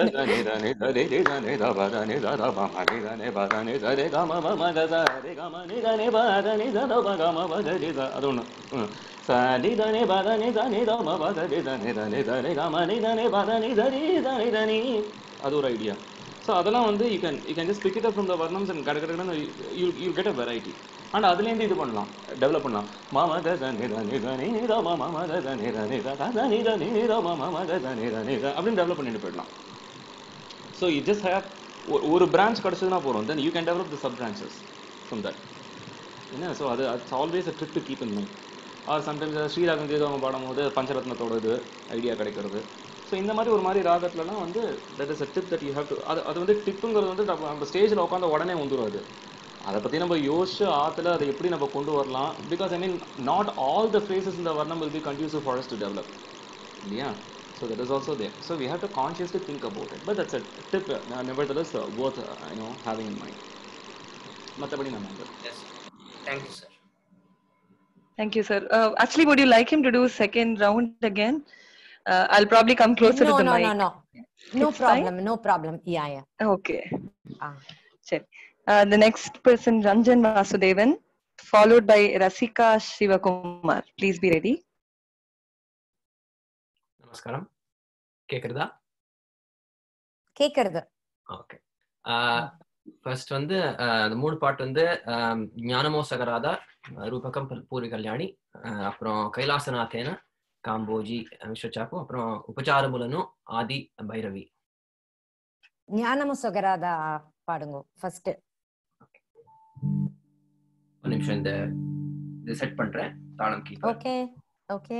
அது ஒரு idea. So அதெல்லாம் வந்து you can you can just pick it up from the varnams and கட கடன்னு you you get a variety. And அதுல இருந்து இது பண்ணலாம், டெவலப் பண்ணலாம். மாமா த த நி த நி த நி த மா மா த த நி த நி த த நி த நி த மா மா த த நி த நி த அப்படி டெவலப் பண்ணிட்டு போய்டலாம். So you just have ஒரு branch கிடைச்சதுனா போறோம், then you can develop the sub branches from that. You know, so அது it's always a trick to keep in mind. Or sometimes ஸ்ரீராகம் கேதவங்க பாடும்போது பஞ்சரத்னத்தோட இது ஐடியா கிடைக்கிறது. ஸோ இந்த மாதிரி ஒரு மாதிரி ராகத்துலலாம் வந்து that is a tip that you have to. அது அது வந்து டிப்புங்கிறது வந்து நம்ம ஸ்டேஜில் உட்காந்து உடனே வந்துடும். அதை பற்றி நம்ம யோசிச்சு ஆற்றுல அதை எப்படி நம்ம கொண்டு வரலாம். Because I mean not all the phrases இந்த வர்ணம் will be conducive for us to develop இல்லையா. So that is also there. So we have to consciously think about it. But that's a tip nevertheless worth you know having in mind. மற்றபடி நம்ம வந்து Thank you, sir. Thank you, sir. Uh, actually, would you like him to do second round again? Uh, I'll probably come closer no, to the no, mic. No, no, no. No it's problem. fine? No problem. Yeah, yeah. Okay. Ah. Sure. Uh, the next person, Ranjan Vasudevan, followed by Rasika Shivakumar. Please be ready. Namaskaram. கேக்குறதா? கேக்குறது. Okay. First வந்து அந்த மூணு பாட்டு வந்து ஞானமோ சகராதா, ரூபகம் பூர்வி கல்யாணி, அப்புறம் கைலாசநாதேன காம்போஜி மிஸ்ர சாப்பு, அப்புறம் உபச்சாரமுலனு ஆதி பைரவி. ஞானமோ சகராதா பாடுங்க ஃபர்ஸ்ட். ஒரு நிமிஷம் இந்த இது செட் பண்றேன். தாளம் கீப்பர். Okay okay.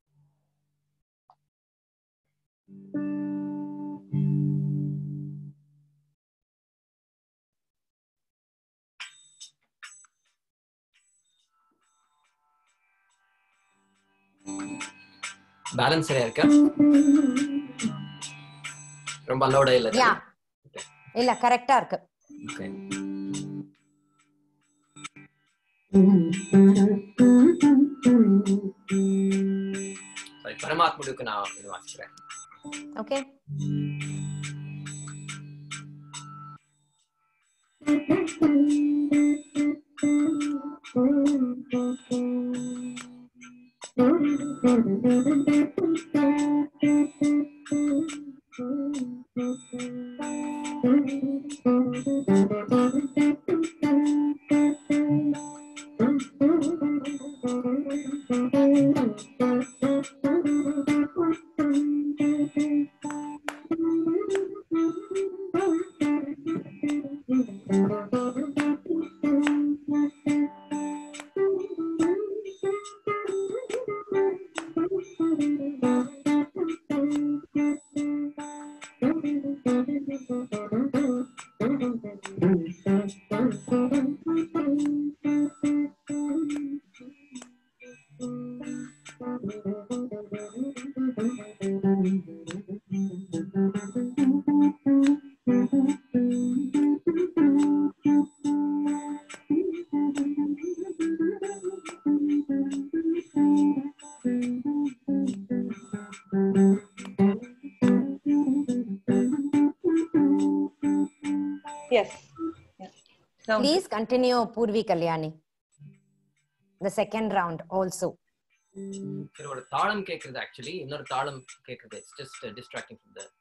பேலன்ஸ் சரியா இருக்கா? ரொம்ப லவுடா இல்ல? யா இல்ல கரெக்ட்டா இருக்கு. ஓகே. சரி, பரமாத்மனுக்கு நான் இது வாசிக்கிறேன். Okay. Yes. Yes. Please continue Purvi Kalyani. The second round also. சரி, ஒரு தாளம் கேக்குறது ஆக்சுவலி இன்னொரு தாளம் கேக்குறது. It's just uh, distracting from the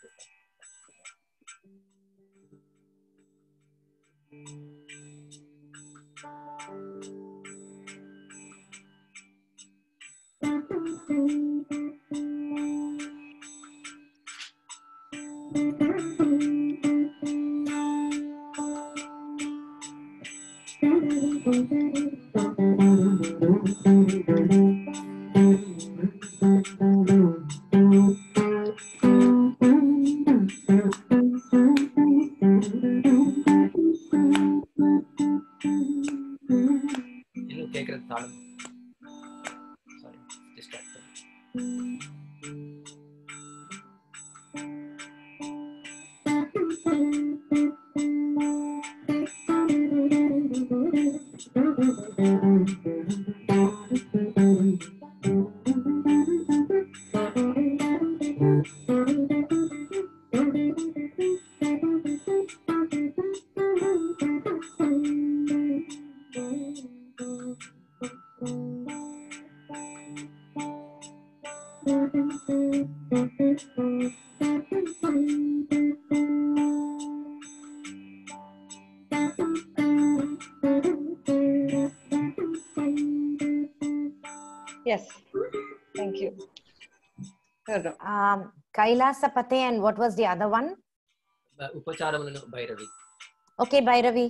இன்னும் கேக்குறது தாளம். Sorry, distracted. Yes. Thank you. Um, Kailasapate, and what was the other one? Upacharamulanu Bhairavi. Okay, Bhairavi.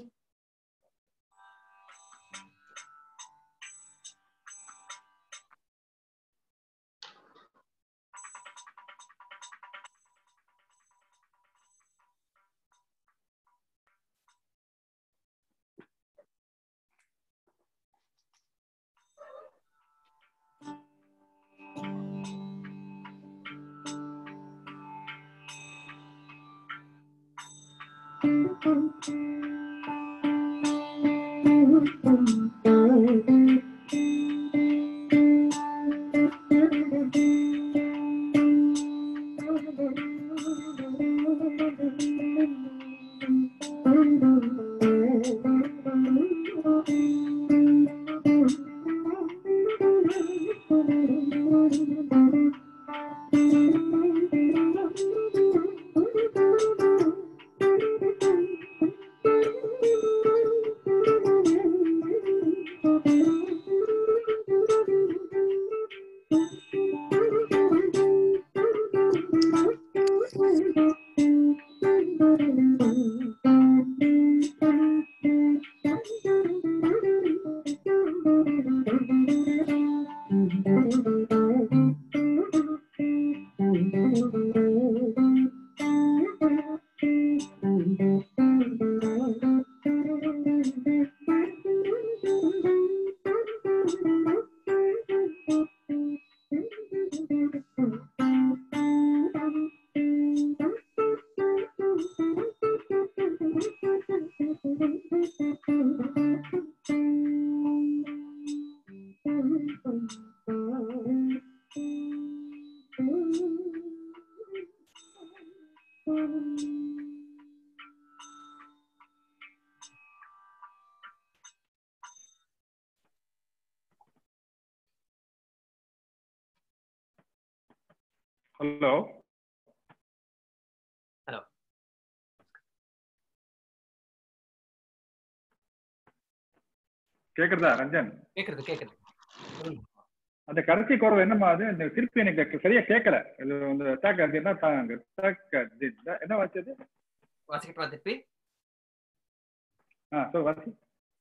Hello hello கேக்குறதா ரஞ்சன்? கேக்குறது கேக்குறது. அந்த கடைசி குறவு என்னமா அது? அந்த திருப்பி எனக்கு சரியா கேட்கல. இது வந்து தாக்க என்ன தாங்க தாக்க என்ன வாச்சது? வாசிக்கட்டா திருப்பி? ஆ சோ வாசி.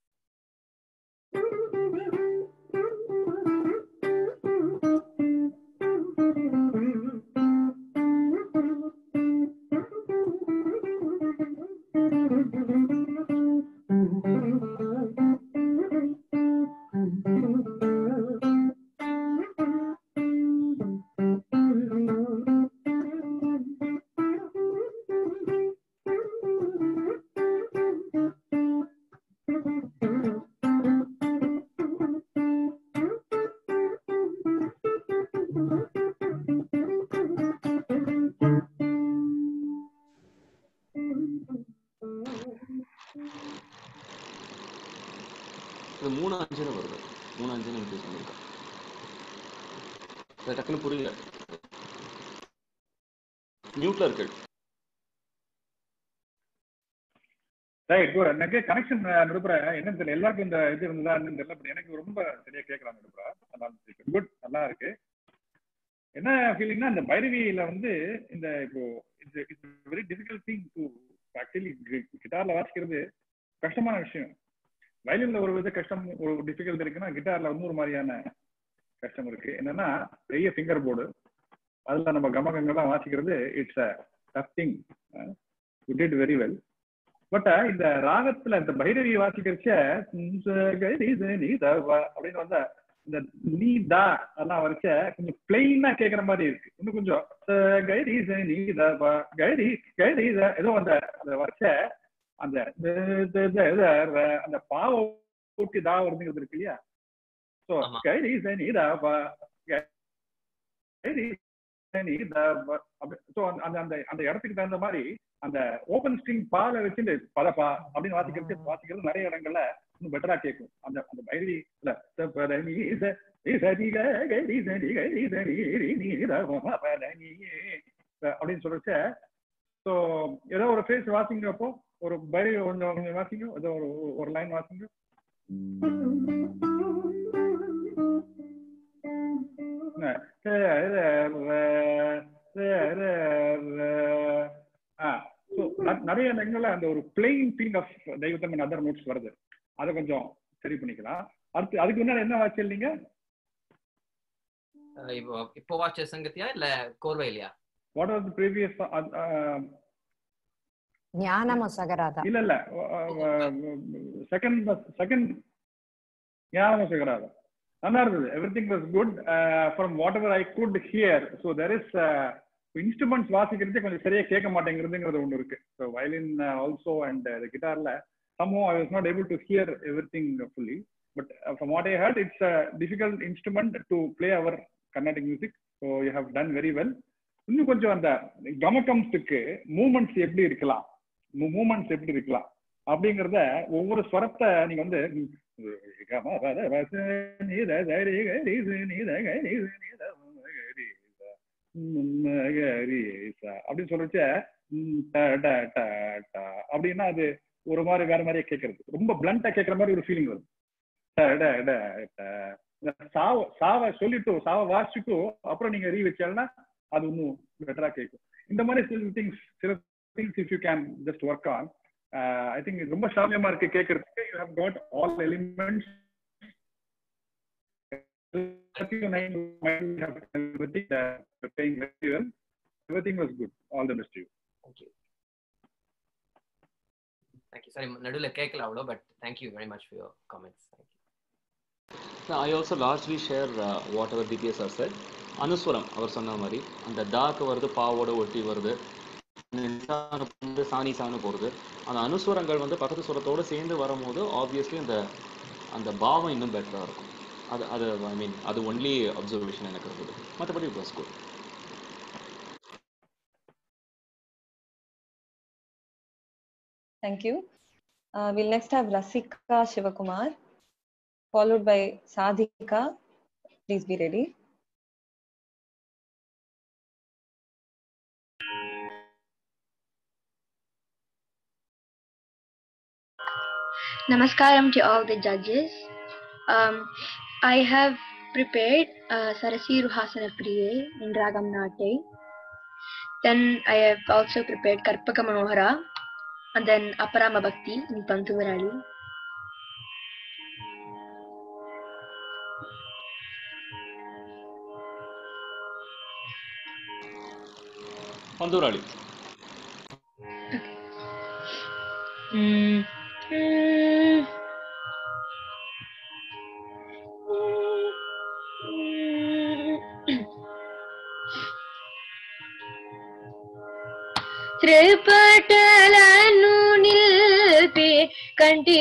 மூணு அஞ்சுன்னு வருது. மூணு அஞ்சுன்னு இன்க்ரீஸ் பண்ணிருக்கேன். டக்குன்னு புரியல. மியூட்ல இருக்கு. Right good. எனக்கு கனெக்ஷன் நிருப்புற என்னன்னு தெரியல. எல்லாருக்கும் இந்த இது இருந்ததா தெரியல. பட் எனக்கு ரொம்ப சரியா கேட்கலாம் நிருப்புறா. குட், நல்லா இருக்கு. என்ன ஃபீலிங்னா இந்த பைரவியில வந்து இந்த இப்போ it's very difficult thing to actually கிட்டார்ல வாசிக்கிறது கஷ்டமான விஷயம். வயலின்ல ஒரு வித கஷ்டம் ஒரு டிஃபிகல்ட் இருக்குன்னா கிட்டார்ல இன்னொரு மாதிரியான கஷ்டம் இருக்கு. என்னன்னா பெரிய ஃபிங்கர் போர்டு, அதுல நம்ம கமகங்கள்லாம் வாசிக்கிறது it's a tough thing. You did very well. But இந்த ராகத்துல இந்த பைரவி வாசிக்கிறச்ச அப்படின்னு வந்தா இந்த நீ தா அதெல்லாம் வரைச்ச கொஞ்சம் பிளெயினா கேட்கற மாதிரி இருக்கு. இன்னும் கொஞ்சம் கைரீஸ் நீ தா கைரி கைரீஸ் ஏதோ அந்த அந்த வரைச்ச அந்த அந்த பாவ ஊட்டி தா வருதுங்கிறது இருக்கு இல்லையா? ஸோ கைரீஸ் நீ தா அந்த அந்த இடத்துக்கு தகுந்த மாதிரி அந்த ஓபன் ஸ்ட்ரிங் பால வச்சு பதப்பா அப்படின்னு வாசிக்கிறது வாசிக்கிறது நிறைய இடங்கள்ல இன்னும் பெட்டரா கேட்கும். அந்த அந்த பைரவி அப்படின்னு சொல்றச்ச ஸோ ஏதோ ஒரு ஃபேஸ் வாசிங்க. அப்போ ஒரு பைரவி கொஞ்சம் கொஞ்சம் வாசிங்க. ஏதோ ஒரு ஒரு லைன் வாசிங்க. நிறைய இடங்கள்ல அந்த ஒரு பிளெயின் திங் ஆஃப் தெய்வத்தம் அண்ட் அதர் நோட்ஸ் வருது. அதை கொஞ்சம் சரி பண்ணிக்கலாம். அடுத்து அதுக்கு முன்னாடி என்ன வாட்ச் இல்லைங்க? இப்போ இப்போ வாட்ச் சங்கத்தியா இல்ல கோர்வைலியா? What was the previous? ஞானமோசகராதா. இல்ல இல்ல செகண்ட் செகண்ட் ஞானமோசகராதா நல்லா இருந்தது. Everything was good from whatever I could hear. So there is instruments வாசிக்கிறது கொஞ்சம் சரியா கேட்க மாட்டேங்கிறதுங்கிறது ஒன்று இருக்கு. ஸோ வயலின் ஆல்சோ அண்ட் கிட்டார்ல somehow I was not able to hear everything fully, but uh, from what I heard, it's a difficult instrument to play our Carnatic music. So you have done very well. இன்னும் கொஞ்சம் அந்த கமகம்ஸுக்கு moments எப்படி இருக்கலாம், moments எப்படி இருக்கலாம் அப்படிங்கிறத ஒவ்வொரு ஸ்வரத்தை நீங்க வந்து அப்படின்னு சொல்லிச்ச அப்படின்னா அது ஒரு மாதிரி வேற மாதிரியே கேட்கறது, ரொம்ப பிளண்டா கேட்கற மாதிரி ஒரு ஃபீலிங் வருது. சாவ சாவ சொல்லிட்டு சாவ வாசிச்சுட்டு அப்புறம் நீங்க ரீ வச்சாங்கன்னா அது இன்னும் பெட்டரா கேட்கும். இந்த மாதிரி சில திங்ஸ் சில things if you can just work on, I think ரொம்ப சாமியமா இருக்கு கேட்கறதுக்கு. You have got all elements. Everything was good. All the best to you. Thank you. Thank you. Sorry, நடுவுல கேட்கல அவ்வளோ, but thank you very much for your comments. Thank you. I also largely share uh, whatever D P S sir said. அனுஸ்வரம் அவர் சொன்ன மாதிரி அந்த dog வருது, பாவோட ஒட்டி வருது, சாணி சாணு போகிறது. அந்த அனுஸ்வரங்கள் வந்து பக்கத்து சுரத்தோடு சேர்ந்து வரும்போது ஆப்வியஸ்லி அந்த அந்த பாவம் இன்னும் பெட்டராக இருக்கும். அது அது ஐ மீன் அது ஒன்லி அப்சர்வேஷன் எனக்கு இருக்குது. மற்றபடி it was good. Thank you. Uh, we'll next have Rasika Shivakumar, followed by Sadhika. Please be ready. Namaskaram to all the judges. Um, I have prepared uh, Sarasi Ruhasana Priye in Ragam Nate. Then I have also prepared Karpaka Manohara and then Aparama Bhakti in Pantuvarali. Pantuvarali. Okay. Mm. Mm. త్రిపటలను నిల్పి కంటి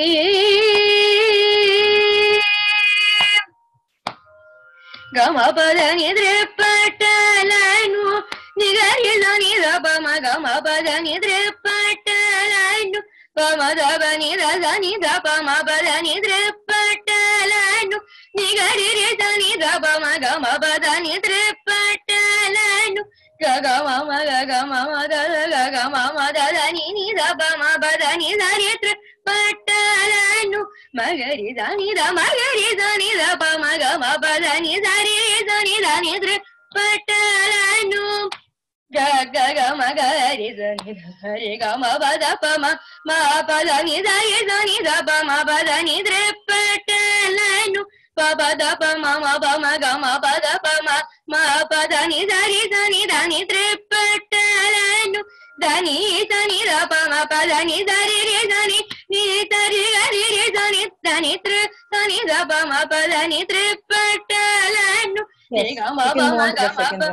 గమపదని త్రిపటలను నిగరిదని రపమ గమపదని త్రిపటలను పమదబని రదని రపమ పదని త్రిపటలను నిగరిదని రపమ గమపదని త్రిపటలను గగమమ గగమమ దద గగమమ దని నిరపమ పదని దని త్రిపటలను మగరి దని ద మగరి దని రపమ గమపదని దని దని దని త్రిపటలను గగ గమ గరి దని హరి గమ పద పమ మా పదని దని దని రపమ పదని త్రిపటలను పద పమ పమ గమ పద పమ మా పదని దని దని దని త్రిపటలను దని దని రపమ పదని దని దని ని తరి గరి దని దని త్రి దని రపమ పదని త్రిపటలను గమ పమ గమ పమ.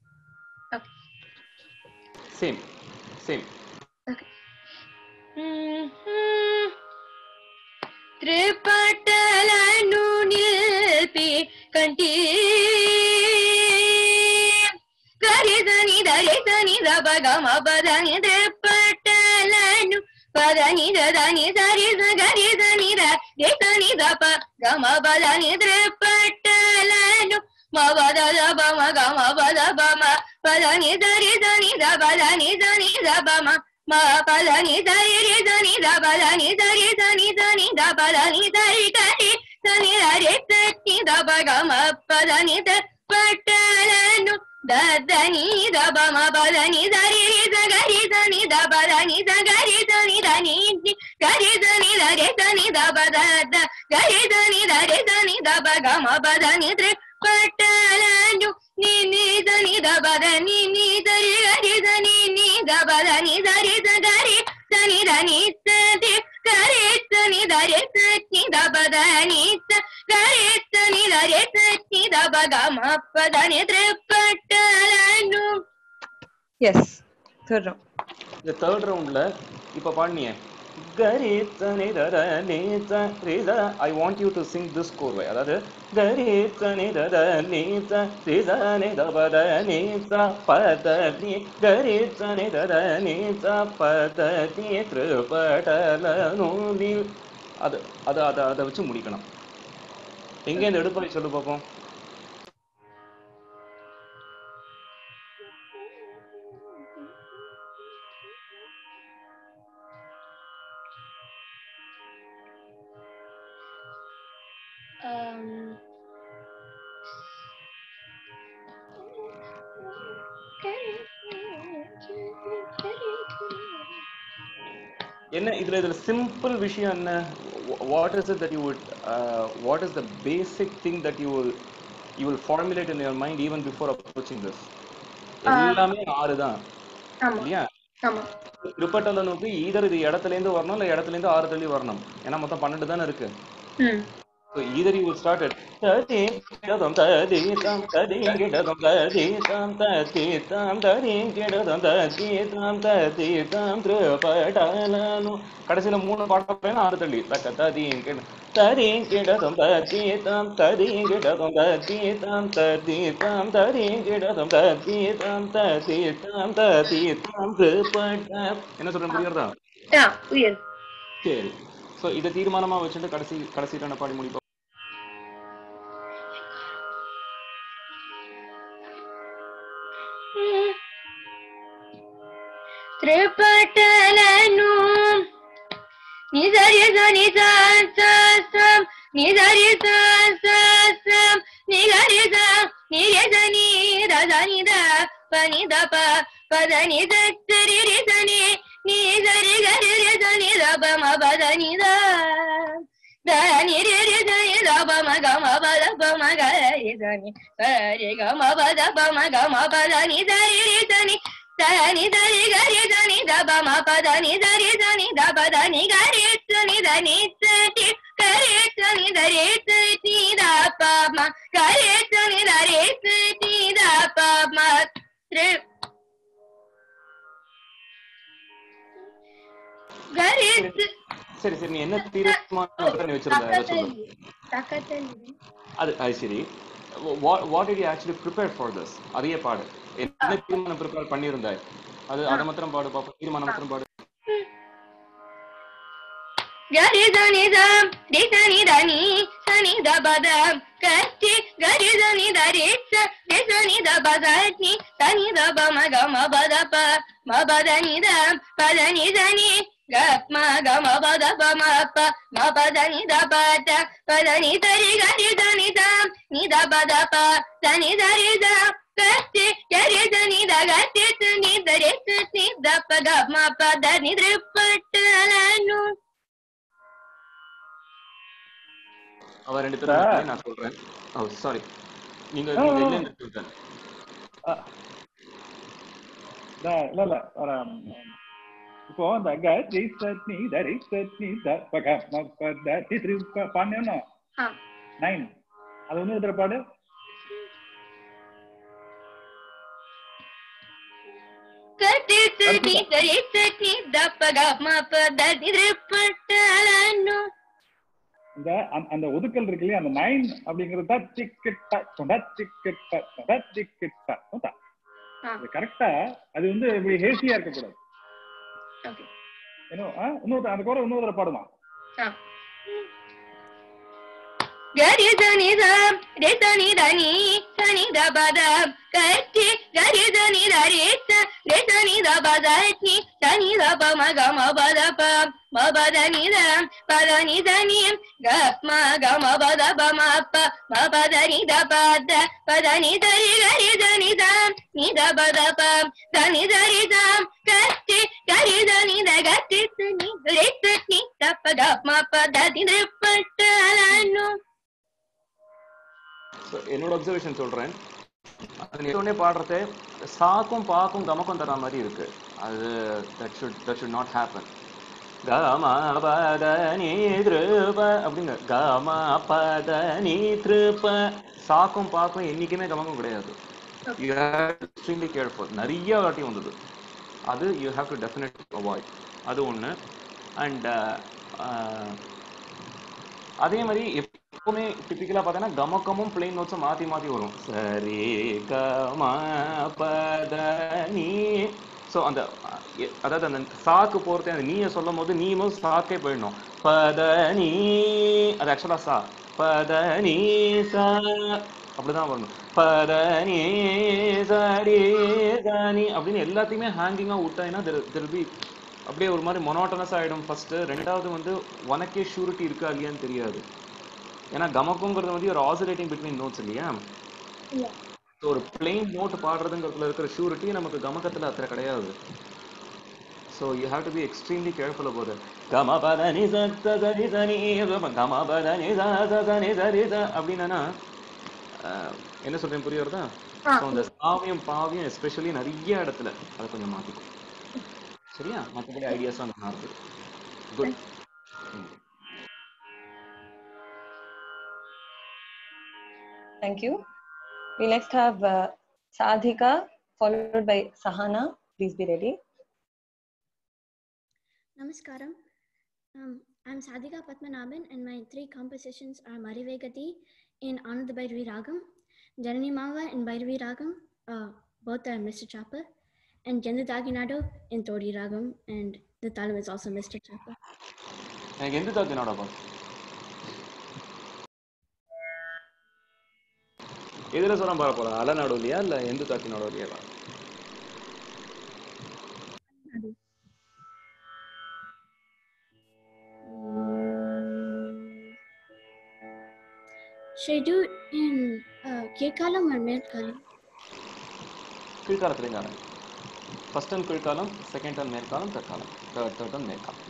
Same, same. Okay. త్రిపటలను నిల్పి కంటి గరిదని దరిదని దబగమ పదని త్రిపటలను పదని దదని దరి గరిదని దరిదని దప గమ పదని త్రిపటలను మవద దబమ గమ పద బమ పదని దరి దని దబదని దని దబమ మా పదని దరి దని దబదని దరి దని దని దబదని దరి గరి దని దరి తట్టి దబగమ పదని త్రిపటలను దదని దబమ పదని దరి గరి దని దబదని దగరి దని దని గరి దని దరి దని దబద గరి దని దరి దని దబగమ పదని త్రిపటలను ని ని దని దబద ని ని దరి గరి దని ని దబద ని దరి దగరి దని దని తది గరి దని దరి తని దబద ని గరి దని దరి తని దబగమ పదని త్రిపటలను. Yes, third round. இந்த தேர்ட் ரவுண்ட்ல இப்ப பாடுனியே கரித்தனி தர நீத ரித I want you to sing this கோர்வை. அதாவது கரித்தனி தர நீத ரிதனி தபத நீத பதனி கரித்தனி தர நீத பதனி த்ரிபடலனூதி. அது அது அதை அதை வச்சு முடிக்கணும். எங்க இந்த எடுப்பை சொல்லு பார்ப்போம். Um, என்ன இதுல இதுல சிம்பிள் விஷயம் என்ன? What is it that you would uh, what is the basic thing that you will you will formulate in your mind even before approaching this? எல்லாமே ஆறு தான் இல்லையா? ஆமா. த்ரிபட்டலனுக்கு ஈதர் இது இடத்துல இருந்து வரணும் இல்ல இடத்துல இருந்து ஆறு தள்ளி வரணும். ஏன்னா மொத்தம் பன்னெண்டு தானே இருக்கு. So either you will start at thirteen gedam thirteen thirteen gedam thirteen thirteen thirteen gedam thirteen thirteen thrupatalanu கடைசில மூணு பாட்டு போறேன்னா ஆறு தள்ளி தக்க ததீன் கெட ததீன் கெடதம் ததீதம் ததீன் கெடதம் ததீதம் ததீதம் ததீன் கெடதம் ததீதம் ததீதம் ததீதம் த்ருபட என்ன சொல்றேன் புரியுறதா? புரியுது. சரி. சோ இத தீர்மானமா வச்சுட்டு கடைசி கடைசி ரெண்டு பாடி முடிப்போம். త్రిపటలను నిజరి సని సం నిజరి సం నిగరి స నిగని రదని ద పని ద ప పదని ద సరి రి సని నిజరి గరి రి సని ద ప మ పదని ద దని రి రి సని ద ప మ గ మ ప ద ప మ గ రి సని సరి గ మ ప ద ప మ గ మ ప దని సరి రి సని దని దని గరి దని ద ప మ ప దని సరి దని ద ప దని గరి సని దని సటి గరి సని దరి సటి ద ప మ గరి సని దరి సటి ద ప మ త్రి గరి சரி சரி நீ என்ன தீர்மானம் பண்ணி வச்சிருந்த அத சொல்லு. தக்கத்தலி அது அது சரி. what what did you actually prepare for this? அதையே பாடு. என்ன தீர்மானம் ப்ரிப்பேர் பண்ணியிருந்தாய் அது அத மாத்திரம் பாடு பாப்போம். தீர்மானம் மாத்திரம் பாடு. gari dani dam ri dani dani sani da badam katti gari dani dari sa ri dani da badani dani da ba ma ga ma ba da pa ma ba dani dam pa dani dani ga ma ga ma ba da pa ma pa ma ba dani da ba da pa dani dari gari dani dam ni da ba da pa dani dari da katti gari dani da gatti ni dari ni da pa ga ma pa dani dripattalanu அவ ரெண்டு பேரும் நான் சொல்றேன். Oh sorry. நீங்க நீங்க என்ன சொல்றீங்க? இல்ல இல்ல இப்போ அந்த கரி சட்னி தரி சட்னி த பக ம ப த தி த்ரி பாடுனா நைன் அது ஒண்ணு இதர பாடு. கட்டி சட்னி தரி சட்னி த பக ம ப த தி த்ரி பட்டலனு இந்த அந்த ஒதுக்கல் இருக்கு இல்லையா அந்த நைன் அப்படிங்கிறது டிக்கெட்டா கொண்டா டிக்கெட்டா கொண்டா டிக்கெட்டா ஓகே அது கரெக்ட்டா அது வந்து இப்படி ஹேசியா இருக்க கூடாது. ஓகே இன்னும் இன்னொரு அந்த கோர இன்னொரு பாடுமா? gari dani dam ri dani dani sani da badam katti gari dani dari sa ri dani da badani sani da ba ma ga ma ba da pa ma ba dani dam pa dani dani ga ma ga ma ba da ba ma pa ma ba dani da ba da pa dani dari gari dani dam ni da ba da pa dani dari dam katti gari dani da gatti ni ri ni da pa ga ma pa dani dripattalanu என்னோட observation சொல்றேன். அது நீ பாடுறதே சாக்கும் பாக்கும் கமக்கும் தர மாதிரி இருக்கு. அது that should that should not happen. கம பத நீ த்ருப அப்படிங்க கம பத நீ த்ருப சாக்கும் பாக்கும் என்னைக்குமே கமக்கும் கிடையாது. You have to be extremely careful. நிறைய வாட்டி வந்தது. அது you have to definitely avoid. அது ஒண்ணு. அண்ட் அதே மாதிரி எப்பவுமே டிபிக்கலா பார்த்தீங்கன்னா கமக்கமும் பிளெயின் நோட்ஸும் மாத்தி மாத்தி வரும். சரி கம பத நீ ஸோ அந்த அதாவது அந்த சாக்கு போறது அந்த நீயை சொல்லும் போது நீயும் சாக்கே போயிடணும். பத நீ அது ஆக்சுவலா சா பத நீ சா அப்படிதான் வரணும். பத நீ சரி தனி அப்படின்னு எல்லாத்தையுமே ஹேங்கிங்கா விட்டாங்கன்னா திருப்பி அப்படியே ஒரு மாதிரி மொனோட்டனஸ் ஆயிடும் ஃபர்ஸ்ட். ரெண்டாவது வந்து உனக்கே ஷூரிட்டி இருக்கா இல்லையான்னு தெரியாது. ஏன்னா கமக்குங்கிறது வந்து ஒரு ஆசிலேட்டிங் பிட்வீன் நோட்ஸ் இல்லையா? ஒரு பிளெயின் நோட் பாடுறதுங்கிறதுல இருக்கிற ஷூரிட்டி நமக்கு கமக்கத்துல அத்தனை கிடையாது. So you have to be extremely careful about it. கம பதனி சரி சனி கம பதனி சனி சரி அப்படின்னா என்ன சொல்றேன் புரியுறதா? ஸோ அந்த சாவியம் பாவியம் எஸ்பெஷலி நிறைய இடத்துல அதை கொஞ்சம் மாத்திக்கும். சரியா? மற்றபடி ஐடியாஸ் நல்லா இருக்குது. Good. Thank you. We next have uh, Sadhika, followed by Sahana. Please be ready. Namaskaram. Um, I'm Sadhika Padmanabhan, and my three compositions are Marivegati in Ananda Bhairavi Ragam, Janani Mava in Bhairavi Ragam, uh, both are Mister Chappa, and Jendu Daginado in Todi Ragam, and the talam is also Mister Chappa. எனக்கு எந்த தாக்கினாடா pass எதுல சொல்ல பாட போறா அலநாடு இல்லையா இல்ல எந்த தாக்கினாடோ இல்லையா Should I do it in uh, Kirkalam or Merkalam? கீழ்காலத்துல இருந்தாங்க ஃபர்ஸ்ட் டர்ன் கீழ்காலம் செகண்ட் டர்ன் மேற்காலம் தற்காலம் தேர்ட் தேர்ட் டர்ன் மேற்காலம்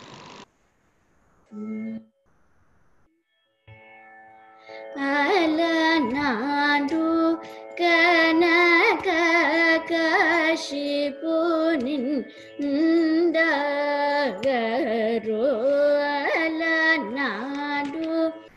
Alanadu kanaka kashipunin ndagaru alanadu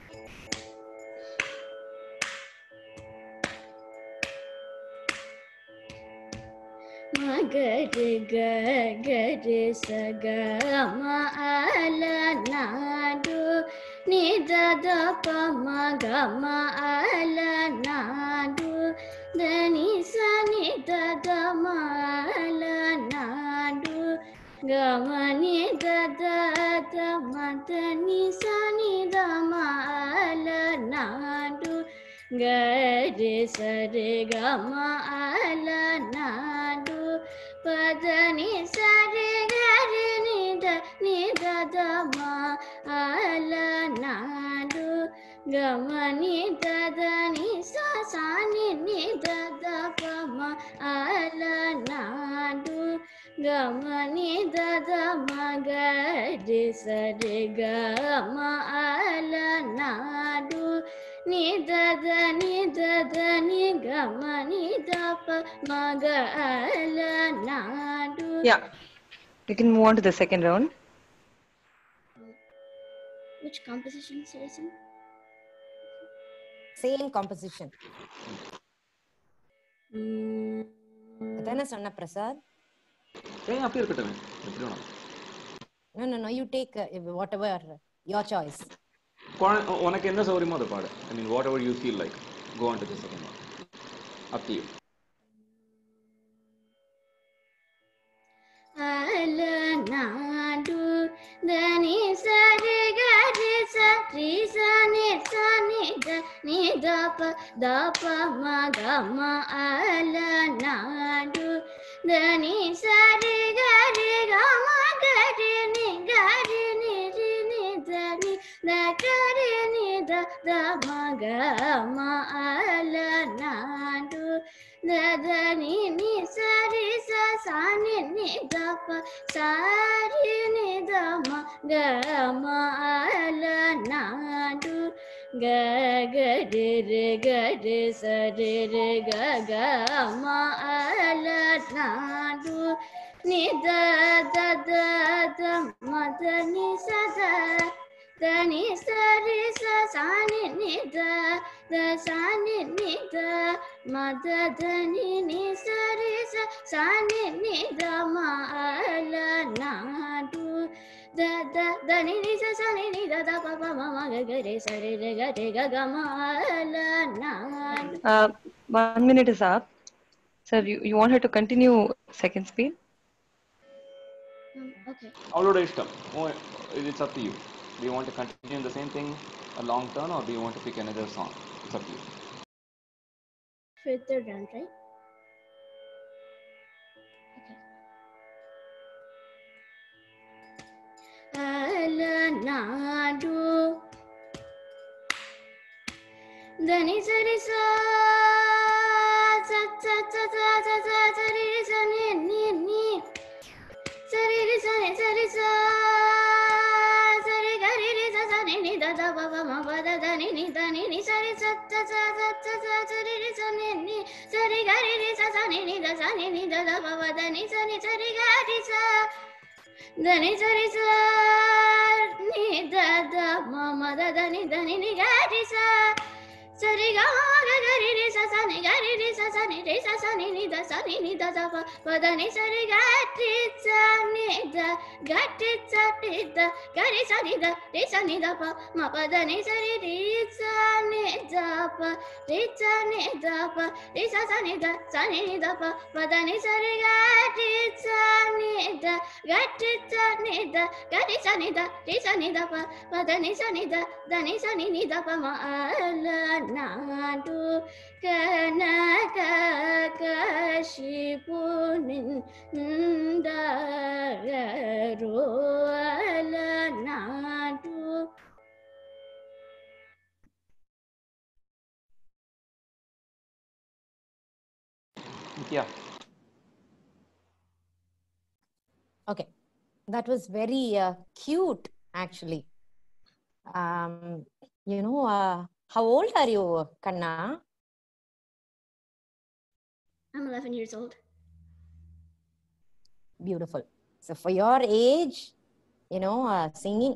magari gagari sagama alanadu Nidada pama gama alanadu Danisa nidada ma alanadu Gama nidada dama danisa nidama alanadu Gari sari gama alanadu Padani sari gari nida nidada ma alanadu Gamani dadani sasani nidada pama alanadu Gamani dada magadi sari gama alanadu Nidada nidada nigama nidapa maga alanadu. Yeah, we can move on to the second round. Which composition, Citizen? Same composition. Adana sonna Prasad. Hey, up here, Katan. No, no, no. You take uh, whatever your choice. உனக்கு என்ன சௌரியமோ அதை பாடு. I mean, whatever you feel like. Go on to the second one. Up to you. Alanadu dani sari gari sari sani sani da ni da pa da pa ma ga ma alanadu dani sari gari ga ma gari ni gari ni ri ni da ni da gari ni da da ma ga ma alanadu da da ni ni sari sa sani ni da pa sari ni da ma ga ma alanadu ga ga re re ga re sa re re ga ga ma alanadu ni da da da da ma da ni sa da da ni sa re sa sa ni ni da da sa ni ni da ma da da ni ni sa re sa sa ni ni da ma alanadu da da da ni ni sa sa ni ni da da pa pa ma ma ga ga re sa re re ga re ga ga ma alanadu. Uh, one minute is up. Sir, you, you want her to continue second speed? Um, okay. அவளோட இஷ்டம். It's up to you. Do you want to continue in the same thing a long turn or do you want to pick another song? It's up to you. For third round, right? Okay. Alanadu Dani sari sa sa sa sa sa sa sa sari sa ni ni ni sari sa ni sari sa sari gari ri sa sa ni ni da da ba ba ma ba da da ni ni da ni ni sari sa sa sa sa sa sa sari ri sa ni ni sari gari ri sa sa ni ni da sa ni ni da da ba ba da ni sa ni sari gari sa da ni sari sa ni da da ma ma da da ni da ni ni gari sa Sari ga ga ga re re sa sa ni ga re re sa sa ni re sa sa ni ni da sa ni ni da da pa pa da ni sa re ga ti sa ni da ga ti sa ti da ga re sa ni da re sa ni da pa ma pa da ni sa re re sa ni da pa re sa ni da pa re sa sa ni da sa ni ni da pa pa da ni sa re ga ti sa ni da ga ti sa ni da ga re sa ni da re sa ni da pa pa da ni sa ni da da ni sa ni ni da pa ma ala nadu kanaka kashipunin ndagaru ala nadu. Yeah. Okay, that was very uh, cute, actually. Um, you know, uh, how old are you, Kanna? I'm eleven years old. Beautiful. So for your age, you know, uh, singing,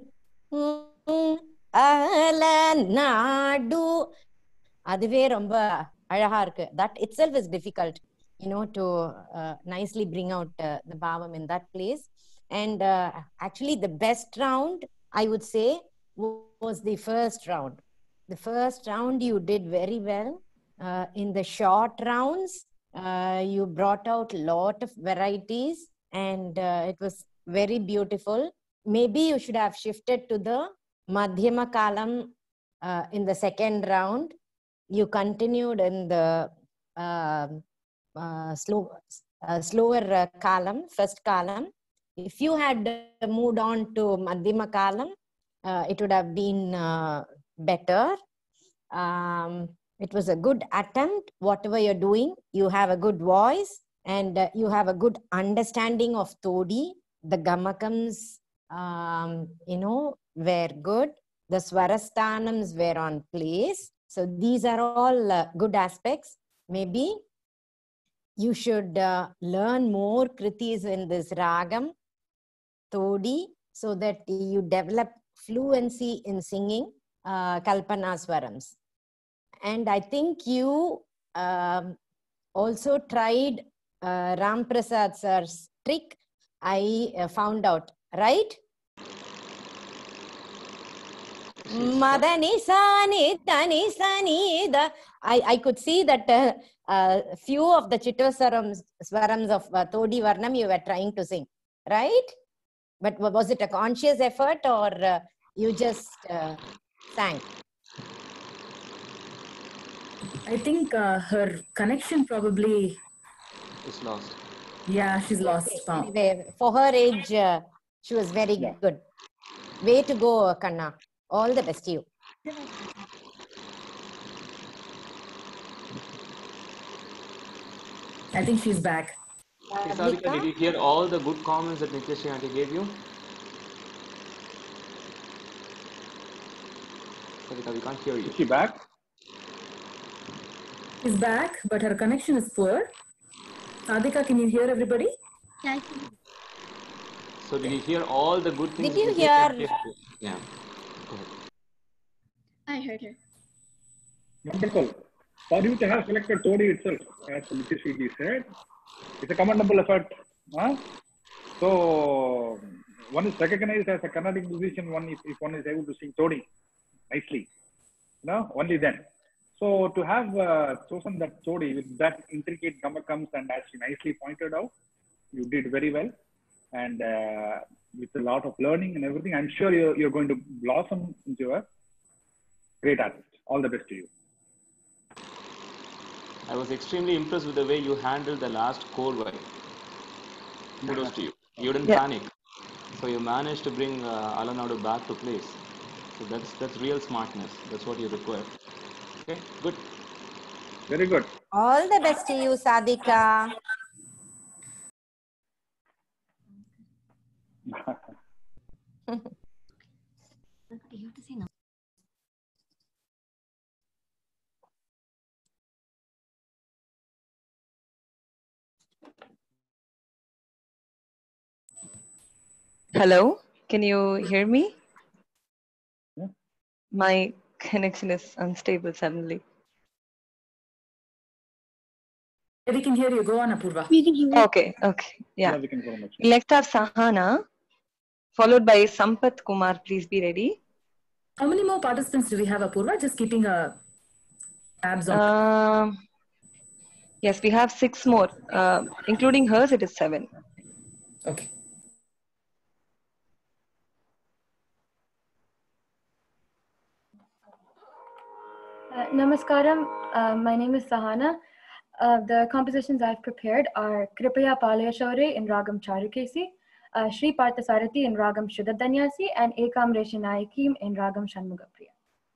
Alanadu, அதுவே ரொம்ப அழகா இருக்கு. That itself is difficult, you know, to uh, nicely bring out uh, the bhavam in that place. And uh, actually, the best round, I would say, was the first round. The first round you did very well. Uh, in the short rounds, uh, you brought out a lot of varieties, and uh, it was very beautiful. Maybe you should have shifted to the Madhyama Kalam uh, in the second round. You continued in the uh, uh, slow, uh, slower uh, column, first column. If you had uh, moved on to Madhyama Kalam, uh, it would have been uh, better. Um, it was a good attempt. Whatever you're doing, you have a good voice and uh, you have a good understanding of Todi. The Gamakams, um, you know, were good. The Swarasthanams were on place. So these are all uh, good aspects. Maybe you should uh, learn more kritis in this ragam, Todi, so that you develop fluency in singing uh, Kalpana Swarams. And I think you um, also tried uh, Ram Prasad sir's trick. I uh, found out, right? Madani sani tani sani da. I I could see that a uh, uh, few of the Chittoswarams swarams of uh, Todi Varnam you were trying to sing, right? But was it a conscious effort or uh, you just uh, sang? I think uh, her connection probably is lost. Yeah, she's lost. Okay. Anyway, for her age, uh, she was very yeah. good. Way to go, Kanna. All the best to you. I think she's back. Hey, Sadhika, did you hear all the good comments that Nityashree aunty gave you? Sadhika, we can't hear you. Is she back? She's back, but her connection is poor. Sadhika, can you hear everybody? Yeah, I can. So did you hear all the good things? Did you hear? Yeah. Go ahead. I heard her. Wonderful. For you to have selected Todi itself, as Nityashree said, it's a commendable effort. Huh? So one is recognized as a Carnatic musician. One if, if one is able to sing Todi nicely, no, only then. So to have uh, chosen that Todi with that intricate gamakams, and as she nicely pointed out, you did very well, and uh, with a lot of learning and everything, I'm sure you're, you're going to blossom into a great artist. All the best to you. I was extremely impressed with the way you handled the last Korvai. Kudos to you. You didn't yeah. panic. So you managed to bring uh, Alanadu back to place. So that's that's real smartness. That's what you require. Okay, good. Very good. All the best to you, Sadhika. You have to say no. Hello, can you hear me? Yeah. My connection is unstable suddenly. We can hear you. Go on, Apurva. We can hear you. Okay, okay. Yeah. Yeah, we can go on. Next have Sahana, followed by Sampath Kumar. Please be ready. How many more participants do we have, Apurva? Just keeping a tabs on. Um, yes, we have six more. Uh, including hers, it is seven. Okay. Uh, namaskaram. Uh, my name is Sahana. Uh, the compositions I've prepared are Kripaya Palayashaure in Ragam Charukesi, uh, Shri Parthasarathi in Ragam Shuddhadanyasi, and Ekam Reshanayakim in Ragam Shanmugapriya.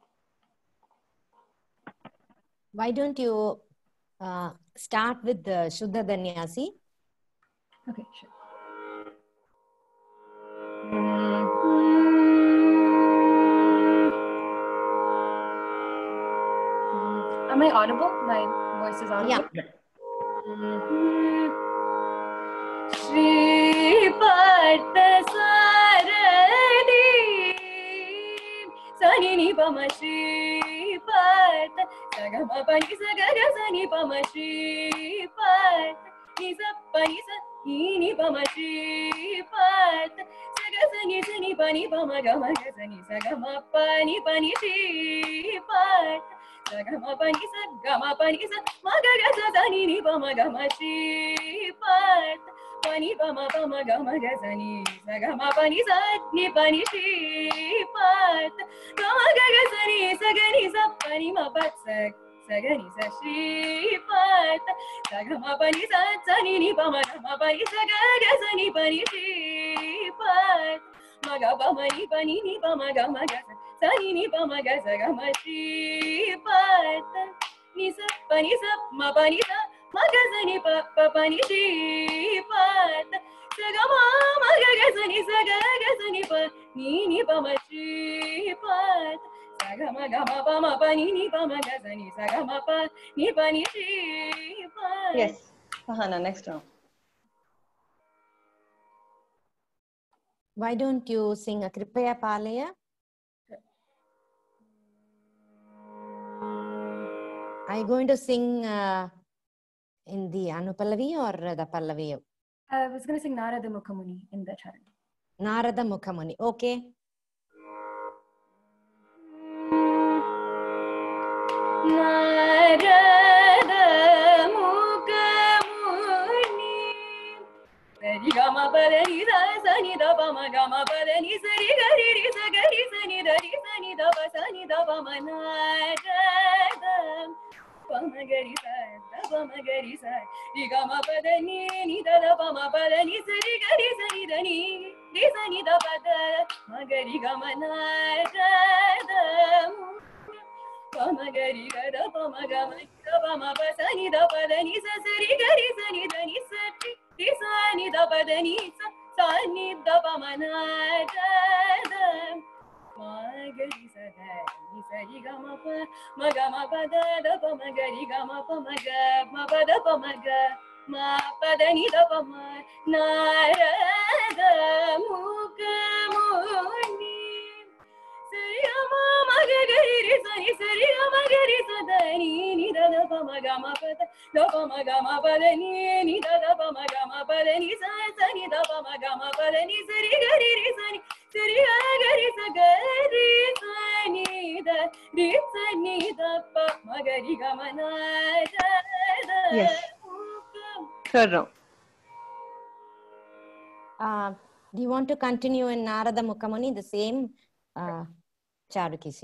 Why don't you uh, start with the Shuddhadanyasi? Okay, sure. Am I audible? My voice is audible? Yeah. Shri Parthasarathi Sani ni pama Shri Partha Sagama pani sagaga sani pama Shri Partha Nisa pani sa ni pama Shri Partha Saga sani sani pani pama gama sani sagama pani pani Shri Partha Sagama pani sa gama pani sa magaga sa sani ni pama gama Shri Partha Pani pama pama gama gazani sagama pani sa ni pani Shri Partha gama gazani sagani sa pani ma pat sag sagani sa Shri Partha sagama pani sa sani ni pama gama pani saga gazani pani Shri Partha maga pama ni pani ni pama gama gaza sani ni pama gaza gama Shri Partha ni sa pani sa ma pani sa Magazani papa pani Shri Partha Sagama magazani sagazani pa ni ni pa ma Shri Partha Sagama gama pa ma pa ni ni pa magazani sagama pa ni pa ni Shri Partha. Yes, Sahana, next round. Why don't you sing a Kripaya Palaya? Are you going to sing uh, in the Anupallavi or the Pallavi? I was going to sing Narada Mukhamuni in the charan. Narada Mukhamuni. Okay. Narada Mukhamuni Sari Gama Padani Sani Dapa Magama Padani Sari Gari Sagari Sani Dari Sani Dapa Sani Dapa Narada Pamagari Sa Pamagari Sa Rigama Padani Nida Pama Padani Sari Gari Sani Dani Disani Dapa Magari Gama Narada Pamagari Gada Pamagama Pama Pasani Dapa Dani Sari Gari Sani Dani Sari Disani Dapa Dani Sani Dapa Manada Magari Sadani Sari Gama Pa Magama Pada Dapa Magari Gama Pa Maga Mapada Pamaga Ma Padani Dapa Ma Narada Mukhamuni Sarigama Magari Sani Sarigama Gari Sadani Nida Dapa Magama Pada Dapa Magama Padani Nida Dapa Magama Padani Sani Dapa Magama Padani Sari Gari Sani Sari Gari Sagari Sani Da Sani Dapa Magari Gama Narada. Yes. Third round. Uh, do you want to continue in Narada Mukhamuni, the same uh, Charukesi?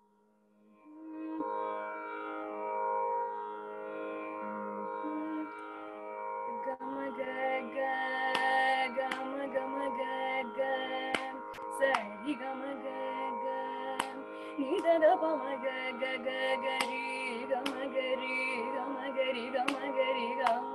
Gama Gaga Gama Gama Gaga Sari Gama Gaga Nida Dapa Magaga Gari Gama Gari Gama Gari Gama Gari Gama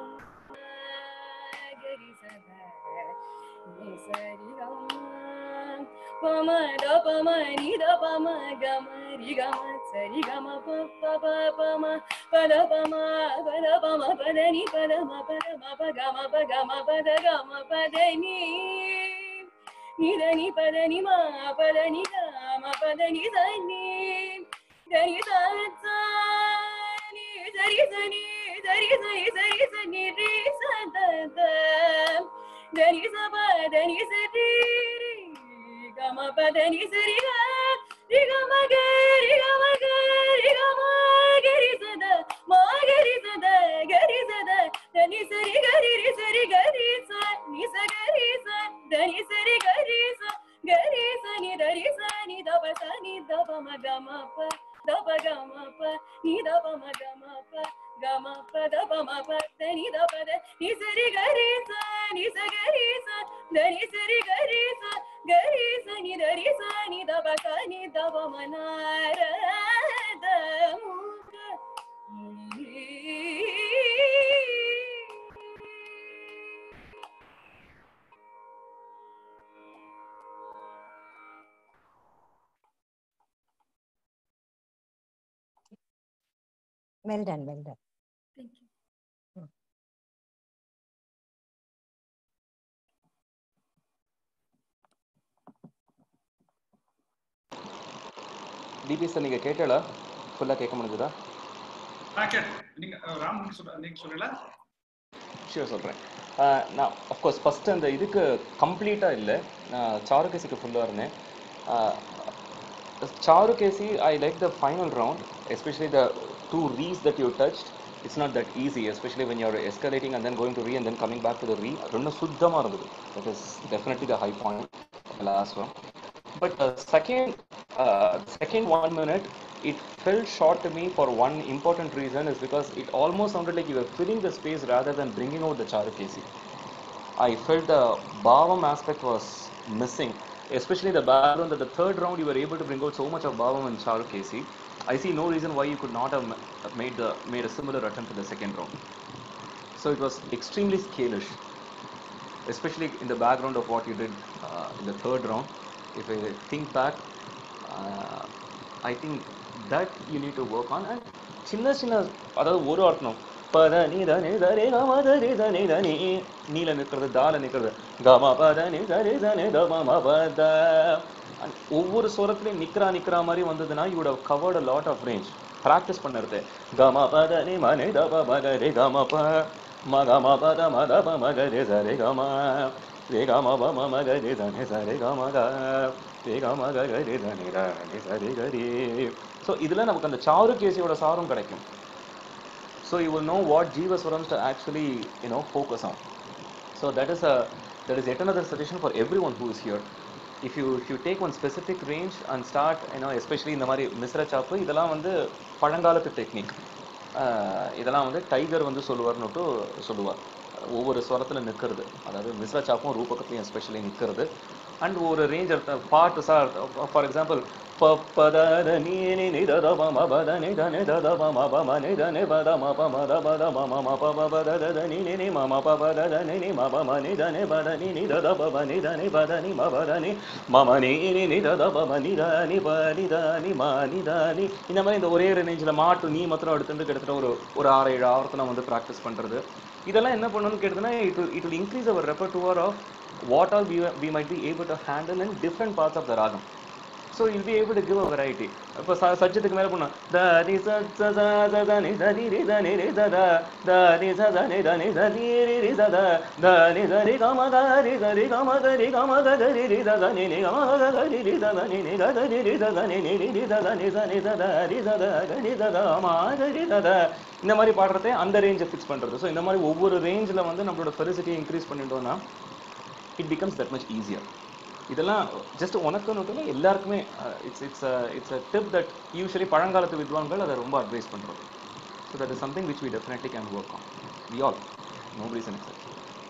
Gari Sada Nisari Gama Pama Dapa Ma Nida Pama Gama Rigama Sari Gama Papa Pama Pada Pama Pada Pama Padani Padama Padama Pagama Pagama Padagama Padani Nidani Padani Ma Padani Gama Padani Sani Dani Sani Sari Sani dari sani sari sani re sa da da dari sa ba dari sari ga ma pa dari sari ga ri ga ma ga ri ga ma ga ri ga ma ga ri sa da ma ga ri sa da ga ri sa da dari sari ga ri ri sari ga ri sa ni sa ga ri sa dari sari ga ri sa ga ri sa ni dari sa ni da pa sa ni da pa ma ga ma pa da pa ga ma pa ni da pa ma ga ma pa ga ma pa da pa ma pa da ni da pa da ni sari ga ri sa ni sa ga ri sa da ni sari ga ri sa ga ri sa ni da ri sa ni da pa sa ni da pa ma na ra da mu ga Well done, well done. Thank you. Hmm. டிபி sir நீங்க கேட்டல ஃபுல்லா கேட்க முடிஞ்சதா? ஆ gate நீங்க ராம் நீங்க சொல்ற நீங்க சொல்றீங்களா? ஷூர் சொல்றேன். நான் அஃப்கோர்ஸ் ஃபர்ஸ்ட் அந்த இதுக்கு கம்ப்ளீட்டா இல்லை, நான் சாருகேசிக்கு ஃபுல்லாக இருந்தேன். Charukesi I like the final round, especially the two ரீஸ் that you touched. It's not that easy, especially when you're escalating and then going to re and then coming back to the re. Rendu suddhama irundhudu. That is definitely the high point, the last one. But the second uh, second one minute, it felt short to me for one important reason, is because it almost sounded like you were filling the space rather than bringing out the Charukesi. I felt the bhavam aspect was missing, especially the background. That the third round you were able to bring out so much of bhavam in Charukesi. I see no reason why you could not have made the made a similar attempt in the second round. So it was extremely scalish, especially in the background of what you did uh, in the third round. If I think back, uh, I think that you need to work on. And chinna chinna adha oru arthanam pada ni da ni da re ga ma da re da ni da ni neela nikkiradhu daala nikkiradhu ga ma pada ni da re da ni da ma ma pada. And ஒவ்வொரு ஸ்வரத்திலையும் நிக்கிறா நிக்கிறா மாதிரி வந்ததுன்னா you would have covered a lot of range. Practice பண்ணுறது ga ma pada ni ma ni da pa ma ga re ga ma pa ma ga ma pada ma da pa ma ga re da re ga ma re ga ma pa ma ma ga re da ni sa re ga ma ga re ga ma ga ga re da ni da ni sa re ga re. So இதில் நமக்கு அந்த சாருகேசியோட சாரும் கிடைக்கும். So you will know what Jiva Swarams to actually, you know, focus on. So that is a that is yet another suggestion for everyone who is here. If you if you take one specific range and start, you know, especially இந்த மாதிரி மிஸ்ர சாப்பு, இதெல்லாம் வந்து பழங்காலத்து technique. இதெல்லாம் வந்து tiger வந்து சொல்லுவார்னுட்டு சொல்லுவார். ஒவ்வொரு ஸ்வரத்தில் நிற்கிறது, அதாவது மிஸ்ர சாப்பும் ரூபகத்துலையும் எஸ்பெஷலி நிற்கிறது. அண்ட் ஒரு ரேஞ்ச் பாட்டு சார், ஃபார் எக்ஸாம்பிள் ப பத நீ நி த த ப ம ப த நி த நி த த ப ம ப ம நி த நி ப த ம ப ம த ப த ம ம ம ப ப ப த த த நி நி நி ம ம ப ப த த நி நி ம ப ம நி த நி ப த நி நி த த ப ப நி த நி ப த நி ம ப த நி ம ம நி நி நி த த ப ப நி த நி ப நி த நி ம நி த நி. இந்த மாதிரி இந்த ஒரே ரேஞ்சில் மாட்டு நீ மாத்திரம் எடுத்துட்டு கிட்டத்தட்ட ஒரு ஒரு ஆறு ஏழு ஆவரத்தை வந்து ப்ராக்டிஸ் பண்ணுறது. இதெல்லாம் என்ன பண்ணணும்னு கேட்டதுன்னா it will it will increase our repertoire of what all we, we might be able to handle in different parts of the ragam. So you'll be able to give a variety. இப்போ சஜ்ஜத்துக்கு மேலே போனால் த ரி ச ச ச த த நி த ரி ரி த நி ரி த த த ரி ச த நி த நி த ரி ரி ரி த த த நி த ரி க ம க ரி த ரி க ம க ரி க ம க க ரி ரி த த நி நி க ம க க ரி ரி த த நி நி க த ரி ரி த த நி நி ரி ரி த த நி த நி த த ரி த த க ரி த த ம க ரி த த. இந்த மாதிரி பாடுறதே அந்த ரேஞ்சை ஃபிக்ஸ் பண்ணுறது. ஸோ இந்த மாதிரி ஒவ்வொரு ரேஞ்சில் வந்து நம்மளோட ஃபெரிசிட்டியை இன்க்ரீஸ் பண்ணிட்டோம்னா it becomes that much easier. இதெல்லாம் ஜஸ்ட் உனக்குன்னு இல்லை, எல்லாருக்குமே it's it's it's a tip that usually பழங்காலத்து வித்வான்கள் அதை ரொம்ப அட்வைஸ் பண்ணுறது. So that is something which we definitely can work on. We all, nobody is an exception.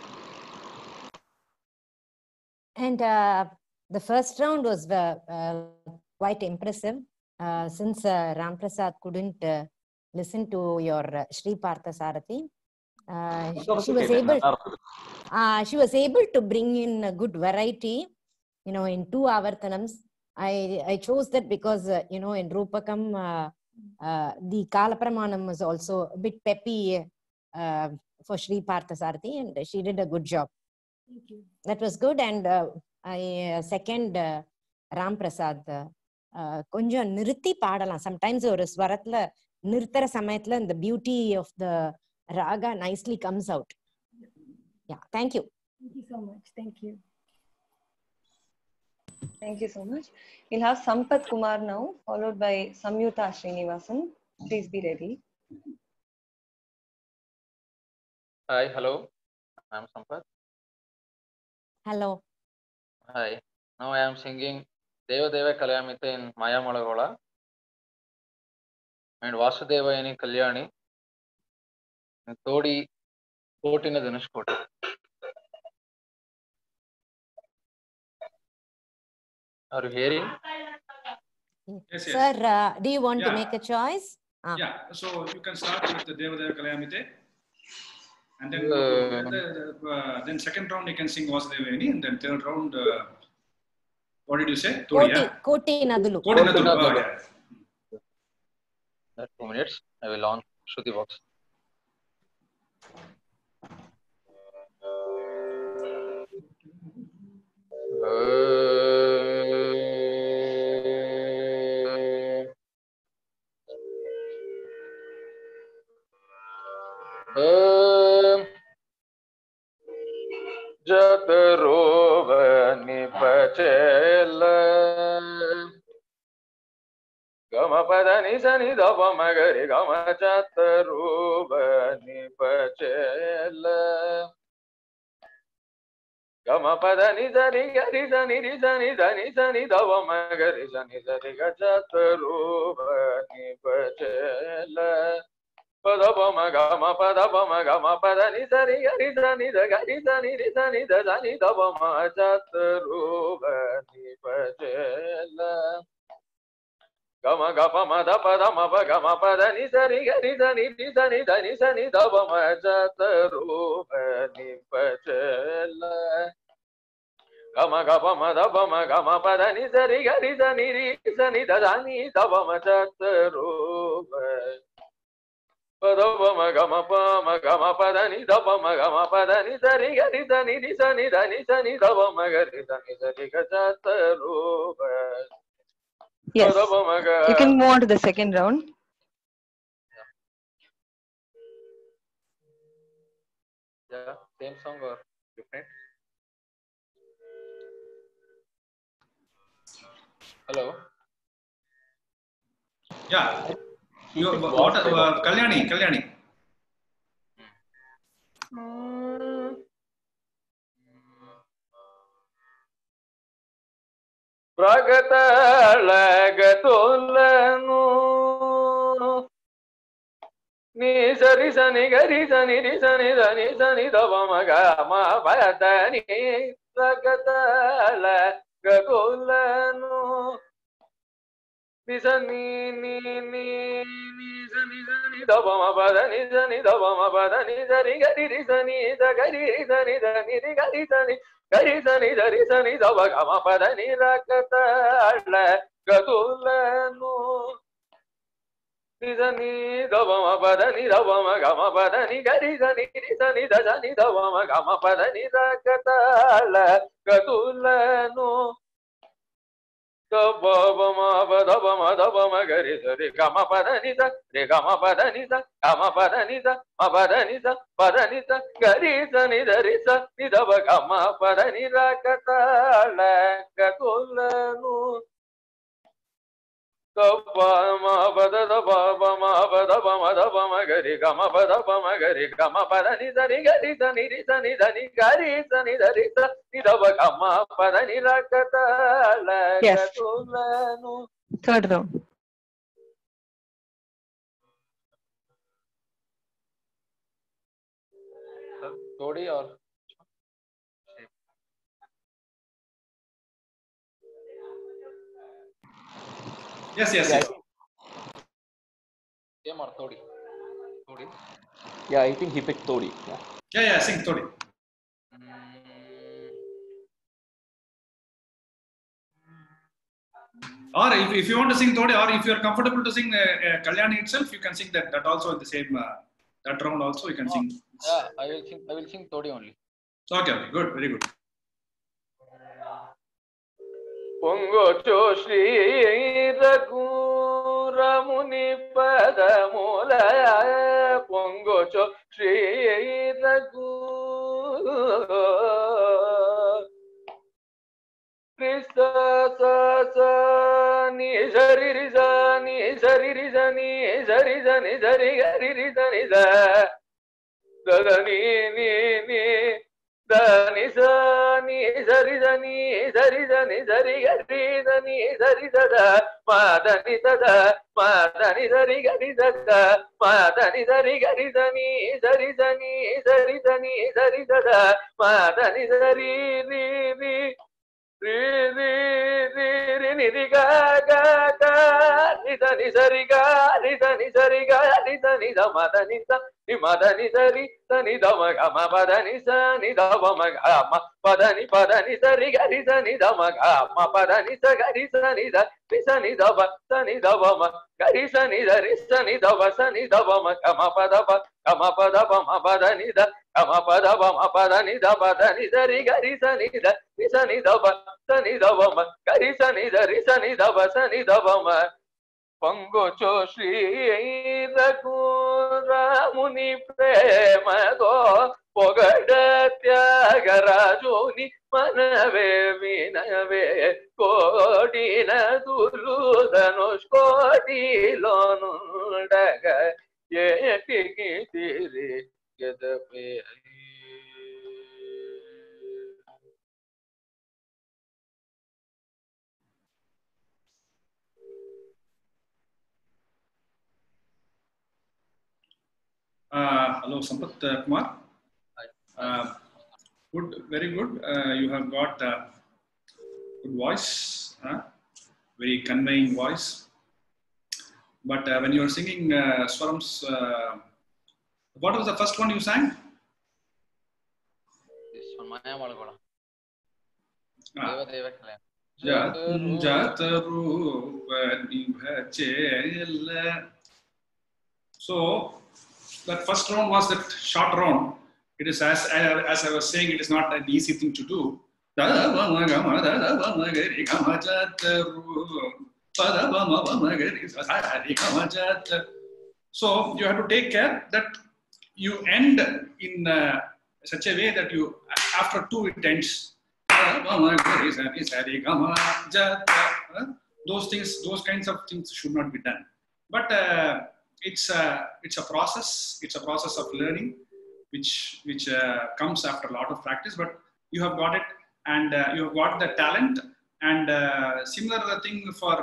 And uh, the first round was uh, uh, quite impressive. Uh, since uh, Ram Prasad couldn't uh, listen to your uh, Sri Partha Sarathi, uh, she was able uh, she was able to bring in a good variety, you know, in two avartanams. I I chose that because uh, you know, in Rupakam uh, uh, the Kalapramanam was also a bit peppy uh, for Sri Partha Sarathi, and she did a good job. Thank you. That was good. And uh, I uh, second uh, Ram Prasad. கொஞ்சம் நிறுத்தி பாடலாம். Sometimes ஒரு ஸ்வரத்துல நிறுத்துற சமயத்துல இந்த beauty of the raga nicely comes out. Yeah, thank you. Thank you so much. Thank you. Thank you so much. We'll have Sampath Kumar now, followed by Samyuta Srinivasan. Please be ready. Hi, hello. I'm Sampath. Hello. Hi. Now I am singing Deva Deva Kalyamite in Maya Malagola and Vasudeva in Kalyani and Todi Kotina Dhanushkota. Are you hearing? Yes, yes. Sir, uh, do you want Yeah. to make a choice? Ah. Yeah, so you can start with the Deva Deva Kalyamite and then Uh, go to the, the, uh, then second round you can sing Vasudevayani and then third round, uh, what did you say? Todi, Koti, yeah? Koti Nadulu. Koti Nadulu. Nadulu. Oh, yeah. That's two minutes. I will on Shruti box. Jatarova Nipachela Gama Padani Sani Dava Magari Gama Jatarova Nipachela Gama Padani Sani Gari Sani Sani Sani Sani Dava Magari Sani Sani Jatarova Nipachela Padabama Gama Padabama Gama Padani Sani Gari Sani the Gari Sani Sani the Sani Dabama Jataruba Nipachela Gama Gapa Mada Padama Gama Padani Sani Gari Sani Sani Sani Sani Dabama Jataruba Nipachela Gama Gapa Mada Bama Gama Padani Sani Gari Sani Sani Sani Dabama Jataruba Padama Gama Pama Gama Padani Dabama Gama Padani Sari Gari Sani Sani Dani Sani Dabama Gari Sani Sari Gajataruba. Yes. You can move on to the second round. Yeah, same song or different? Hello. Yeah. You, what, uh, Kalyani, Kalyani. Pragatalagatulanu Ni sari sani gari sani ri sani sani sani dava gama padani Pragatalagatulanu Ni sani ni ni ni sani sani dava padani sani dava padani sari gari ri sani da gari ri sani sani ri gari sani gari sani dari sani dava gama padani Pragatalagatulanu Nizani Davama Padani Davama Gama Padani Gari Sani Sani Dajani Davama Gama Padani Rakatala Katulanu Davama Padavama Davama Gari Sari Gama Padani Sa Re Gama Padani Sa Gama Padani Sa Ma Padani Sa Padani Sa Gari Sani Dari Sa Nidava Gama Padani Rakatala Katulanu Bama Bada Baba Ma Bada Bama Bama Gari Gama Bada Bama Gari Gama Padani Sani Gari Sani Sani Sani Gari Sani Dari Sani Dava Gama Padani Rakata Yes. Lakatulanu. Third round. Todi or Yes, yes, yeah, yes. Same or Todi? Todi. Yeah, I think he picked Todi. Yeah. Yeah, yeah, sing Todi. Or if, if you want to sing Todi, or if you are comfortable to sing uh, uh, Kalyani itself, you can sing that. That also in the same uh, that round also you can Oh, sing. yeah, I will sing. I will sing Todi only. Okay, okay, good, very good. Pongocho Shri Raghuramuni Padamula Pongocho Shri Raghu Krista sa sa ni zari ri za ni zari ri za ni zari za ni zari gari ri za ni za da da ni ni ni da ni sa ni zari za ni zari za ni zari gari za ni zari za da ma da ni da da ma da ni zari gari za da ma da ni zari gari za ni zari za ni zari za ni zari za da ma da ni zari ri ri ri ri ri ri ni ri ga ga ga ni da ni zari ga ni da ni zari ga ni da ni da ma da ni sa ni ma da ni zari da ni da ma ga ma pa da ni sa ni da pa ma ga ma pa da ni pa da ni zari ga ni sa ni da ma ga ma pa da ni sa ga ni sa ni da ni sa ni da pa sa ni da pa ma ga ni sa ni da ri sa ni da pa sa ni da pa ma ga ma pa da pa ga ma pa da pa ma pa da ni da ga ma pa da pa ma pa da ni da pa da ni zari ga ni sa ni da ni sa ni da pa sa ni da pa ma ga ni sa ni da ri sa ni da pa sa ni da pa ma Pangocho Shri Raghunramuni Premado Pogada Tyagarajoni Manave Vinave Kodina Duludanush Kodilonundaga Yetiki Tiri Gedape Uh, hello, Sampath uh, Kumar. Uh, good, very good. Uh, you have got uh, good voice, uh, very conveying voice. But uh, when you are singing uh, Swarams, uh, what was the first one you sang? This one, Maya Malagala. Ah. Deva Deva Kalyan. Jataru Nibhachela. So, that first round was that short round. It is as as I was saying, it is not an easy thing to do. So you have to take care that you end in uh, such a way that you, after two, it ends. Those things, those kinds of things should not be done. But uh, it's a it's a process. It's a process of learning, which which uh, comes after a lot of practice. But you have got it, and uh, you have got the talent. And uh, similar thing for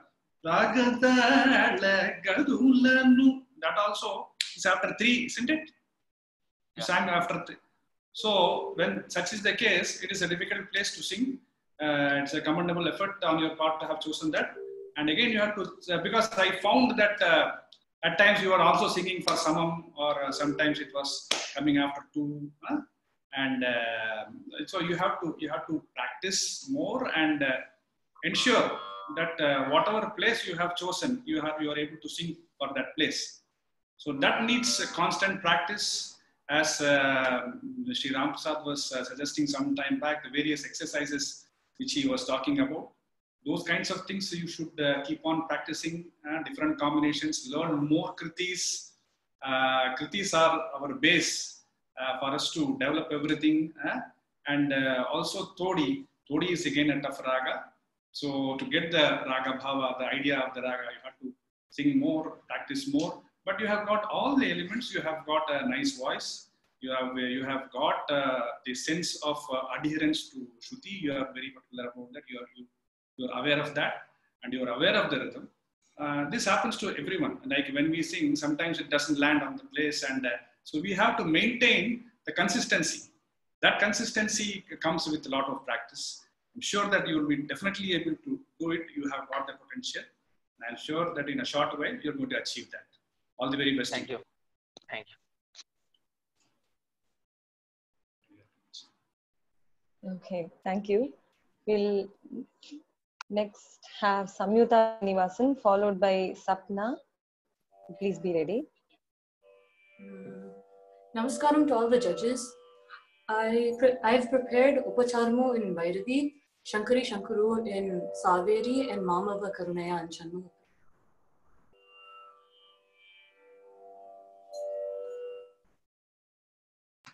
Ragadala that also is after three, isn't it? You yeah. sang after three. So when such is the case, it is a difficult place to sing. Uh, it's a commendable effort on your part to have chosen that. And again, you have to uh, because I found that. Uh, At times you are also singing for samam, or uh, sometimes it was coming after two, huh? and uh, so you have to you have to practice more and uh, ensure that uh, whatever place you have chosen, you have you are able to sing for that place. So that needs a constant practice, as uh, Sri Ram Prasad was uh, suggesting some time back. The various exercises which he was talking about. Those kinds of things you should uh, keep on practicing, uh, different combinations, learn more kritis. Uh, kritis are our base uh, for us to develop everything. Uh, and uh, also Todi. Todi is again a tough raga. So to get the raga bhava, the idea of the raga, you have to sing more, practice more. But you have got all the elements. You have got a nice voice. You have, uh, you have got uh, the sense of uh, adherence to Shruti. You are very particular about that. You are, you, You are aware of that, and you are aware of the rhythm. Uh, this happens to everyone. Like when we sing, sometimes it doesn't land on the place, and uh, so we have to maintain the consistency. That consistency comes with a lot of practice. I'm sure that you will be definitely able to do it. You have got the potential. And I'm sure that in a short while you're going to achieve that. All the very best. Thank you. Thank you. Okay, thank you. We'll next have Samyuta Nivasan, followed by Sapna. Please be ready. Mm. Namaskaram to all the judges. I pre I've prepared Upacharmo in Bhairavi, Shankari Shankuru in Saveri, and Mamava Karunaya in Channu.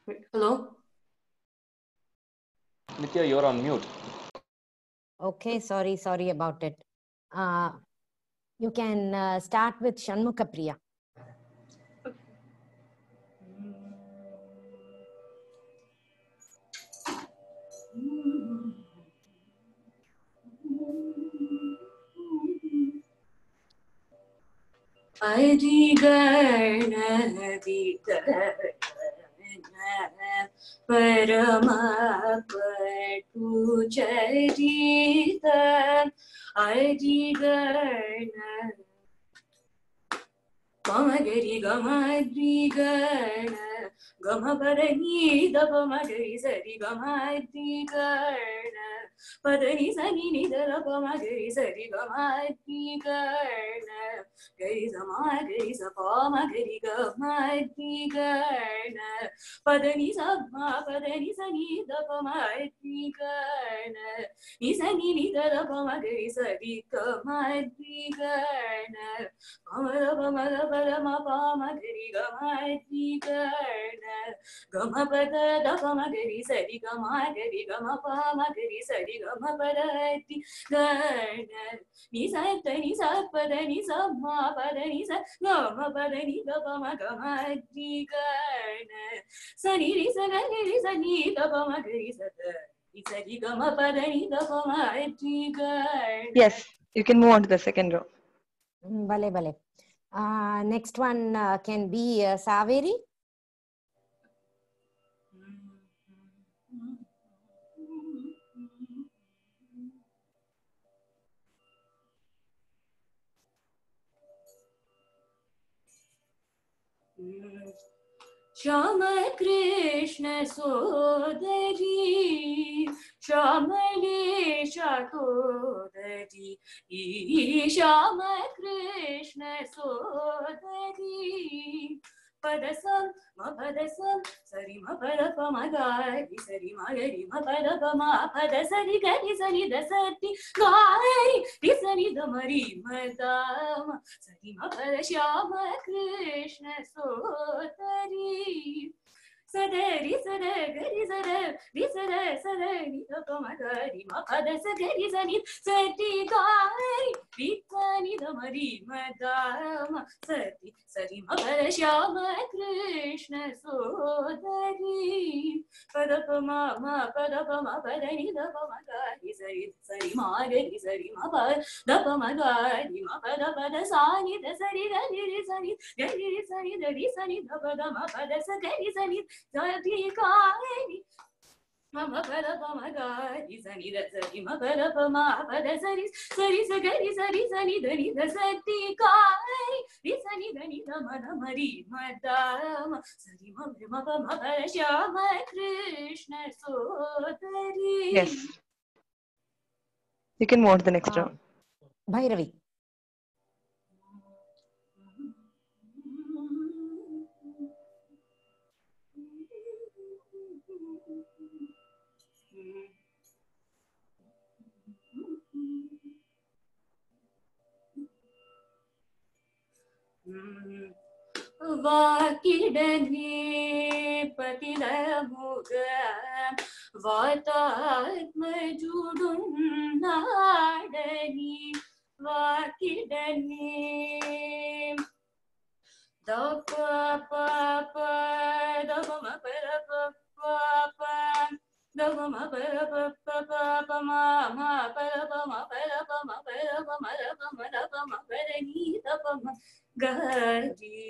Hello? Nithya, you're on mute. Okay, sorry, sorry about it. Uh, you can uh, start with Shanmukha Priya. Adi Gana Vidana Parama Patu Charita Adi Gana Pamagari Gamadri Gana Gamapadani Dapamagari Sari Gamadri Gana Padani Sani Nidara Pamagari Sari Gamadri Gana Gari Sama Gari Sapama Gari Gamadri Gana Padani Sabma Padani Sani Dapamadri Gana Nisani Nidara Pamagari Sari Gamadri Gana Pamara Pamara Parama Pamagari Gamadri Gana Gamapada Dapamagari Sari Gamadri Gamapamagari Sari Gamapadati Gana Nisata Nisapada Nisama Pada Nisa Gamapada Nidapama Gamadri Gana Sani Risagani Risani Dapamagari Sata Isari Gamapada Nidapamagari Gana. Yes, you can move on to the second row. Vale, vale. Uh, next one uh, can be uh, Saveri. Shama Krishna Sodari Shamali Shakodari Shama Krishna Sodari Padasam ma padasam sari ma padapa magari sari magari ma padapa ma padasari gari sari dasati gari risani damari madama sari ma padashama Krishna Sodari Sadari sadagari sadar risada sadari dapamagari ma padasagari sani sati gari risani damari madama sati sari ma padashama Krishna Sodari padapama ma padapama padani dapamagari sari sari magari sari ma padapamagari ma padapada sani dasari gari sani gari sani dari sani dapadama padasagari sani Sati Kari Mama Padapama Gari Sani Dasari Ma Padapama Padasari Sari Sagari Sari Sani Dari Dasati Kari Risani Dani Damana Mari Madama Sari Ma Pama Padashama Krishna Sodari. Yes. You can move on to the next row. Bhairavi. Vakidani patila muga vatatma judun nadani vakidani dapa papa dapa ma para papa dapa ma para papa ma ma para ma para ma para ma dapa ma dapa ma para ni dapa ma Gari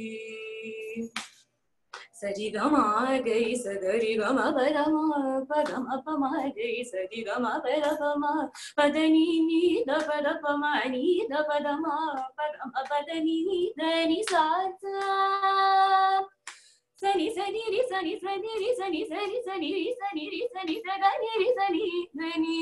Sari Gama Gai Sadari Gama Padama Padama Pama Gai Sari Gama Padama Padani Ni Da Padapama Ni Da Padama Padama Padani Dani Sata Sani Sani Ri Sani Sani Ri Sani Sani Sani Ri Sani Ri Sani Sagani Ri Sani Dani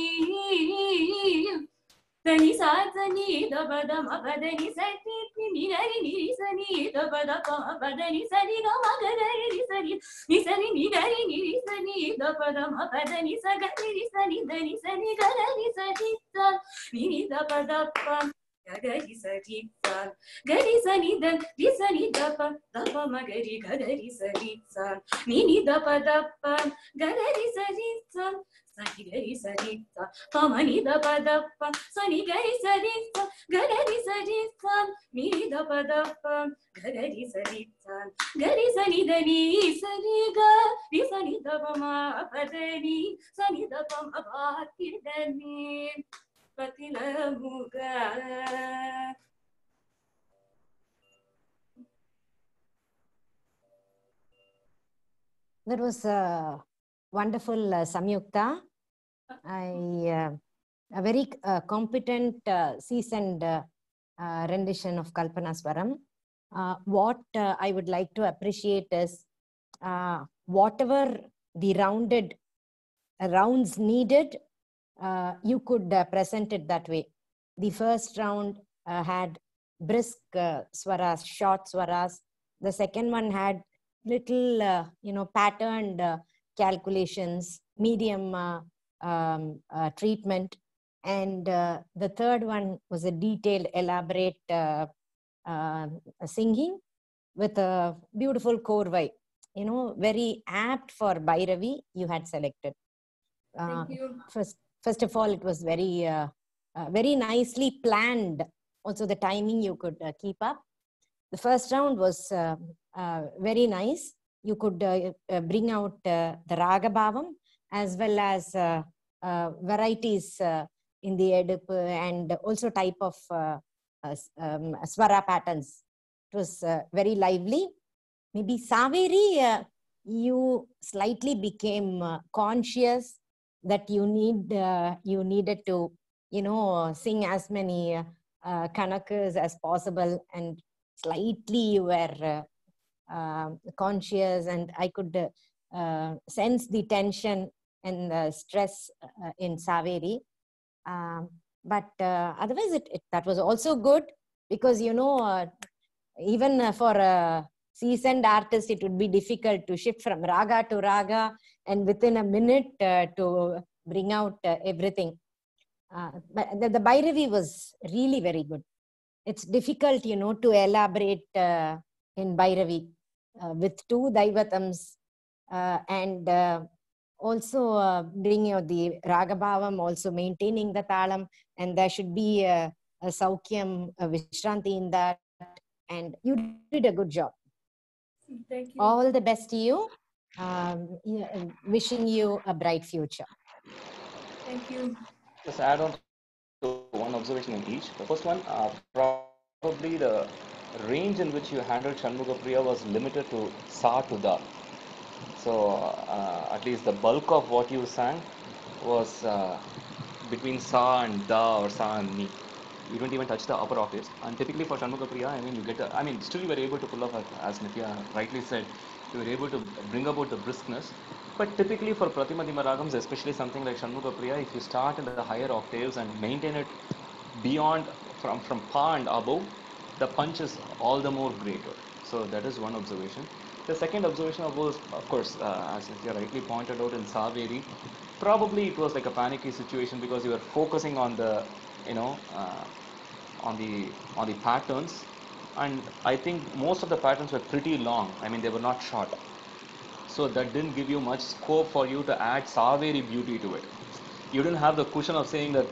Sani Sani Da Padama Padani Sati Ni Gari Ni Sani Da Padama Padani Sani Gama Gari Ni Sani Ni Sani Ni Gari Ni Sani Da Padama Padani Sagari Ni Sani Dani Sani Gari Sani Ni Da Padapa gari sari sa gari sani da ri sani da pa da pa ma gari gari sari sa ni ni da pa da pa gari sari sa sani gari sari sa pa ma ni da pa da pa sani gari sari sa gari sari sa ni ni da pa da pa gari sari sa gari sani da ni sari ga ri sani da pa ma pa da ni sani da pa ma pa ti da ni patila muga. That was uh, wonderful, uh, Samyukta. I uh, a very uh, competent, uh, seasoned uh, uh, rendition of Kalpana Swaram. Uh, what uh, I would like to appreciate is uh, whatever the rounded uh, rounds needed, uh, you could uh, present it that way. The first round uh, had brisk uh, swaras, short swaras. The second one had little, uh, you know, patterned uh, calculations, medium uh, um, uh, treatment. And uh, the third one was a detailed, elaborate uh, uh, singing with a beautiful korvai, you know, very apt for Bhairavi you had selected. Uh, Thank you. First, first of all, it was very, uh, uh, very nicely planned. Also, the timing you could uh, keep up. The first round was uh, uh, very nice. You could uh, uh, bring out uh, the Raga Bhavam as well as uh, uh, varieties uh, in the Edup and also type of uh, uh, um, Swara patterns. It was uh, very lively. Maybe Saveri, uh, you slightly became uh, conscious that you need uh, you needed to, you know, sing as many uh, uh, kanakas as possible, and slightly you were uh, uh, conscious, and I could uh, uh, sense the tension and the stress uh, in Saveri. Um, but uh, otherwise, it, it that was also good, because you know, uh, even uh, for a seasoned artist, it would be difficult to shift from raga to raga and within a minute uh, to bring out uh, everything. Uh, but the, the Bhairavi was really very good. It's difficult, you know, to elaborate uh, in Bhairavi uh, with two Daivatams uh, and uh, also uh, bringing out the Ragabhavam, also maintaining the Talam, and there should be a, a Saukyam, a Vishranti in that, and you did a good job. Thank you. All the best to you. Um, yeah, wishing you a bright future. Thank you. Just add on to one observation in each. The first one, uh, probably the range in which you handled Shanmugapriya was limited to sa to da. So uh, at least the bulk of what you sang was uh, between sa and da or sa and ni. You don't even touch the upper octaves. And typically for Shanmugapriya, I mean, you get, a, I mean, still you were able to pull off, as Nithya rightly said, you were able to bring about the briskness. But typically for Pratimadhima Ragams, especially something like Shanmugapriya, if you start in the higher octaves and maintain it beyond, from, from pa and above, the punch is all the more greater. So that is one observation. The second observation was, of course, uh, as Nithya rightly pointed out in Saveri, probably it was like a panicky situation because you were focusing on the, you know, uh, on the on the patterns, and I think most of the patterns were pretty long. I mean, they were not short, so that didn't give you much scope for you to add Saveri beauty to it. You didn't have the cushion of saying that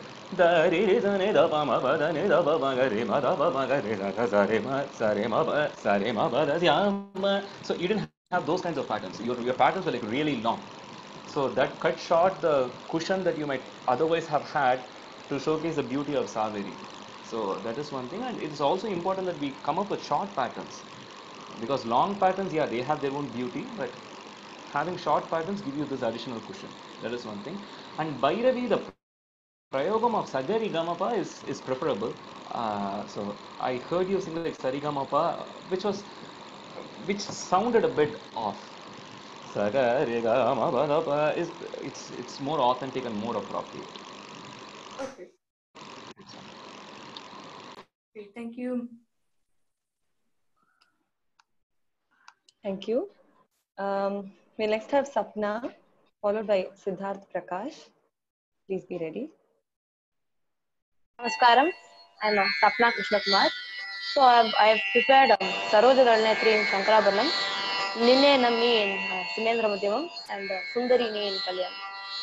so you didn't have those kinds of patterns. Your, your patterns were like really long, so that cut short the cushion that you might otherwise have had to showcase the beauty of Saveri. So that is one thing, and it is also important that we come up with short patterns, because long patterns, yeah, they have their own beauty, but having short patterns give you this additional cushion. That is one thing. And Bhairavi, the prayogam of Sagari Gamapa is, is preferable. Uh, so I heard you sing like Sarigamapa, which was, which sounded a bit off. Sagari Gamapa is, it's, it's more authentic and more appropriate. Okay. Okay, thank you. Thank you. Um, we next have Sapna, followed by Siddharth Prakash. Please be ready. Namaskaram. I'm uh, Sapna Krishna Kumar. So I've, I've prepared um, Saroja Dalnetri in Shankarabharanam, Ninne Nammi in uh, Simendra Madhyamam, and uh, Sundarini in Kalyani.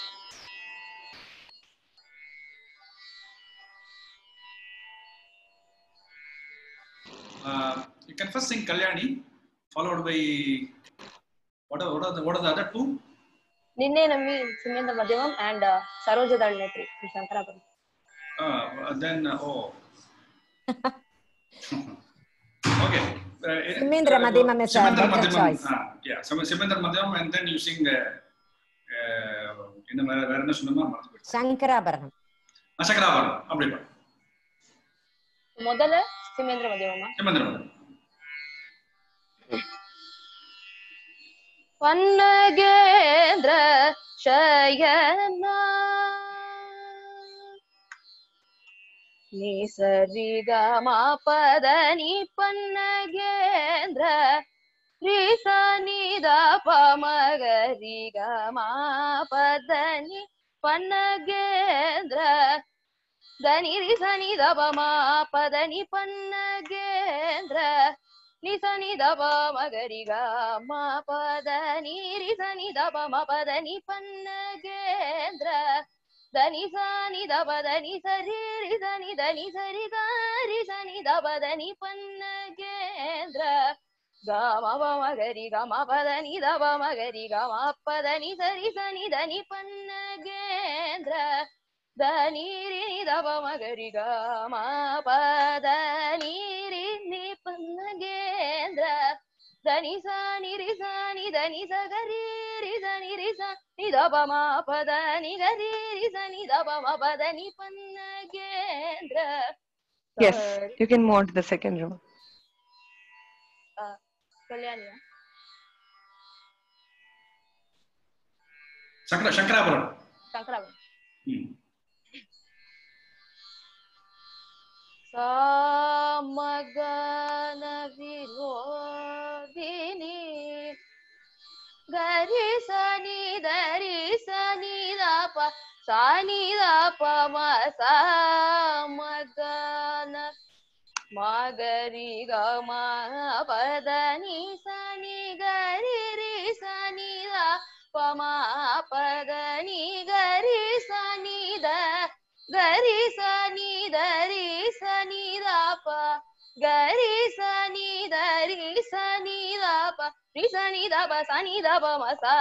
Uh, you can first sing Kalyani, followed by what are, what are, the, what are the other two? Ninne Nammi in Simendra Madhyamam and uh, Saroja Dalnetri in Shankarabharanam. Uh, then, uh, oh. Okay. Uh, Simendra Madhyamam is a Simendra better Madhyamam, choice. uh, yeah, Simendra Madhyamam, and then you sing uh, uh, in the Varana Sunama. Shankarabharanam. Shankarabharanam, அப்படியே. முதல்ல Simendra Madhyamam. Simendra Madhyamam. Pannagendra Shayana Nisarigama Padani Pannagendra Risanida Pamagarigama Padani Pannagendra Dani Risanida Pama Padani Pannagendra Nisani daba magariga ma padani risani daba ma padani pannagendra dani sani daba dani sari risani dani sari gari sani daba dani pannagendra gama ba magariga ma padani daba magariga ma padani sari sani dani pannagendra dani rini daba magariga ma padani rini pannagendra dani sani risani dani sagari risani risani daba ma padani gari risani daba ma padani pannagendra. Yes, you can move on to the second row. Uh, Kalyani. Shankara, Shankarabharanam. Shankarabharanam. Hmm. Samagana Virodini Gari Sani Dari Sani Dapa Sani Dapa Ma Samagana Magari Gama Padani Sani Gari Ri Sani Dapa Ma Padani Gari Sani Da Gari Sani Dari Sani Dapa Gari Sani Dari Sani Dapa Ri Sani Dapa Sani Dapa Masa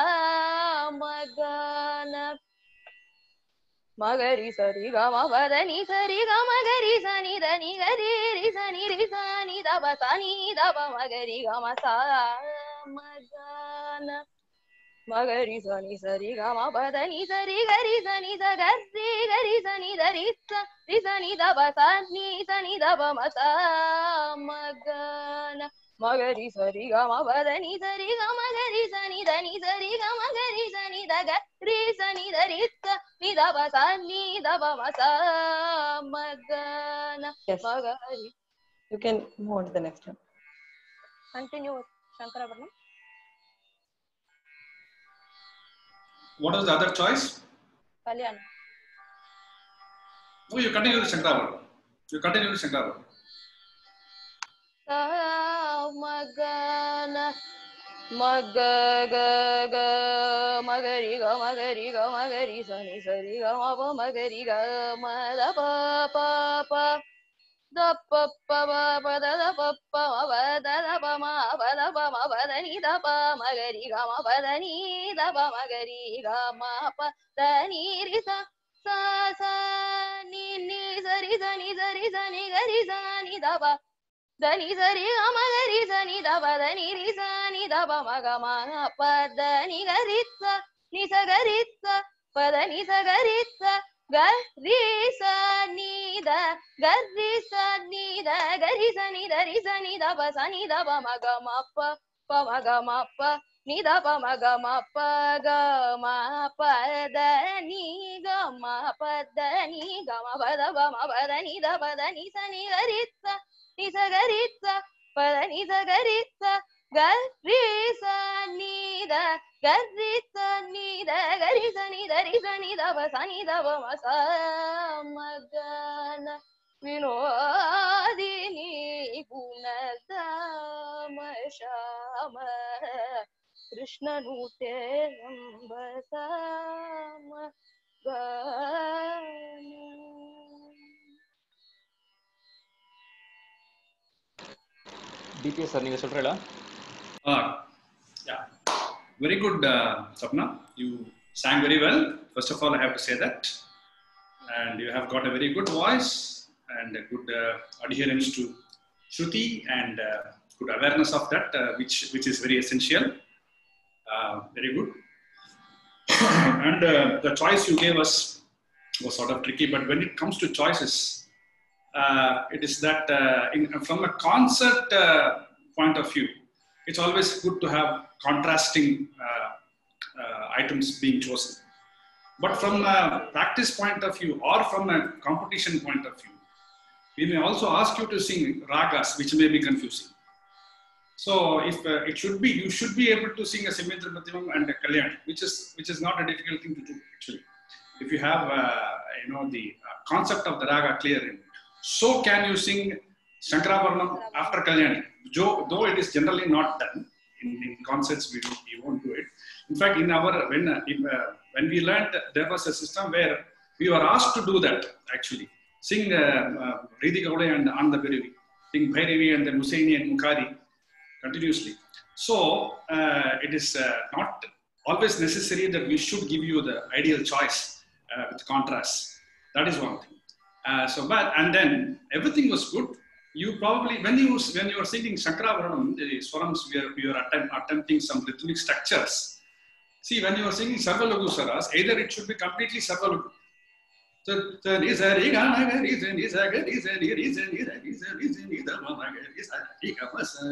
Magana Magari Sari Gama Padani Sari Gama Gari Sani Dani Gari Ri Sani Ri Sani Dapa Sani Dapa Magari Gama Sa Magana Magari Sani Sari Gama Padani Sari Gari Sani Sa Gari Gari Sani Dari Sa Ri Sani Dapa Sani Sani Dapa Masa Magana Magari Sari Gama Padani Sari Gama Gari Sani Dani Sari Gama Gari Sani Da Gari Sani Dari Sa Ni Dapa Sani Dapa Masa Magana. Yes. Magari. You can move on to the next one. Continue with Shankarabharanam. What was the other choice? Kalyani. Oh, you continue with Shankarabharanam. You continue with Shankarabharanam. Magana Magaga Magari Ga Magari Ga Magari Sani Sari Ga Ma Magari Ga Ma Da Pa Pa Pa Da Pa Pa Pa Pa Da Da Pa Pa Ma Pa Da Da Pa Ma Pa Da Pa Ma Pa Da Ni Da Pa Magari Ga Ma Pa Da Ni Da Pa Magari Ga Ma Pa Da Ni Ri Sa Sa Sa Ni Ni Sari Sani Sari Sani Gari Sani Da Pa Dani Sari Gama Gari Sani Dapa Dani Ri Sani Dapa Magama Padani Garitsa Nisa Garitsa Padani Sagaritsa Gari Sani Da Gari Sani Da Gari Sani Dari Sani Dapa Sani Dapa Magama Pa Pa Magama Pa Ni Dapa Magama Pa Gama Padani Gama Padani Gama Padapa Ma Padani Dapa Dani Sani Garitsa Nisa Garitsa Padani Sagaritsa Gari Sani Da Gari Sani Da Gari Sani Dari Sani Dapa Sani Dapa Masa Magana Vinodini गुणधाम Shyam Krishna नूटे अम्बसाम गान. D P S sir, நீங்க சொல்றீங்களா? Ah, yeah. Very good, uh, Sapna. You sang very well. First of all, I have to say that. And you have got a very good voice and a good uh, adherence to Shruti and uh, good awareness of that, uh, which, which is very essential. Uh, very good. And uh, the choice you gave us was sort of tricky, but when it comes to choices, uh, it is that uh, in, from a concert uh, point of view, it's always good to have contrasting uh, uh, items being chosen. But from a practice point of view or from a competition point of view, we may also ask you to sing ragas, which may be confusing. So if uh, it should be, you should be able to sing a Simitra Pratimam and a Kalyani, which is which is not a difficult thing to do actually. If you have uh, you know the uh, concept of the raga clear in it. So can you sing Shankarabharanam after Kalyani? Though it is generally not done in, in concerts, we, we won't do it. In fact, in our when uh, in, uh, when we learned, there was a system where we were asked to do that actually. Sing uh, uh, Ridi Gaule and Ananda Birivi, sing Bhairavi and then Husaini and Mukhari continuously. So uh, it is uh, not always necessary that we should give you the ideal choice uh, with contrast. That is one thing. Uh, so, but and then everything was good. You probably when you when you are singing Shankarabharanam, the swarams we are, we are attempt, attempting some rhythmic structures. See, when you are singing Sarvalagu Saras, either it should be completely Sarvalagu. So, so is a riga reason is a good reason reason reason reason is a mama is a riga masa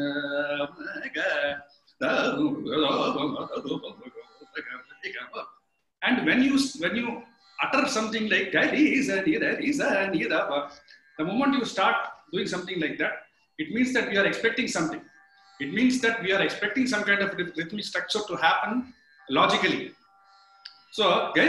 and when you when you utter something like that is a is a the moment you start doing something like that, it means that we are expecting something. It means that we are expecting some kind of rhythmic structure to happen logically. So,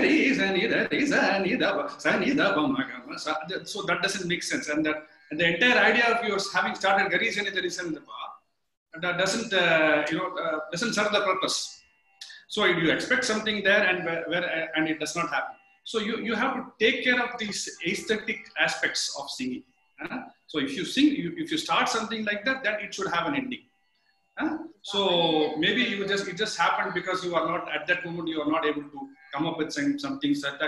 so that doesn't make sense. And, that, and the entire idea of yours having started Gari Sani that doesn't, uh, you know, uh, doesn't serve the purpose. So you expect something there and where, where and it does not happen. So you, you have to take care of these aesthetic aspects of singing. Uh, so if you sing, you, if you start something like that, then it should have an ending. Uh, so maybe you just it just happened because you are not at that moment you are not able to come up with some, something something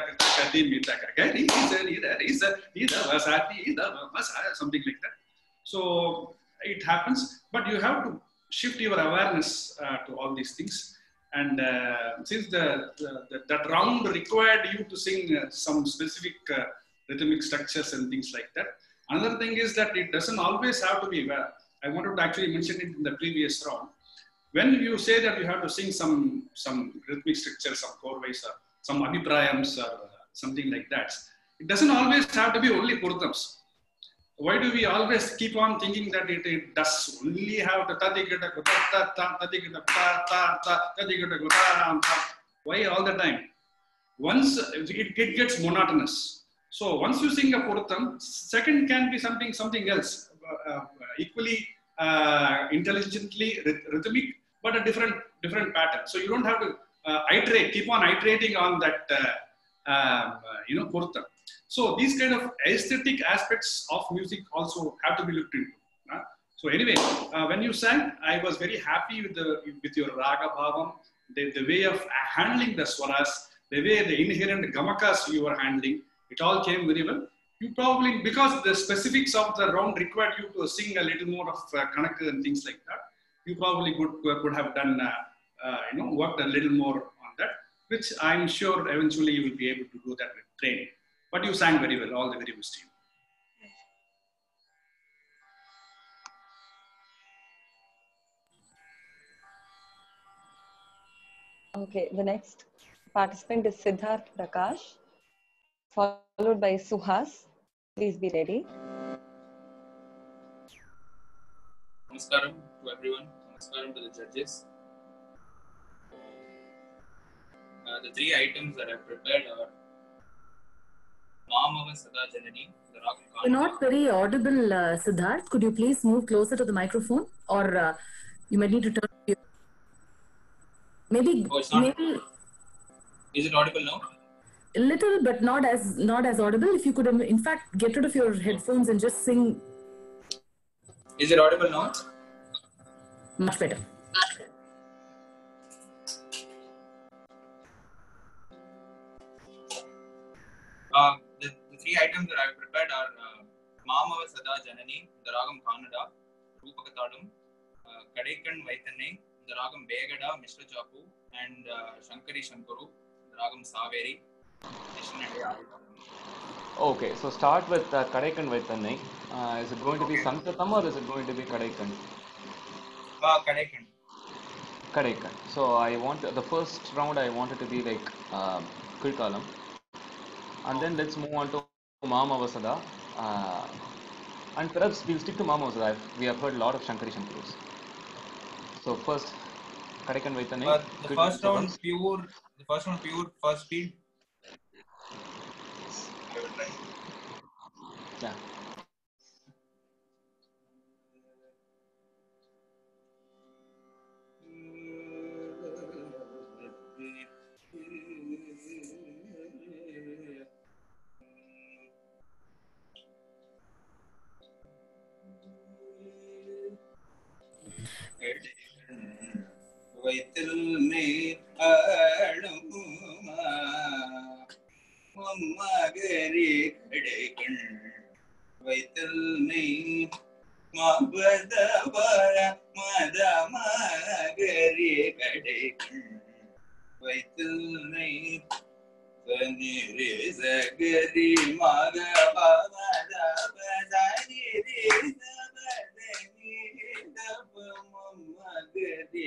like that. So it happens, but you have to shift your awareness uh, to all these things. And uh, since the, the, the that round required you to sing uh, some specific uh, rhythmic structures and things like that. Another thing is that it doesn't always have to be. Well, I wanted to actually mention it in the previous round. When you say that you have to sing some some rhythmic structures, some chorways, or some abhiprayams, or something like that, it doesn't always have to be only purtams. Why do we always keep on thinking that it, it does only have the tadigata gota ta tadigata ta ta ta tadigata gota? Why all the time? Once it, it gets monotonous. So once you sing a purtam, second can be something something else, uh, uh, equally uh, intelligently rhythmic, but a different different pattern. So you don't have to uh, iterate, keep on iterating on that, uh, uh, you know, purtam. So these kind of aesthetic aspects of music also have to be looked into. Uh, so anyway, uh, when you sang, I was very happy with the with your raga bhavam, the, the way of handling the swaras, the way the inherent gamakas you were handling. It all came very well. You probably, because the specifics of the round required you to sing a little more of uh, Kanaka and things like that, you probably could, could have done, uh, uh, you know, worked a little more on that, which I'm sure eventually you will be able to do that with training. But you sang very well. All the very best to you. Okay, the next participant is Siddharth Prakash, followed by Suhas. Please be ready. Namaskaram to everyone. Namaskaram to the judges. Uh, the three items that I prepared are Mama Mamava Sada Janani, the Ragam You're Kannada. not very audible, uh, Siddharth. Could you please move closer to the microphone, or uh, you might need to turn. Your... Maybe, Oh, it's not. maybe. Is it audible now? A little, but not as not as audible. If you could, in fact, get rid of your headphones and just sing. Is it audible now? Much better. Uh, the, the three items that I've prepared are uh, Mamava Sada Janani, the Ragam Kannada, Rupakatadam, uh, Kadaikan Vaithanai, the Ragam Begada, Mister Chapu, and uh, Shankari Shankuru, the Ragam Saveri. Okay, so start with uh, Kadaikan Vaithanai. Uh, is it going to be Sankatam or is it going to be Kadaikan? Uh, Kadaikan. Kadaikan. So I want the first round. I want it to be like uh, Kulkalam, and then let's move on to Mamavasada. Uh, and perhaps we'll stick to Mamavasada. We have heard a lot of Shankari Shankarus. So first, Kadaikan Vaithanai. Uh, the first round pure. The first round pure first speed. I will try. Yeah. வைத்தல்மே ஆளுமா மகரி கடைகள் வைத்தல்மே மபதவர மதமகரி கடைகள் வைத்தல்மே சனிரே சகரி மகபமதபதரி சபதனி தபமகரி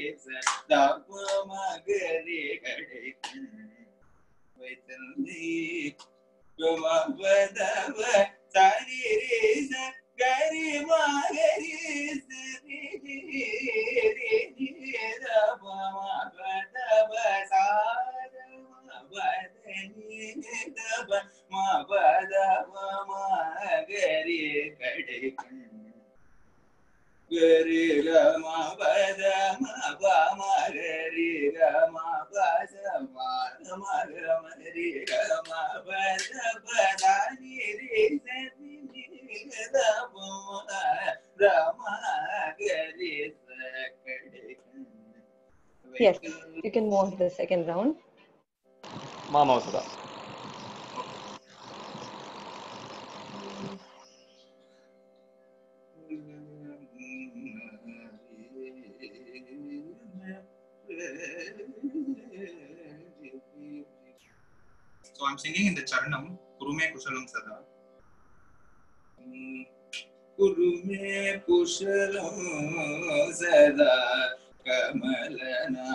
சதபமகரி கடைகள் வைத்தல்மே மபதவ சனிரே சகரி மகரி சரி தபமபதப மபதமகரி கடைகள் கரி மபதமபமகரி மபதமகரி மபதபதனிரி தபமகரி கடைகள். Yes, you can move on to the second round. Mamavasada. So I'm singing in the Charanam, Kurume Kushalam Sada. Kurume Kushalam Sada Kamalana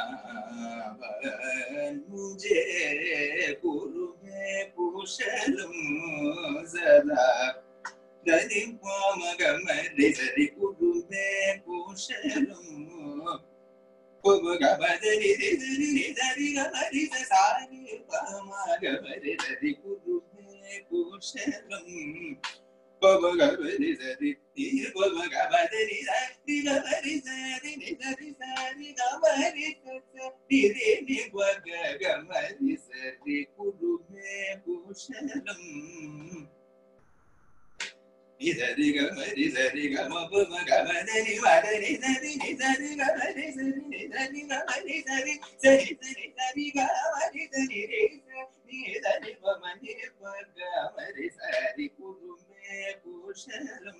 Mujhe Kurume Kushalam Sada Dadi Pamagamadi Sari Kurume Kushalam Pamagabadari Sari Sari Gamari Sari Pamagabadi Sari Kurume Kushalam Pamagabadi Sari Pamagabadari Sari Gamari Sari Sari Sari Gamari Sari Gamari Sari Kurume Kushalam Sari Gamari Sari Gamapamagabadari Madari Sari Sari Gamari Sari Sari Gamari Sari Sari Sari Sari Gamari Sari Sari Pamani Pagamari Sari Kurume Kushalam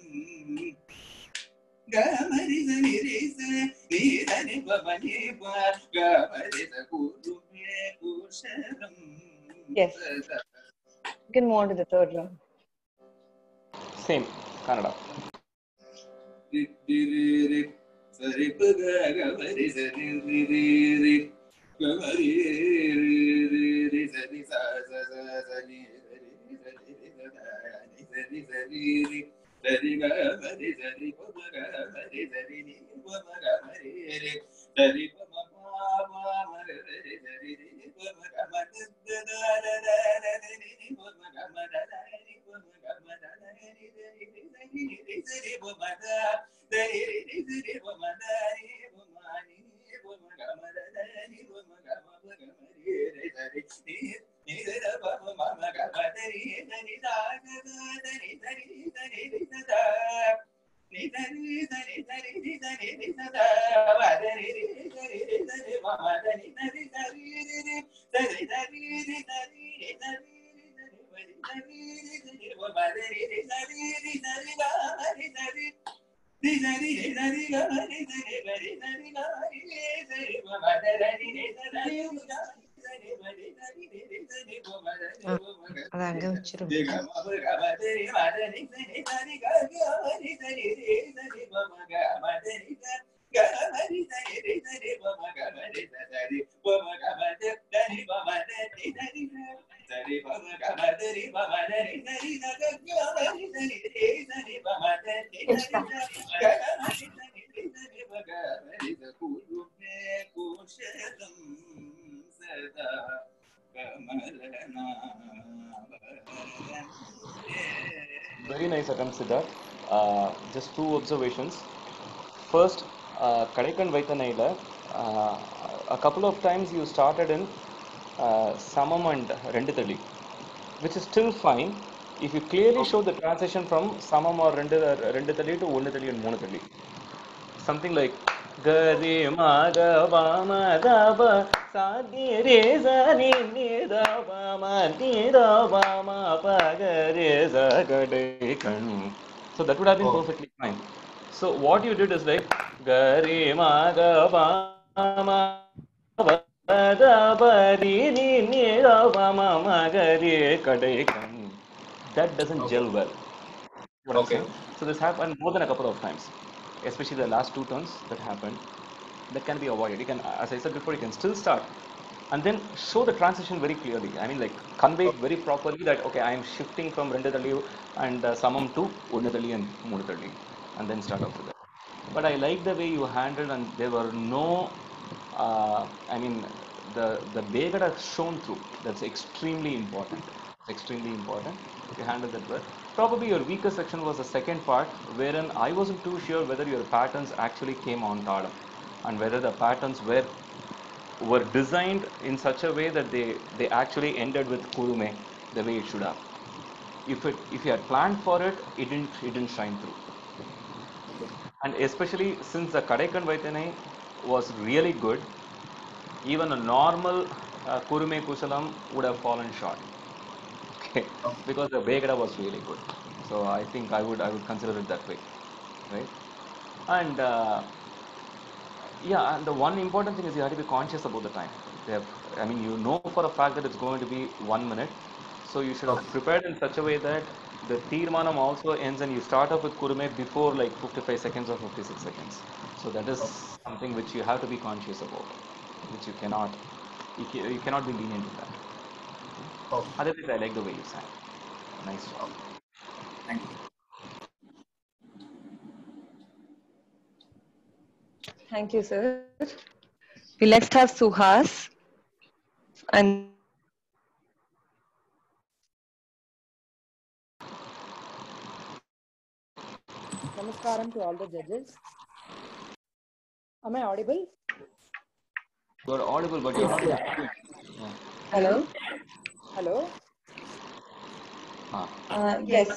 Gamari Sari Sari Sari Pamani Pagamari Sari Kurume Kushalam. Yes. You can move on to the third round. Same, Kannada. Sari Pagagamari Sari Sari Gamari Sari Sari Sari Sari Sari Gamari Sari Pagagamari Sari Pagagamari Sari Pagagamari Sari Pagagamari அது அங்க வச்சிரும். Very nice attempt, Siddharth. Uh, just two observations. First, uh, Kadaikan Vaitanaila, uh, a couple of times you started in uh, Samam and Renditali, which is still fine if you clearly show the transition from Samam or Renditali to Unditali and Munatali. Something like Gari Maga Bama Daba Sadi Reza Nini Daba Mati Daba Ma Pagareza Kadaikan. So that would have been Oh. perfectly fine. So what you did is like Gari Maga Bama Daba Nini Daba Ma Magari Kadaikan. That doesn't gel well. You understand? So this happened more than a couple of times, especially the last two turns that happened. That can be avoided. You can, as I said before, you can still start and then show the transition very clearly. I mean, like convey it very properly that okay, I am shifting from Renditali and uh, Samam to Unditali and Munitali, and then start off with that. But I like the way you handled, and there were no, uh, I mean, the the Begada shown through. That's extremely important. Extremely important. You handled that well. Probably your weaker section was the second part, wherein I wasn't too sure whether your patterns actually came on Talam, and whether the patterns were were designed in such a way that they they actually ended with Kurume the way it should have. If it if you had planned for it, it didn't it didn't shine through. And especially since the Kadaikan Vaithanai was really good, even a normal uh, Kurume Kusalam would have fallen short. Okay, because the Begada was really good. So I think I would I would consider it that way, right? And uh, yeah, and the one important thing is you have to be conscious about the time. They have, I mean, you know for a fact that it's going to be one minute, so you should have prepared in such a way that the Tirmanam also ends and you start up with Kurume before like fifty-five seconds or fifty-six seconds. So that is something which you have to be conscious about, which you cannot, you, ca- you cannot be lenient with that. Otherwise, I like the way you sang. Nice job. Thank you. Thank you, sir. We next have Suhas. And Namaskaram to all the judges. Am I audible? You are audible, but you're not. Yeah. hello. Hello. Ah. Uh, yes.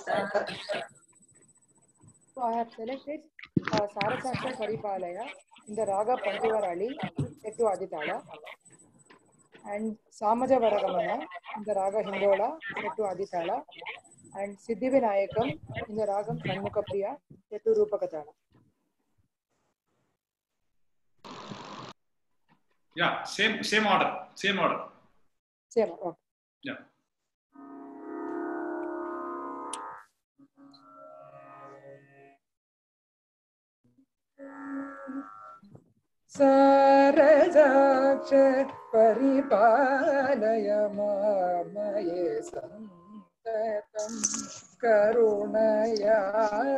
So I have selected uh, Sarasaksha Paripalaya in the Raga Pantuvarali, set to Aditala, and Samaja Varagamana in the Raga Hindola, set to Aditala, and Siddhivinayakam in the Ragam Shanmukapriya, set to Rupakatala. Yeah, same same order, same order. Same, okay. Yeah. Sarasaksha Paripalaya Mamaye Santatam Karunaya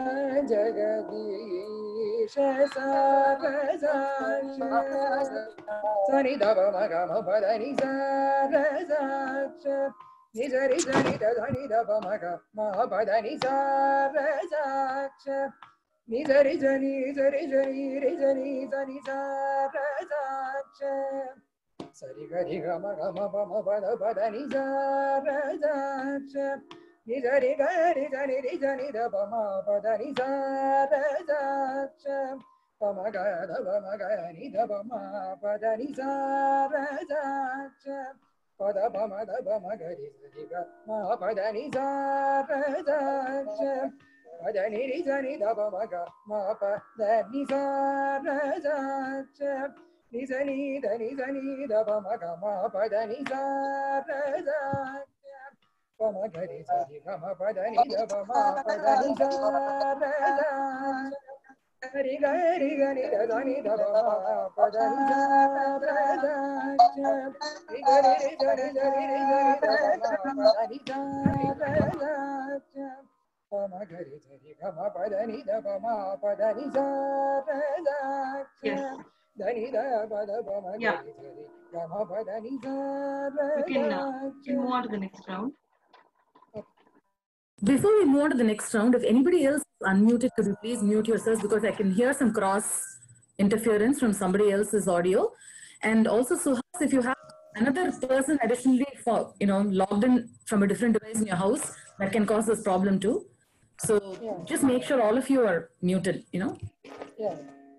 Jagadisha Sarasaksha Sani Dava Magama Padani Sarasaksha ni za ri za ni da da ni da pa ma ga ma pa da ni sa ra sa cha ni za ri za ni za ri za ni ri za ni za ni sa ra sa cha sa ri ga ri ga ma ga ma pa ma pa da pa da ni sa ra sa cha ni za ri ga ri za ni ri za ni da pa ma pa da ni sa ra sa cha pa ma ga da pa ma ga ni da pa ma pa da ni sa ra sa cha pa da pa ma da pa ma ga ri za ri ga ma pa da ni sa ra sa cha pa da ni ri za ni da pa ma ga ma pa da ni sa ra sa cha ni za ni da ni za ni da pa ma ga ma pa da ni sa ra sa cha pa ma ga ri za ri ga ma pa da ni da pa ma pa da ni sa ra sa cha ri ga ri ga ni da da ni da pa ma pa da ni sa ra sa cha ri ga ri ri za ni za ri ri za ni da pa ma pa da ni sa ra sa cha pa ma ga ri za ri ga ma pa da ni da pa ma pa da ni sa ra sa cha da ni da pa da pa ma ga ri za ri ga ma pa da ni sa ra We can, uh, sa we can move on to the next round. Before we move on to the next round, if anybody else is unmuted, could you please mute yourselves, because I can hear some cross interference from somebody else's audio. And also, Suhas, if you have another person additionally for, you know, logged in from a different device in your house, that can cause this problem too. So Yeah. just make sure all of you are muted, you know. Yeah.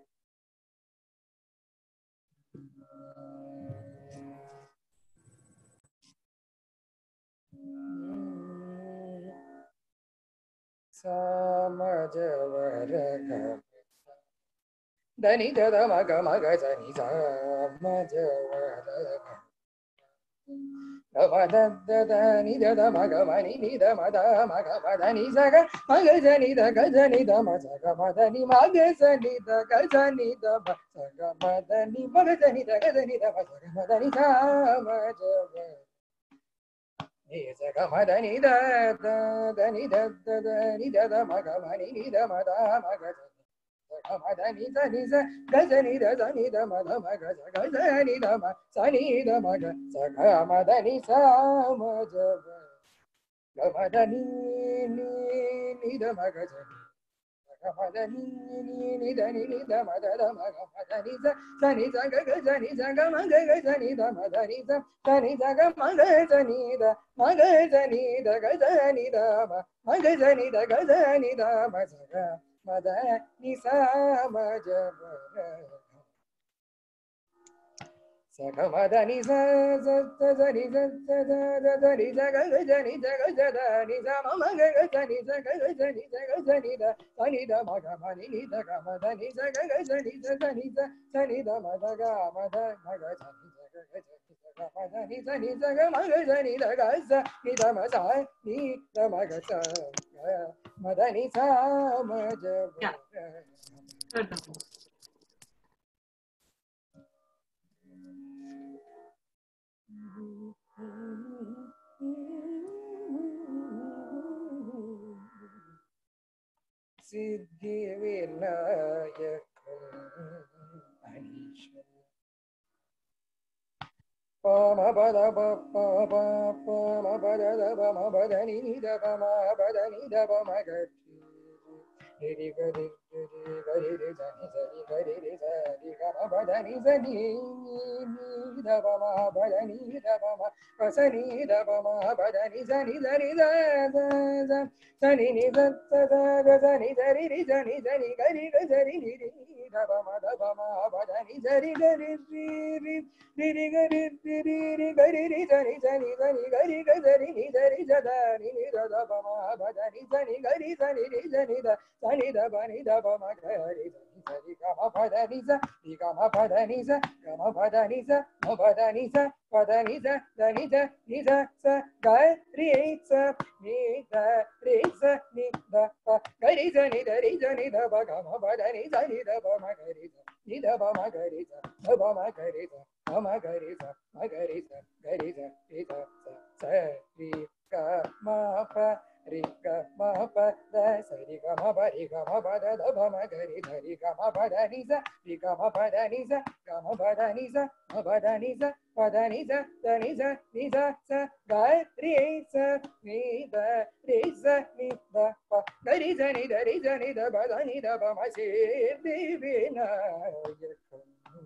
Samajavaraga Dani da ma ga ma ga za ni samajavaraga da ma da da da ni da da ma ga ma ni ni da ma da ma ga ma da ni za ga ma ga za ni da ga za ni da ma za ga ma da ni ma ga za ni da ga za ni da ma za ga ma da ni ma ga za ni da ga za ni da ma za ga ma da ni samajavaraga ni za ga ma da ni da da da ni da da da ni da da ma ga ma ni ni da ma da ma ga za ga ma da ni za ni za ga za ni da za ni da ma da ma ga za ga za ni da ma za ni da ma ga za ga ma da ni sa ma ja ga ma da ni ni ni da ma ga za ni ga ma da ni ni ni da ni ni da ma da da ma ga ma da ni za za ni za ga ga za ni za ga ma ga ga za ni da ma da ni za za ni za ga ma ga za ni da ma ga za ni da ga za ni da ma ma ga za ni da ga za ni da ma za ga ma da ni sa ma ja ba sa ga ma da ni sa za za za ni za za za za za ni za ga ga za ni za ga za da ni za ma ma ga ga za ni za ga ga za ni za ga za ni da za ni da ma ga ma ni ni da ga ma da ni za ga ga za ni za za ni za za ni da ma da ga ma da ma ga za ni za ga ga za ni za ga ma da ni za ni za ga ma ga za ni da ga za ni da ma za ni da ma ga za ma da ni sa ma ja ba Third round. Siddhi Vinayakam Anisha Pama pada pa pa pa pama pada da pa ma pada ni ni da pa ma pada ni da pa ma ga ri ri ga ri ri ga ri ri za ni za ri ga ri ri za ri ga ma pada ni za ni ni da pa ma pada ni da pa ma pa sa ni da pa ma pada ni za ni za ri za za za za ni ni za za za ga za ni za ri ri za ni za ni ga ri ga za ri ni ri da pa ma da pa ma pada ni za ri ga ri ri ri ri ri ga ri ri ri ri ga ri ri za ni za ni za ni ga ri ga za ri ni za ri za da ni ni da da pa ma pada ni za ni ga ri za ni ri za ni da za ni da pa ni da pa ma ga ri za ni za ri ga ma pada ni za ri ga ma pada ni za ga ma pada ni za ma pada ni za pada ni za da ni za ni za sa ga ri za ni da ri za ni da pa ga ri za ni da ri za ni da pa ga ma pada ni za ni da pa ma ga ri za ni da pa ma ga ri za da pa ma ga ri za ma ma ga ri za ma ga ri za ga ri za ri za sa sa ri ga ma pa ri ga ma pa da sa ri ga ma pa ri ga ma pa da da ba ma ga ri ga ri ga ma pa da ni sa ri ga ma pa da ni sa ga ma pa da ni sa ma pa da ni sa pa da ni sa da ni sa ni sa sa ga ri sa ni da ri sa ni da pa ga ri sa ni da ri sa ni da ba da ni da ba ma si di vinayakam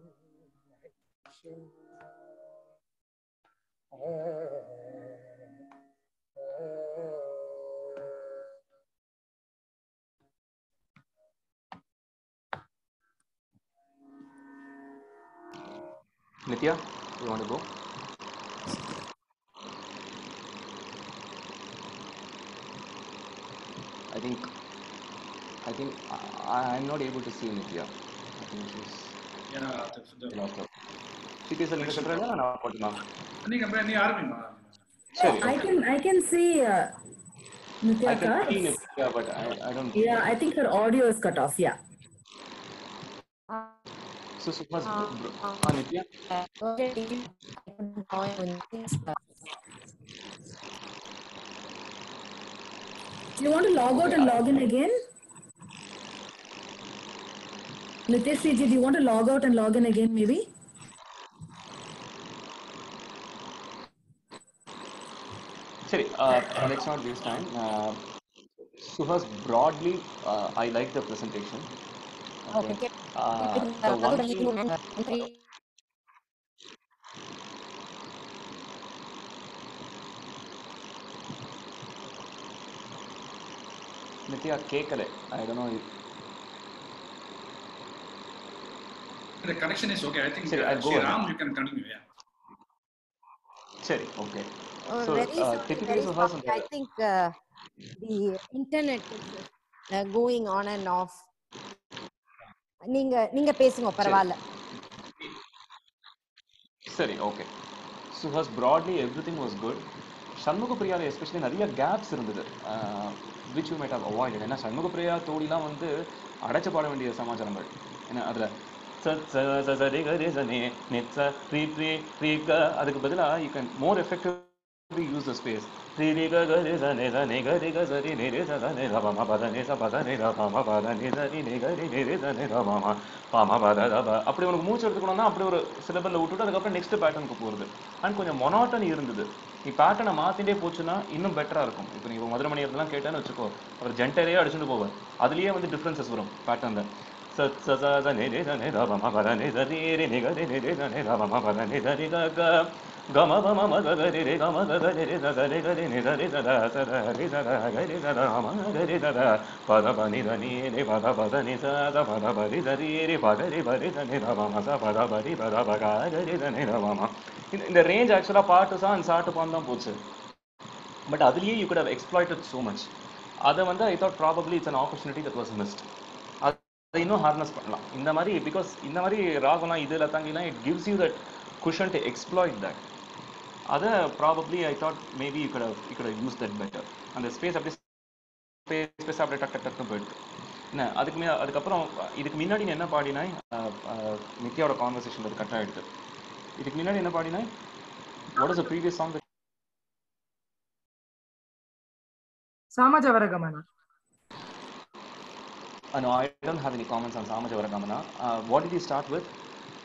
Nitya, you want to go? I think I think I, I'm not able to see Nitya. I think she's Yeah, the, the, lost her. She is a little bit better now. What now? நீங்க நீ ஆரம்பிமா. Sorry, I okay. can I can see uh, Nitya I can ka. see Nitya, but I, I don't. Yeah, I think her audio is cut off. Yeah. So Suhas, uh, Nitya. Do you want to log out and log in again? Nitesh ji, do you want to log out and log in again maybe? Sorry, uh, let's not waste time. Uh, Suhas, broadly, uh, I like the presentation. Okay. Okay. Uh, the one thing. Nitya, kekale. I don't know. If... The connection is okay. I think Sorry, I'll uh, go Sriram, ahead. you can continue. Yeah. Sorry, okay. Oh, So, very uh, sorry, typically, very Suhas, sorry. I think uh, the internet is uh, going on and off. நீங்க நீங்க பேசுங்க பரவாயில்ல. Sorry, okay. Suhas, broadly, everything was good. Shanmugapriya, especially, நிறைய gaps இருந்தது, which you might have avoided. ஏன்னா Shanmugapriya தோடிலாம் வந்து அடைச்சு பாட வேண்டிய சமாச்சாரங்கள். ஏன்னா அதுல அதுக்கு பதிலா you can more effectively use the space. அப்படி உனக்கு மூச்சு எடுத்துக்கணும்னா அப்படி ஒரு சிலபல்ல விட்டுட்டு அதுக்கப்புறம் நெக்ஸ்ட் பேட்டர்னுக்கு போறது. அண்ட் கொஞ்சம் மொனாட்டனி இருந்தது. நீ பேட்டர்னை மாத்திட்டே போச்சுன்னா இன்னும் பெட்டரா இருக்கும். இப்போ நீ மதுரமணி இதெல்லாம் கேட்டேன்னு வச்சுக்கோ, அவர் ஜென்டரே அடிச்சுட்டு போவார். அதுலயே வந்து டிஃபரன்சஸ் வரும் பேட்டர்ன்ல. Gama Bama Magari Gama Gari Gari Gari Nidari Dada Sadari Dada Gari Dada Magari Dada Padabani Dani Padabani Sada Padabari Dari Padari Bari Dani Ramasa Padabari Padabaga Gari Dani Ramama. In the range actually part is on Sat upon the Butch. But otherly you could have exploited so much. Other one I thought probably it's an opportunity that was missed. I know harness in the Mari because in the Mari Ragana Idela Tangina it gives you that cushion to exploit that. Other probably I thought maybe you could have you could have used that better. And the space up space space up tuck tuck tuck bit. Na adukku me adukapram idukku minnadi enna paadinai Nityaoda conversation la cut aayidhu. Idukku minnadi enna paadinai? What is the previous song? Samajavaragamana. Uh, no, I don't have any comments on Samajavaragamana. Uh, what did you start with?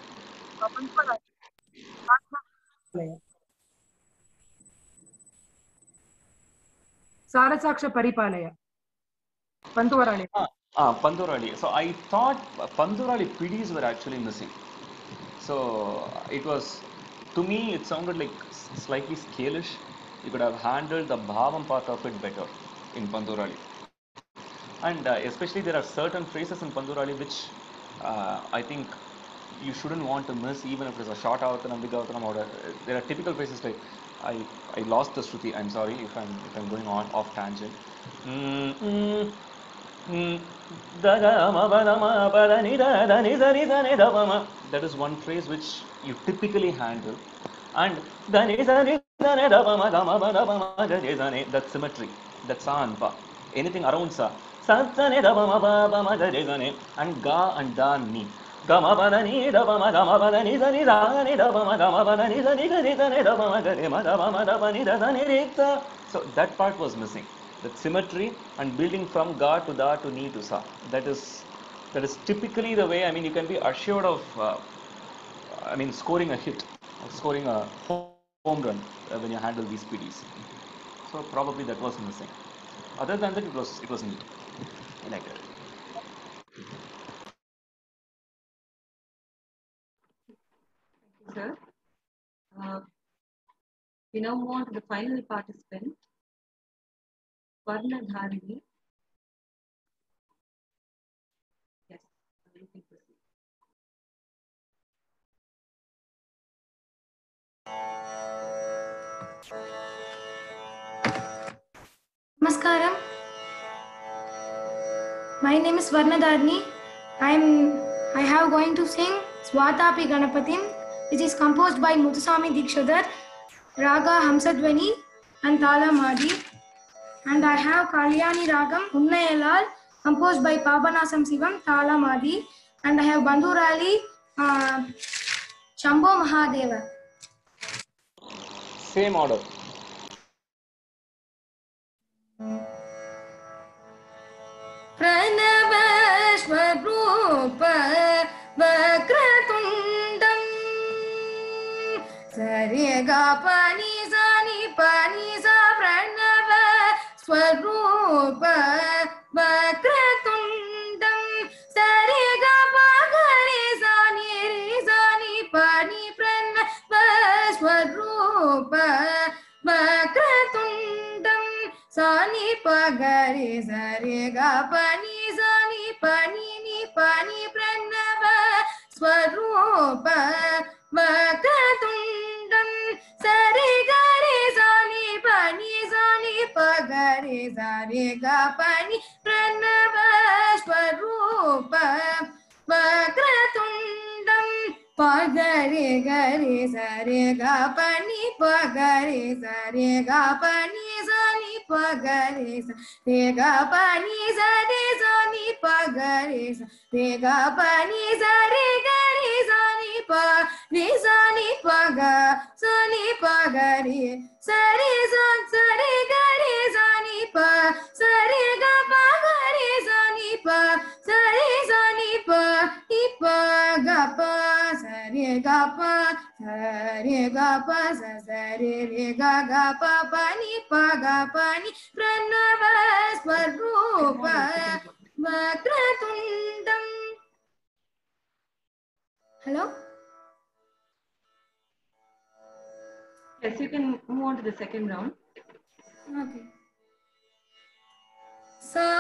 Sarasaksha Paripalaya. Panduvarali. Ah, ah, Pandurali. So I thought Pandurali P Ds were actually missing. So it was, to me, it sounded like slightly scalish. You could have handled the bhavam part of it better in Pandurali. And uh, especially there are certain phrases in Pandurali which uh, I think you shouldn't want to miss, even if it's a short avatanam, big avatanam, or there are typical phrases like I I lost the Shruti. I'm sorry if I'm if I'm going on off tangent. Mm, mm, mm, that is one phrase which you typically handle. And that symmetry, that sa and pa, anything around sa, and ga and da ni. So that part was missing. That symmetry and building from ga to da to ni to sa. That is that is typically the way. I mean, you can be assured of. Uh, I mean, scoring a hit, scoring a home run uh, when you handle these P Ds. So probably that was missing. Other than that, it was it was neat. I liked it. Sir, uh, we now move on to the final participant, Varna Dharini. Yes, you can proceed. Namaskaram. My name is Varna Dharini. I'm I have going to sing Swatapi Ganapatim, which is composed by Muthuswami Dikshidhar, Raga Hamsadvani and Tala Madi. And I have Kalyani Ragam Unnayalal, composed by Pabanasam Sivam, Tala Madi. And I have Bandurali uh, Shambho Mahadeva. Same order. Pranavashvarupa Vakratundam Sarega Pani Sani Pani Sa Pranavashvarupa Vakratundam Sarega Pagari Sani Sani Pani Pranavashvarupa Vakratundam Sani Pagari Sarega Pani Sani Pani Ni Pani Pranava Swarupa Vakratundam Sarigari Sani Pani Sani Pagari Sarega Pani Pranava Swarupa Vakratundam Pagari Gari Sarega Pani Pagari Sarega Pani Sani Pagari Sarega Pani Sani Sani Pagari Sarega Pani Sarigari Sani Pani Sani Paga Sani Pagari Sari San Sarigari Sani Pa Sarega Pagari Sani Pa Sari Sani Pa Ipa Gapa Sarega Pa Sarega Pa Sarega Gapa Pani Paga Pani Pranava Swarupa Vakratundam. Hello? Yes, you can move on to the second round. Okay. Sa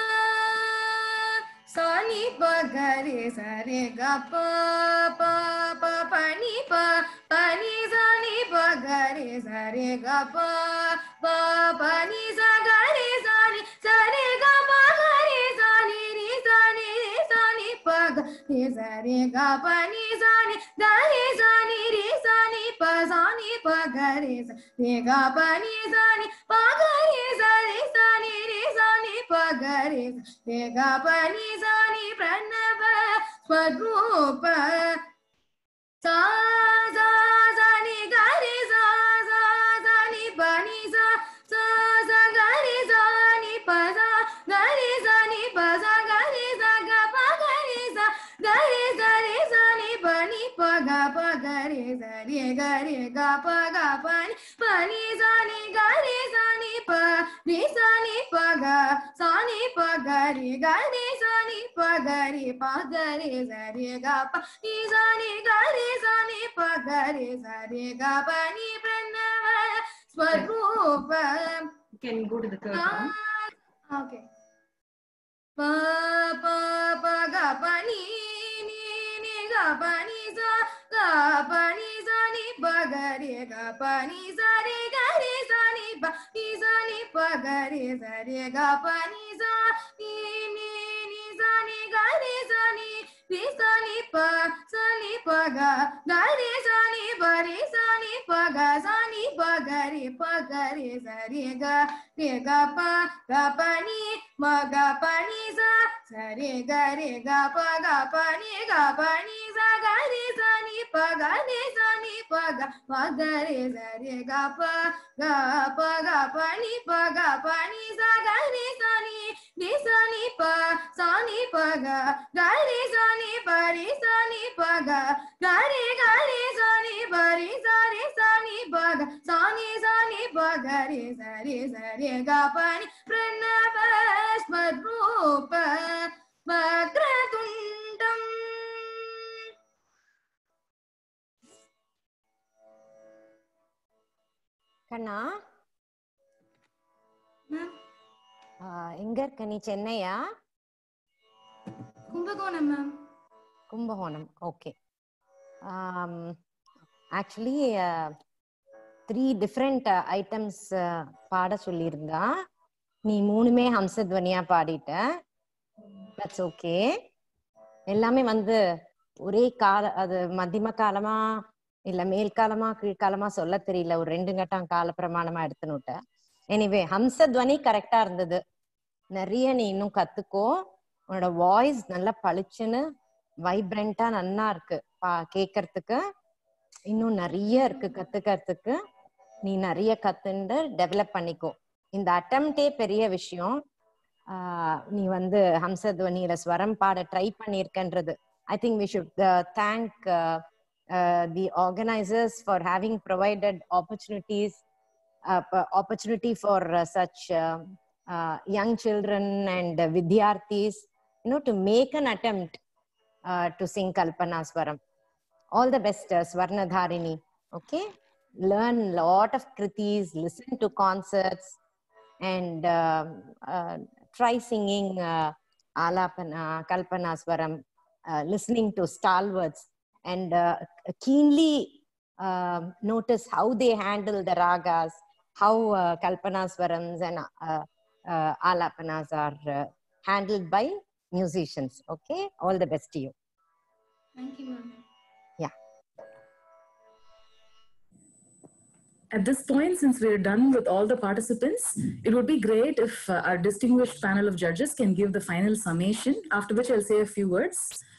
Sani Pagari Sarega Pa Pa Pa Pani Pa Pani Sani Pagari Sarega Pa Pa Pani Sagari Sani Sarega Pagari Sani Ri Sani Ri Sani Pagari Sarega Pani Sani Gari Sani Ri Sani Pa Sani Pagari Sarega Pani Sani Pagari Sani Sani Ri Sani Pagari Sarega Pani Sani Pranava Swarupa Sa Sa Sani Gari Sa Sa Sani Pani Sa Sa Sa Gari Sani Pa Sa Gari Sani Pa Sa Gari Sa Ga Pa Gari Sa Gari Sani Sani Pani Pa Ga Pa Gari Sani Gari Ga Pa Ga Pani Pani Sani Gari Sani Pa Ni Sani Pa Ga Sani Pa Gari Gari Sani Pa Gari Pa Gari Sani Ga Pa Ni Sani Gari Sani Pa Gari Sani Ga Pa Ni Pranava Swarupa. You can go to the third round. Okay. Pa Pa Pa Ga Pa Ni Ni Ni Ga Pa Ni Sa Ga Pa Ni Sa Ni Pa Gari Ga Pa Ni Sa Re Ga Re Sa Ni Pa Ni Sa Ni Pa Gari Sa Re Ga Pa Ni Sa Ni Ni Ni Sa Ni Ga Re Sa Ni Re Sa Ni Pa Sa Ni Pa Ga Ga Re Sa Ni Pa Re Sa Ni Pa Ga Sa Ni Pa Ga Re Pa Ga Re Sa Re Ga Re Ga Pa Ga Pa Ni ma ga pa ni sa sa re ga re ga pa ga pa ni ga pa ni sa ga re sa ni pa ga re sa ni pa ga ma ga re sa re ga pa ga pa ga pa ni pa ga pa ni sa ga re sa ni ni sa ni pa sa ni pa ga ga re sa ni pa re sa ni pa ga ga re ga re sa ni pa re sa re sa ni pa ga sa ni sa ni pa ga re sa re sa re ga pa ni pranavasmadrupa vakratundam. கண்ணா எங்க இருக்க நீ? சென்னையா? Kumbakonam ma'am. Kumbakonam, okay. Actually three different items பாட சொல்லியிருந்தா, நீ மூணுமே ஹம்சத்வனியா பாடிட்ட. That's okay. எல்லாமே வந்து ஒரே கால, அது மத்தியம காலமா இல்ல மேல் காலமா கீழ்காலமா சொல்ல தெரியல, ஒரு ரெண்டு கட்டம் கால பிரமாணமா எடுத்துனுட்ட. எனிவே ஹம்சத்வனி கரெக்டா இருந்தது. நிறைய நீ இன்னும் கத்துக்கோ. உன்னோட வாய்ஸ் நல்லா பளிச்சுன்னு வைப்ரண்டா நல்லா இருக்கு பா கேட்கறதுக்கு. இன்னும் நிறைய இருக்கு கத்துக்கிறதுக்கு. நீ நிறைய கத்துண்டு டெவலப் பண்ணிக்கோ. இந்த அட்டம்ப்டே பெரிய விஷயம். ஆஹ் நீ வந்து ஹம்சத்வனியில ஸ்வரம் பாட ட்ரை பண்ணியிருக்கன்றது. I think we should thank the organisers for having provided opportunities opportunity for uh, such uh, uh, young children and uh, vidyarthis, you know, to make an attempt uh, to sing Kalpana Swaram. All the best, uh, Swarnadharini. Okay, learn lot of kritis, listen to concerts, and uh, uh, try singing uh, Alapana, Kalpana Swaram, uh, listening to stalwarts, and uh, keenly uh, notice how they handle the ragas, how uh, Kalpanaswarams and uh, uh, Alapanas are uh, handled by musicians. Okay, all the best to you. Thank you, ma'am. Yeah. At this point, since we're done with all the participants, it would be great if uh, our distinguished panel of judges can give the final summation, after which I'll say a few words.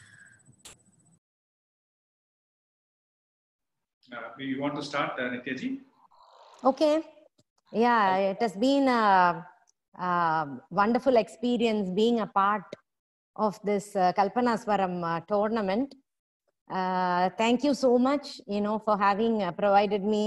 Uh, we want to start, uh, Nitya ji? Okay. Yeah, it has been a, a wonderful experience being a part of this uh, Kalpanaswaram uh, tournament. Uh, thank you so much, you know, for having uh, provided me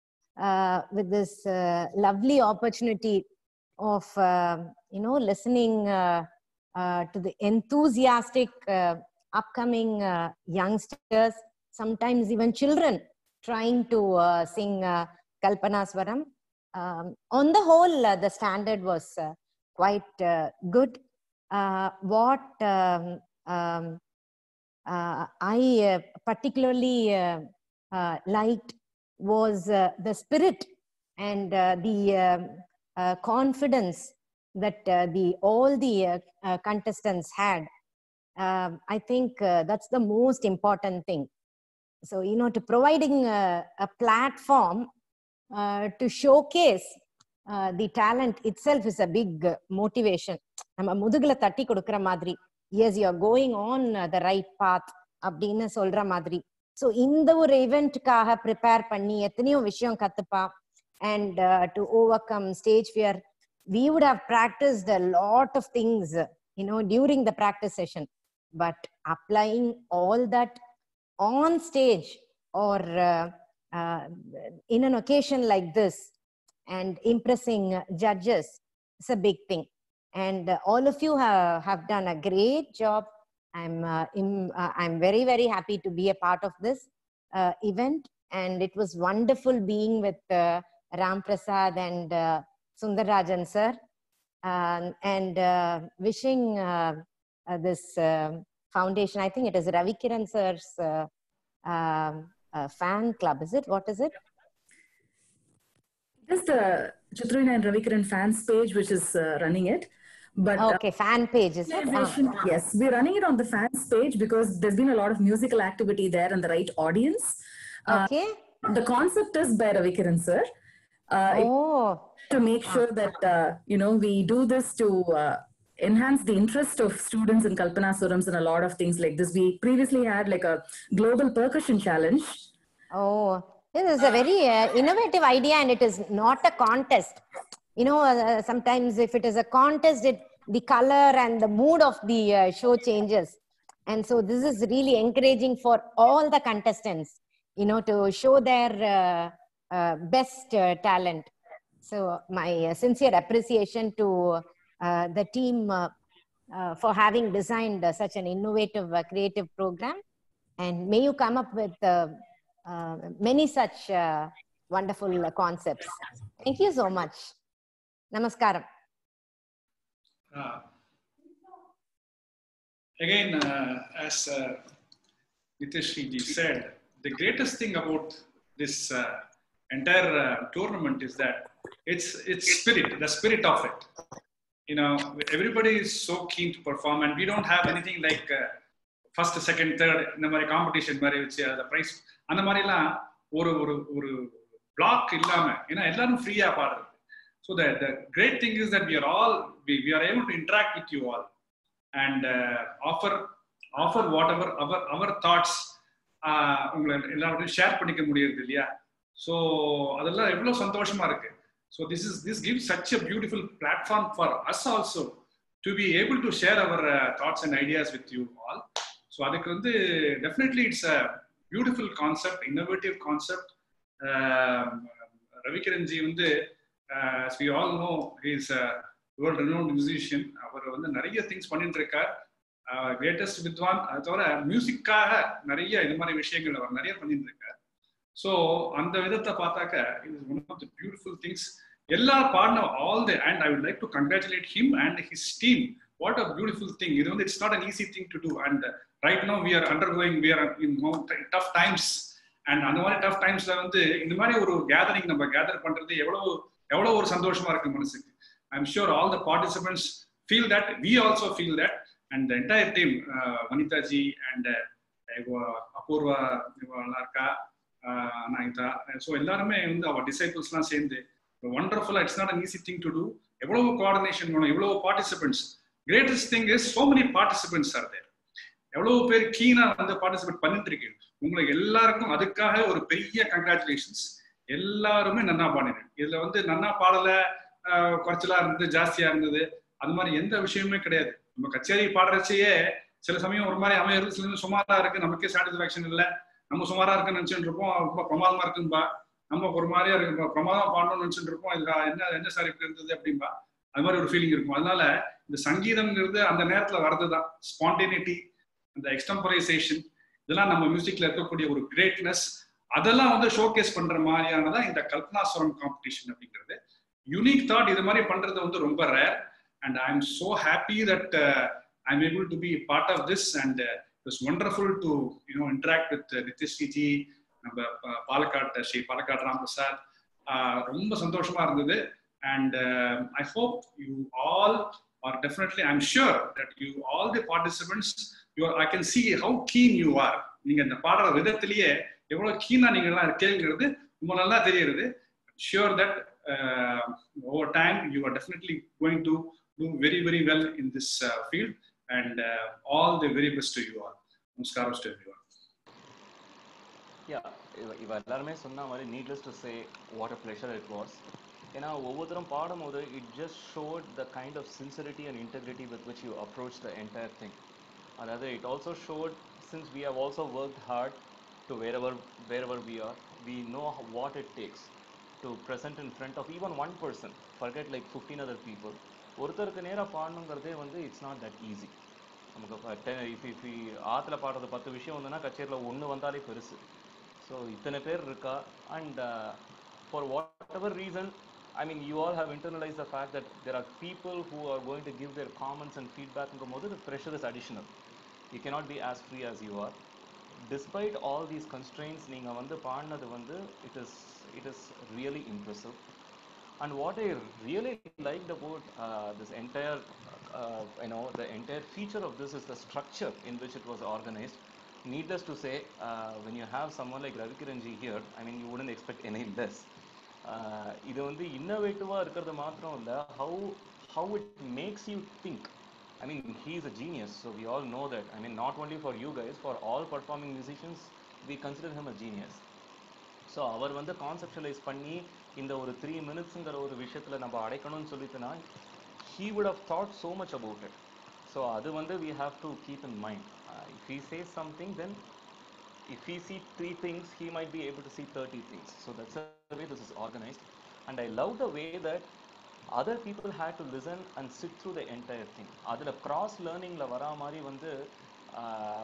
uh, with this uh, lovely opportunity of, uh, you know, listening uh, uh, to the enthusiastic uh, upcoming uh, youngsters, sometimes even children, trying to uh, sing uh, Kalpanaswaram. Um, on the whole, uh, the standard was uh, quite uh, good. Uh, what um, um, uh, I uh, particularly uh, uh, liked was uh, the spirit and uh, the uh, uh, confidence that uh, the all the uh, uh, contestants had. Uh, I think uh, that's the most important thing. So, you know, to providing uh, a platform Uh, to showcase uh, the talent itself is a big uh, motivation. நம்ம முதுகுல தட்டி கொடுக்கிற மாதிரி, yes, you are going on uh, the right path அப்படின்னு சொல்ற மாதிரி. So இந்த ஒரு இவெண்ட்டுக்காக ப்ரிப்பேர் பண்ணி எத்தனையோ விஷயம் கத்துப்பா. And uh, to overcome stage fear, we would have practiced a lot of things, you know, during the practice session. But applying all that on stage or uh, Uh, in an occasion like this and impressing uh, judges is a big thing. And uh, all of you have, have done a great job. I'm, uh, in, uh, I'm very, very happy to be a part of this uh, event. And it was wonderful being with uh, Ram Prasad and uh, Sundarajan sir. Uh, and uh, wishing uh, uh, this uh, foundation, I think it is Ravi Kiran sir's uh, uh, Uh, fan club, is it? What is it? Just the Chitrina and Ravikiran fans page, which is uh, running it. But okay, uh, fan page is it? Uh, yes, we're running it on the fans page because there's been a lot of musical activity there and the right audience. Okay. Uh, the concept is by Ravikiran sir. Uh, oh. To make sure that uh, you know, we do this to uh, enhance the interest of students in Kalpanaswarams and a lot of things like this. We previously had like a global percussion challenge. Oh, this is a very uh, innovative idea, and it is not a contest. You know, uh, sometimes if it is a contest, it the color and the mood of the uh, show changes. And so this is really encouraging for all the contestants, you know, to show their uh, uh, best uh, talent. So my uh, sincere appreciation to uh, the team uh, uh, for having designed uh, such an innovative, uh, creative program. And may you come up with uh, uh, many such uh, wonderful uh, concepts. Thank you so much. Namaskaram. Uh, again, uh, as uh, Niteshri ji said, the greatest thing about this uh, entire uh, tournament is that it's it's spirit, the spirit of it. You know, everybody is so keen to perform, and we don't have anything like uh, first, second, third in the competition, which uh, the prize. And the marila oru oru oru block illama, you know, ellarum free ah paadradhu. So the, the great thing is that we are all, we, we are able to interact with you all and uh, offer offer whatever our, our thoughts uh, share பண்ணிக்க முடியுது இல்லையா. So அதெல்லாம் எவ்வளவு சந்தோஷமா இருக்கு. So this is this gives such a beautiful platform for us also to be able to share our uh, thoughts and ideas with you all. So அதுக்கு வந்து definitely it's a beautiful concept, innovative concept. uh, Ravikiran ji வந்து Uh, as we all know, he is a world-renowned musician. அவர் வந்து நிறைய things பண்ணிட்டு இருக்கார். Greatest வித்வான். அது தவிர மியூசிக்காக நிறைய இது மாதிரி விஷயங்கள் அவர் நிறைய பண்ணிட்டு இருக்கார். ஸோ அந்த விதத்தை பார்த்தாக்க it is one of the beautiful things. எல்லா பாடின all the and I would like to congratulate him and his team. What a beautiful thing. இது வந்து it's not an easy thing to do. And right now we are undergoing we are in tough times. And அந்த மாதிரி tough டைம்ஸ்ல வந்து இந்த மாதிரி ஒரு gathering நம்ம கேதர் பண்றது எவ்வளவு எவ்வளவு ஒரு சந்தோஷமா இருக்கு மனசுக்கு. I am sure all the participants feel that, we also feel that, and the entire team, Vanitha ji and Apoorva நல்லா இருக்கா, அனாயிதா, ஸோ எல்லாருமே வந்து அவர் டிசைபிள்ஸ்லாம் சேர்ந்து வண்டர்ஃபுல்லா. It's not an easy thing to do. எவ்வளவு கோஆர்டினேஷன் வேணும், எவ்வளவு participants. Greatest thing is so many participants are there. எவ்வளவு பேர் கீனா வந்து பார்ட்டிசிபேட் பண்ணிட்டு இருக்கீங்க. உங்களுக்கு எல்லாருக்கும் அதுக்காக ஒரு பெரிய கங்க்ராச்சுலேஷன்ஸ். எல்லாருமே நன்னா பாடினேன். இதுல வந்து நன்னா பாடல, குறைச்சலா இருந்தது, ஜாஸ்தியா இருந்தது, அது மாதிரி எந்த விஷயமே கிடையாது. நம்ம கச்சேரி பாடுறச்சையே சில சமயம் ஒரு மாதிரி அமையிறது, சில சமயம் சுமாரா இருக்கு, நமக்கே சாட்டிஸ்பாக்சன் இல்லை, நம்ம சுமாரா இருக்குன்னு நினைச்சுட்டு இருப்போம், ரொம்ப பிரமாதமா இருக்குன்பா, நம்ம ஒரு மாதிரியா இருக்கு, பிரமாதமா பாடணும்னு நினைச்சுட்டு இருப்போம், இது என்ன என்ன சார் இப்படி இருந்தது அப்படின்பா, அது மாதிரி ஒரு ஃபீலிங் இருக்கும். அதனால இந்த சங்கீதம்ங்கிறது அந்த நேரத்துல வர்றதுதான். ஸ்பான்டேனிட்டி, அந்த எக்ஸ்டெம்பரைசேஷன், இதெல்லாம் நம்ம மியூசிக்ல இருக்கக்கூடிய ஒரு கிரேட்னஸ். அதெல்லாம் வந்து ஷோகேஸ் பண்ற மாதிரியானதான் இந்த கல்பனாஸ்வரம் காம்படிஷன் அப்படிங்கிறது. யூனிக் தாட் இது மாதிரி பண்றது வந்து ரொம்ப rare. And I am so happy that I am able to be part of this. And it was wonderful to you know interact with Nithishri ji, நம்ம பாலக்காட் ஸ்ரீ பாலக்காட் ராம்பிரசாத். ரொம்ப சந்தோஷமா இருந்தது. And I hope you all are definitely, I'm sure that you all the participants, you are, I can see how keen you are. நீங்க இந்த பாடுற விதத்திலேயே எவ்வளவு கீனா நீங்க எல்லாம் இருக்கேங்கிறது ரொம்ப நல்லா தெரியுது. Sure that uh, over time you are definitely going to do very very well in this uh, field, and uh, all the very best to you all. Namaskaram to everyone. Yeah, இவ எல்லாருமே சொன்ன மாதிரி needless to say what a pleasure it was. ஏன்னா ஒவ்வொருத்தரும் பாடும்போது it just showed the kind of sincerity and integrity with which you approach the entire thing. அதாவது it also showed, since we have also worked hard to wherever wherever we are, we know what it takes to present in front of even one person, forget like fifteen other people. ஒருத்தருக்கு நேராக பாடணுங்கிறதே வந்து it's not that easy. நமக்கு if if ஆற்றுல பாடுறது பத்து விஷயம் வந்துன்னா கச்சேரியில் ஒன்று வந்தாலே பெருசு. ஸோ இத்தனை பேர் இருக்கா. And for whatever reason, I mean, you all have internalized the fact that there are people who are going to give their comments and feedback. The pressure is additional. You cannot be as free as you are. Despite all these constraints, it is it is really impressive. And what I really liked about uh, this entire, uh, you know, the entire feature of this is the structure in which it was organized. Needless to say, uh, when you have someone like Ravikiran ji here, I mean, you wouldn't expect any less. இது வந்து இன்னோவேட்டிவாக இருக்கிறது மாத்திரம் இல்லை, how how it makes you think. I mean, he's a genius, so we all know that. I mean, not only for you guys, for all performing musicians, we consider him a genius. So அவர் வந்து conceptualise பண்ணி இந்த ஒரு three மினிட்ஸுங்கிற ஒரு விஷயத்தில் நம்ம அடைக்கணும்னு சொல்லிட்டுனா he would have thought so much about it. So அது வந்து we have to keep in mind. Uh, if he says something, then if he sees three things, he might be able to see thirty things. So that's the way this is organized. And I love the way that other people had to listen and sit through the entire thing. அதில் cross learningல வரா மாதிரி வந்து uh,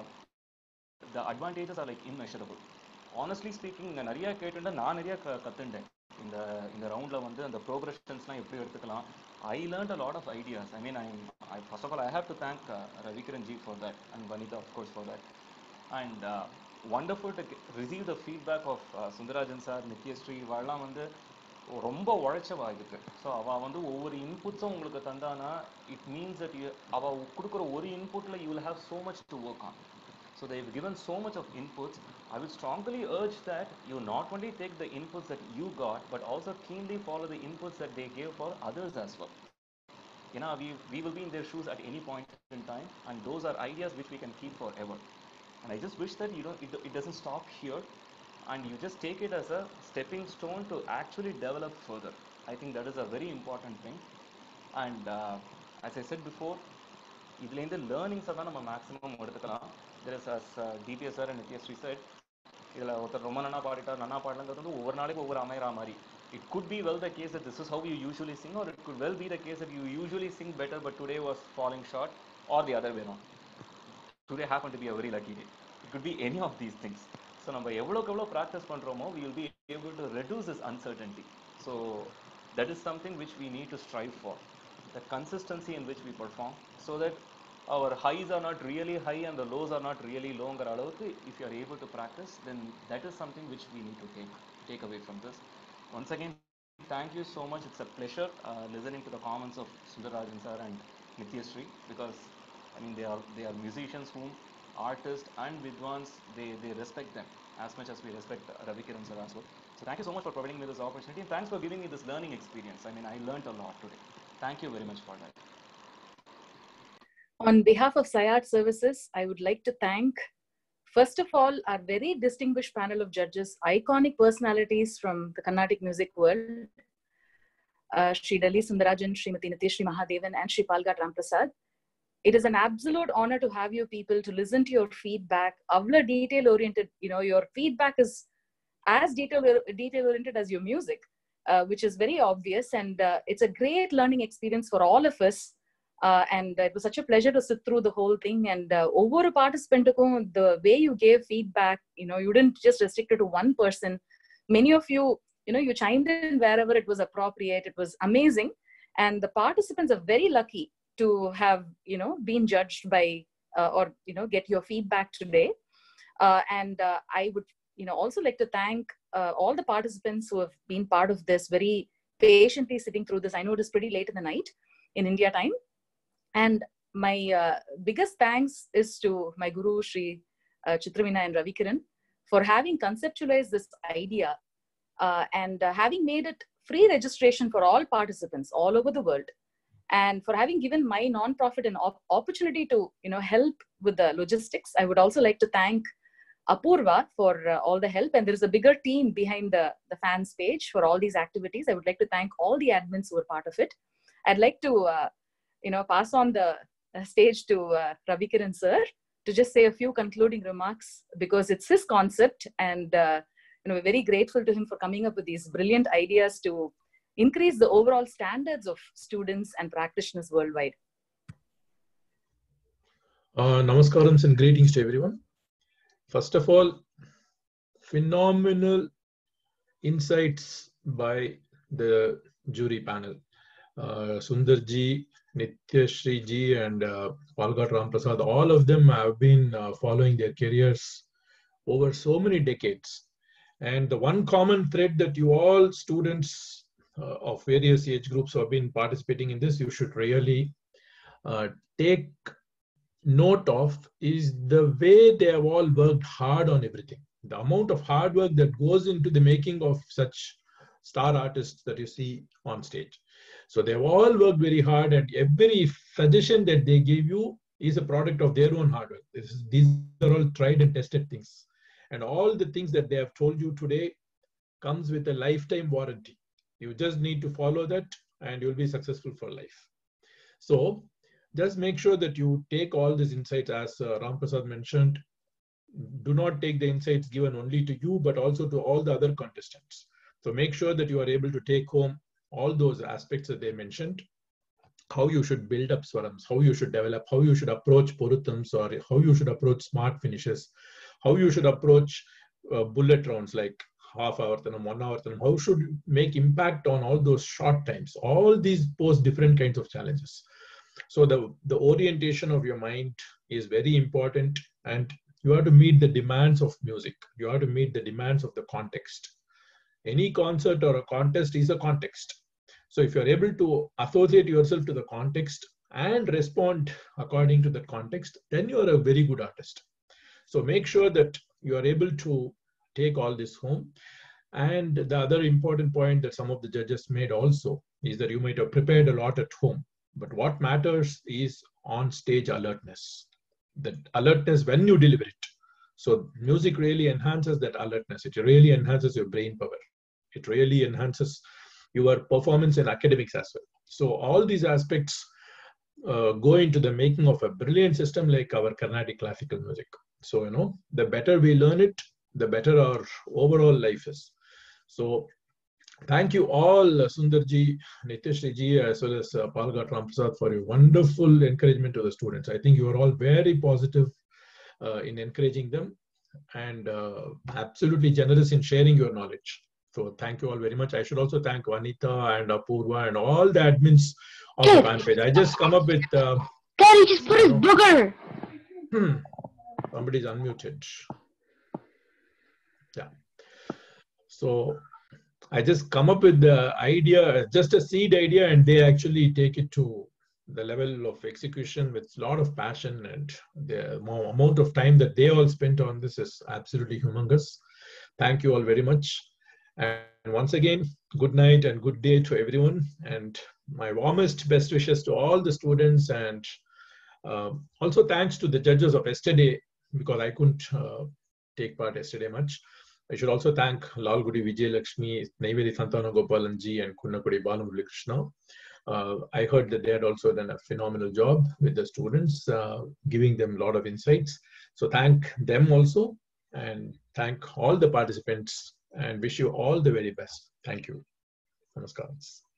the advantages are like immeasurable. Honestly speaking, இங்கே நிறையா கேட்டுட்டா நான் நிறையா க கற்றுண்டேன் இந்த இந்த ரவுண்டில் வந்து அந்த ப்ரோக்ரஷன்ஸ்லாம் எப்படி எடுத்துக்கலாம். I learned a lot of ideas. I mean, I'm, I, first of all, I have to thank uh, Ravikiran ji for that, and Vanita, of course, for that. And uh, wonderful to receive the feedback of uh, Sundarajan sir, Nityashree, வாழலாம் வந்து ரொம்ப உழைச்சவா இதுக்கு. So அவள் வந்து ஒவ்வொரு இன்புட்ஸும் உங்களுக்கு தந்தானா it means that you அவள் கொடுக்குற ஒரு இன்புட்டில் you will have so much to work on. So they've given so much of inputs. I will strongly urge that you not only take the inputs that you got, but also keenly follow the inputs that they gave for others as well. You know, we, we will be in their shoes at any point in time, and those are ideas which we can keep forever. And I just wish that you don't, it, it doesn't stop here, and you just take it as a stepping stone to actually develop further. I think that is a very important thing. And uh, as I said before, இதுலேருந்து லேர்னிங்ஸை தான் நம்ம maximum எடுத்துக்கலாம். There is, as uh, D P S sir and Nityashree said, இதில் ஒருத்தர் ரொம்ப நன்னா பாடிட்டார் நன்னா பாடலங்கிறது வந்து ஒவ்வொரு நாளைக்கு ஒவ்வொரு அமைகிற மாதிரி. It could be well the case that this is how you usually sing, or it could well be the case that you usually sing better but today was falling short, or the other way around. Today happened to be a very lucky day. It could be any of these things. So நம்ம எவ்வளோக்கு எவ்வளோ practice பண்ணுறோமோ we will be able to reduce this uncertainty. So that is something which we need to strive for. The consistency in which we perform, so that our highs are not really high and the lows are not really low. If you are able to practice, then that is something which we need to take take away from this. Once again, thank you so much. It's a pleasure uh, listening to the comments of Sundarajan sir and Nityashree, because I mean they are they are musicians whom artists and vidwans they they respect them as much as we respect Ravikiran sir as well. So thank you so much for providing me this opportunity, and thanks for giving me this learning experience. I mean, I learned a lot today. Thank you very much for that. On behalf of SIART Services, I would like to thank, first of all, our very distinguished panel of judges, iconic personalities from the Carnatic music world, uh, Shri Dalli Sundarajan, Srimati Nityashree Mahadevan, and Shri Palghat Ramprasad. It is an absolute honor to have you people to listen to your feedback. Avla detail oriented, you know, your feedback is as detail detail oriented as your music, uh, which is very obvious, and uh, it's a great learning experience for all of us. Uh, and it was such a pleasure to sit through the whole thing. And uh, over a participant, the way you gave feedback, you know, you didn't just restrict it to one person. Many of you, you know, you chimed in wherever it was appropriate. It was amazing. And the participants are very lucky to have, you know, been judged by, uh, or, you know, get your feedback today. Uh, and uh, I would, you know, also like to thank uh, all the participants who have been part of this, very patiently sitting through this. I know it is pretty late in the night in India time. And my uh, biggest thanks is to my guru, Shri uh, Chitraveena and Ravikiran, for having conceptualized this idea uh, and uh, having made it free registration for all participants all over the world, and for having given my non-profit an op opportunity to, you know, help with the logistics. I would also like to thank Apurva for uh, all the help, and there is a bigger team behind the, the fans page for all these activities. I would like to thank all the admins who were part of it. I'd like to uh, you know, pass on the stage to uh, Ravikiran sir to just say a few concluding remarks, because it's his concept, and uh, you know, we're very grateful to him for coming up with these brilliant ideas to increase the overall standards of students and practitioners worldwide. Uh, namaskarams and greetings to everyone. First of all, phenomenal insights by the jury panel. Uh, Sundar ji, Nityashree ji, and uh, Palghat Ramprasad, all of them have been uh, following their careers over so many decades. And the one common thread that you all students uh, of various age groups who have been participating in this, you should really uh, take note of, is the way they have all worked hard on everything. The amount of hard work that goes into the making of such star artists that you see on stage. So they've all worked very hard, and every suggestion that they gave you is a product of their own hard work. This is, these are all tried and tested things. And all the things that they have told you today comes with a lifetime warranty. You just need to follow that and you'll be successful for life. So just make sure that you take all these insights, as uh, Ram Prasad mentioned. Do not take the insights given only to you, but also to all the other contestants. So make sure that you are able to take home all those aspects that they mentioned. How you should build up swarams, how you should develop, how you should approach poruthams, or how you should approach smart finishes, how you should approach uh, bullet rounds like half hour, one hour, how should you make impact on all those short times. All these pose different kinds of challenges. So the, the orientation of your mind is very important, and you have to meet the demands of music. You have to meet the demands of the context. Any concert or a contest is a context. So if you're able to associate yourself to the context and respond according to the context, then you are a very good artist. So make sure that you are able to take all this home. And the other important point that some of the judges made also is that you might have prepared a lot at home, but what matters is on-stage alertness. The alertness when you deliver it. So music really enhances that alertness. It really enhances your brain power. It really enhances your performance in academics as well. So all these aspects uh, go into the making of a brilliant system like our Carnatic classical music. So, you know, the better we learn it, the better our overall life is. So thank you all, Sundarji, Nitishji, as well as uh, Palghat Ram Prasad, for your wonderful encouragement to the students. I think you are all very positive uh, in encouraging them, and uh, absolutely generous in sharing your knowledge. So thank you all very much. I should also thank Vanita and Apurva and all the admins of the fan page. I just come up with... Uh, Daddy, just put his booger! Hmm. Somebody's unmuted. Yeah. So I just come up with the idea, just a seed idea, and they actually take it to the level of execution with a lot of passion, and the amount of time that they all spent on this is absolutely humongous. Thank you all very much. And once again, good night and good day to everyone. And my warmest best wishes to all the students. And uh, also thanks to the judges of yesterday, because I couldn't uh, take part yesterday much. I should also thank Lalgudi Vijay Lakshmi, Naivedi Santana Gopalanji, and Kunnakudi Balamurali Krishna. Uh, I heard that they had also done a phenomenal job with the students, uh, giving them a lot of insights. So thank them also, and thank all the participants, and wish you all the very best. Thank you. Namaskar.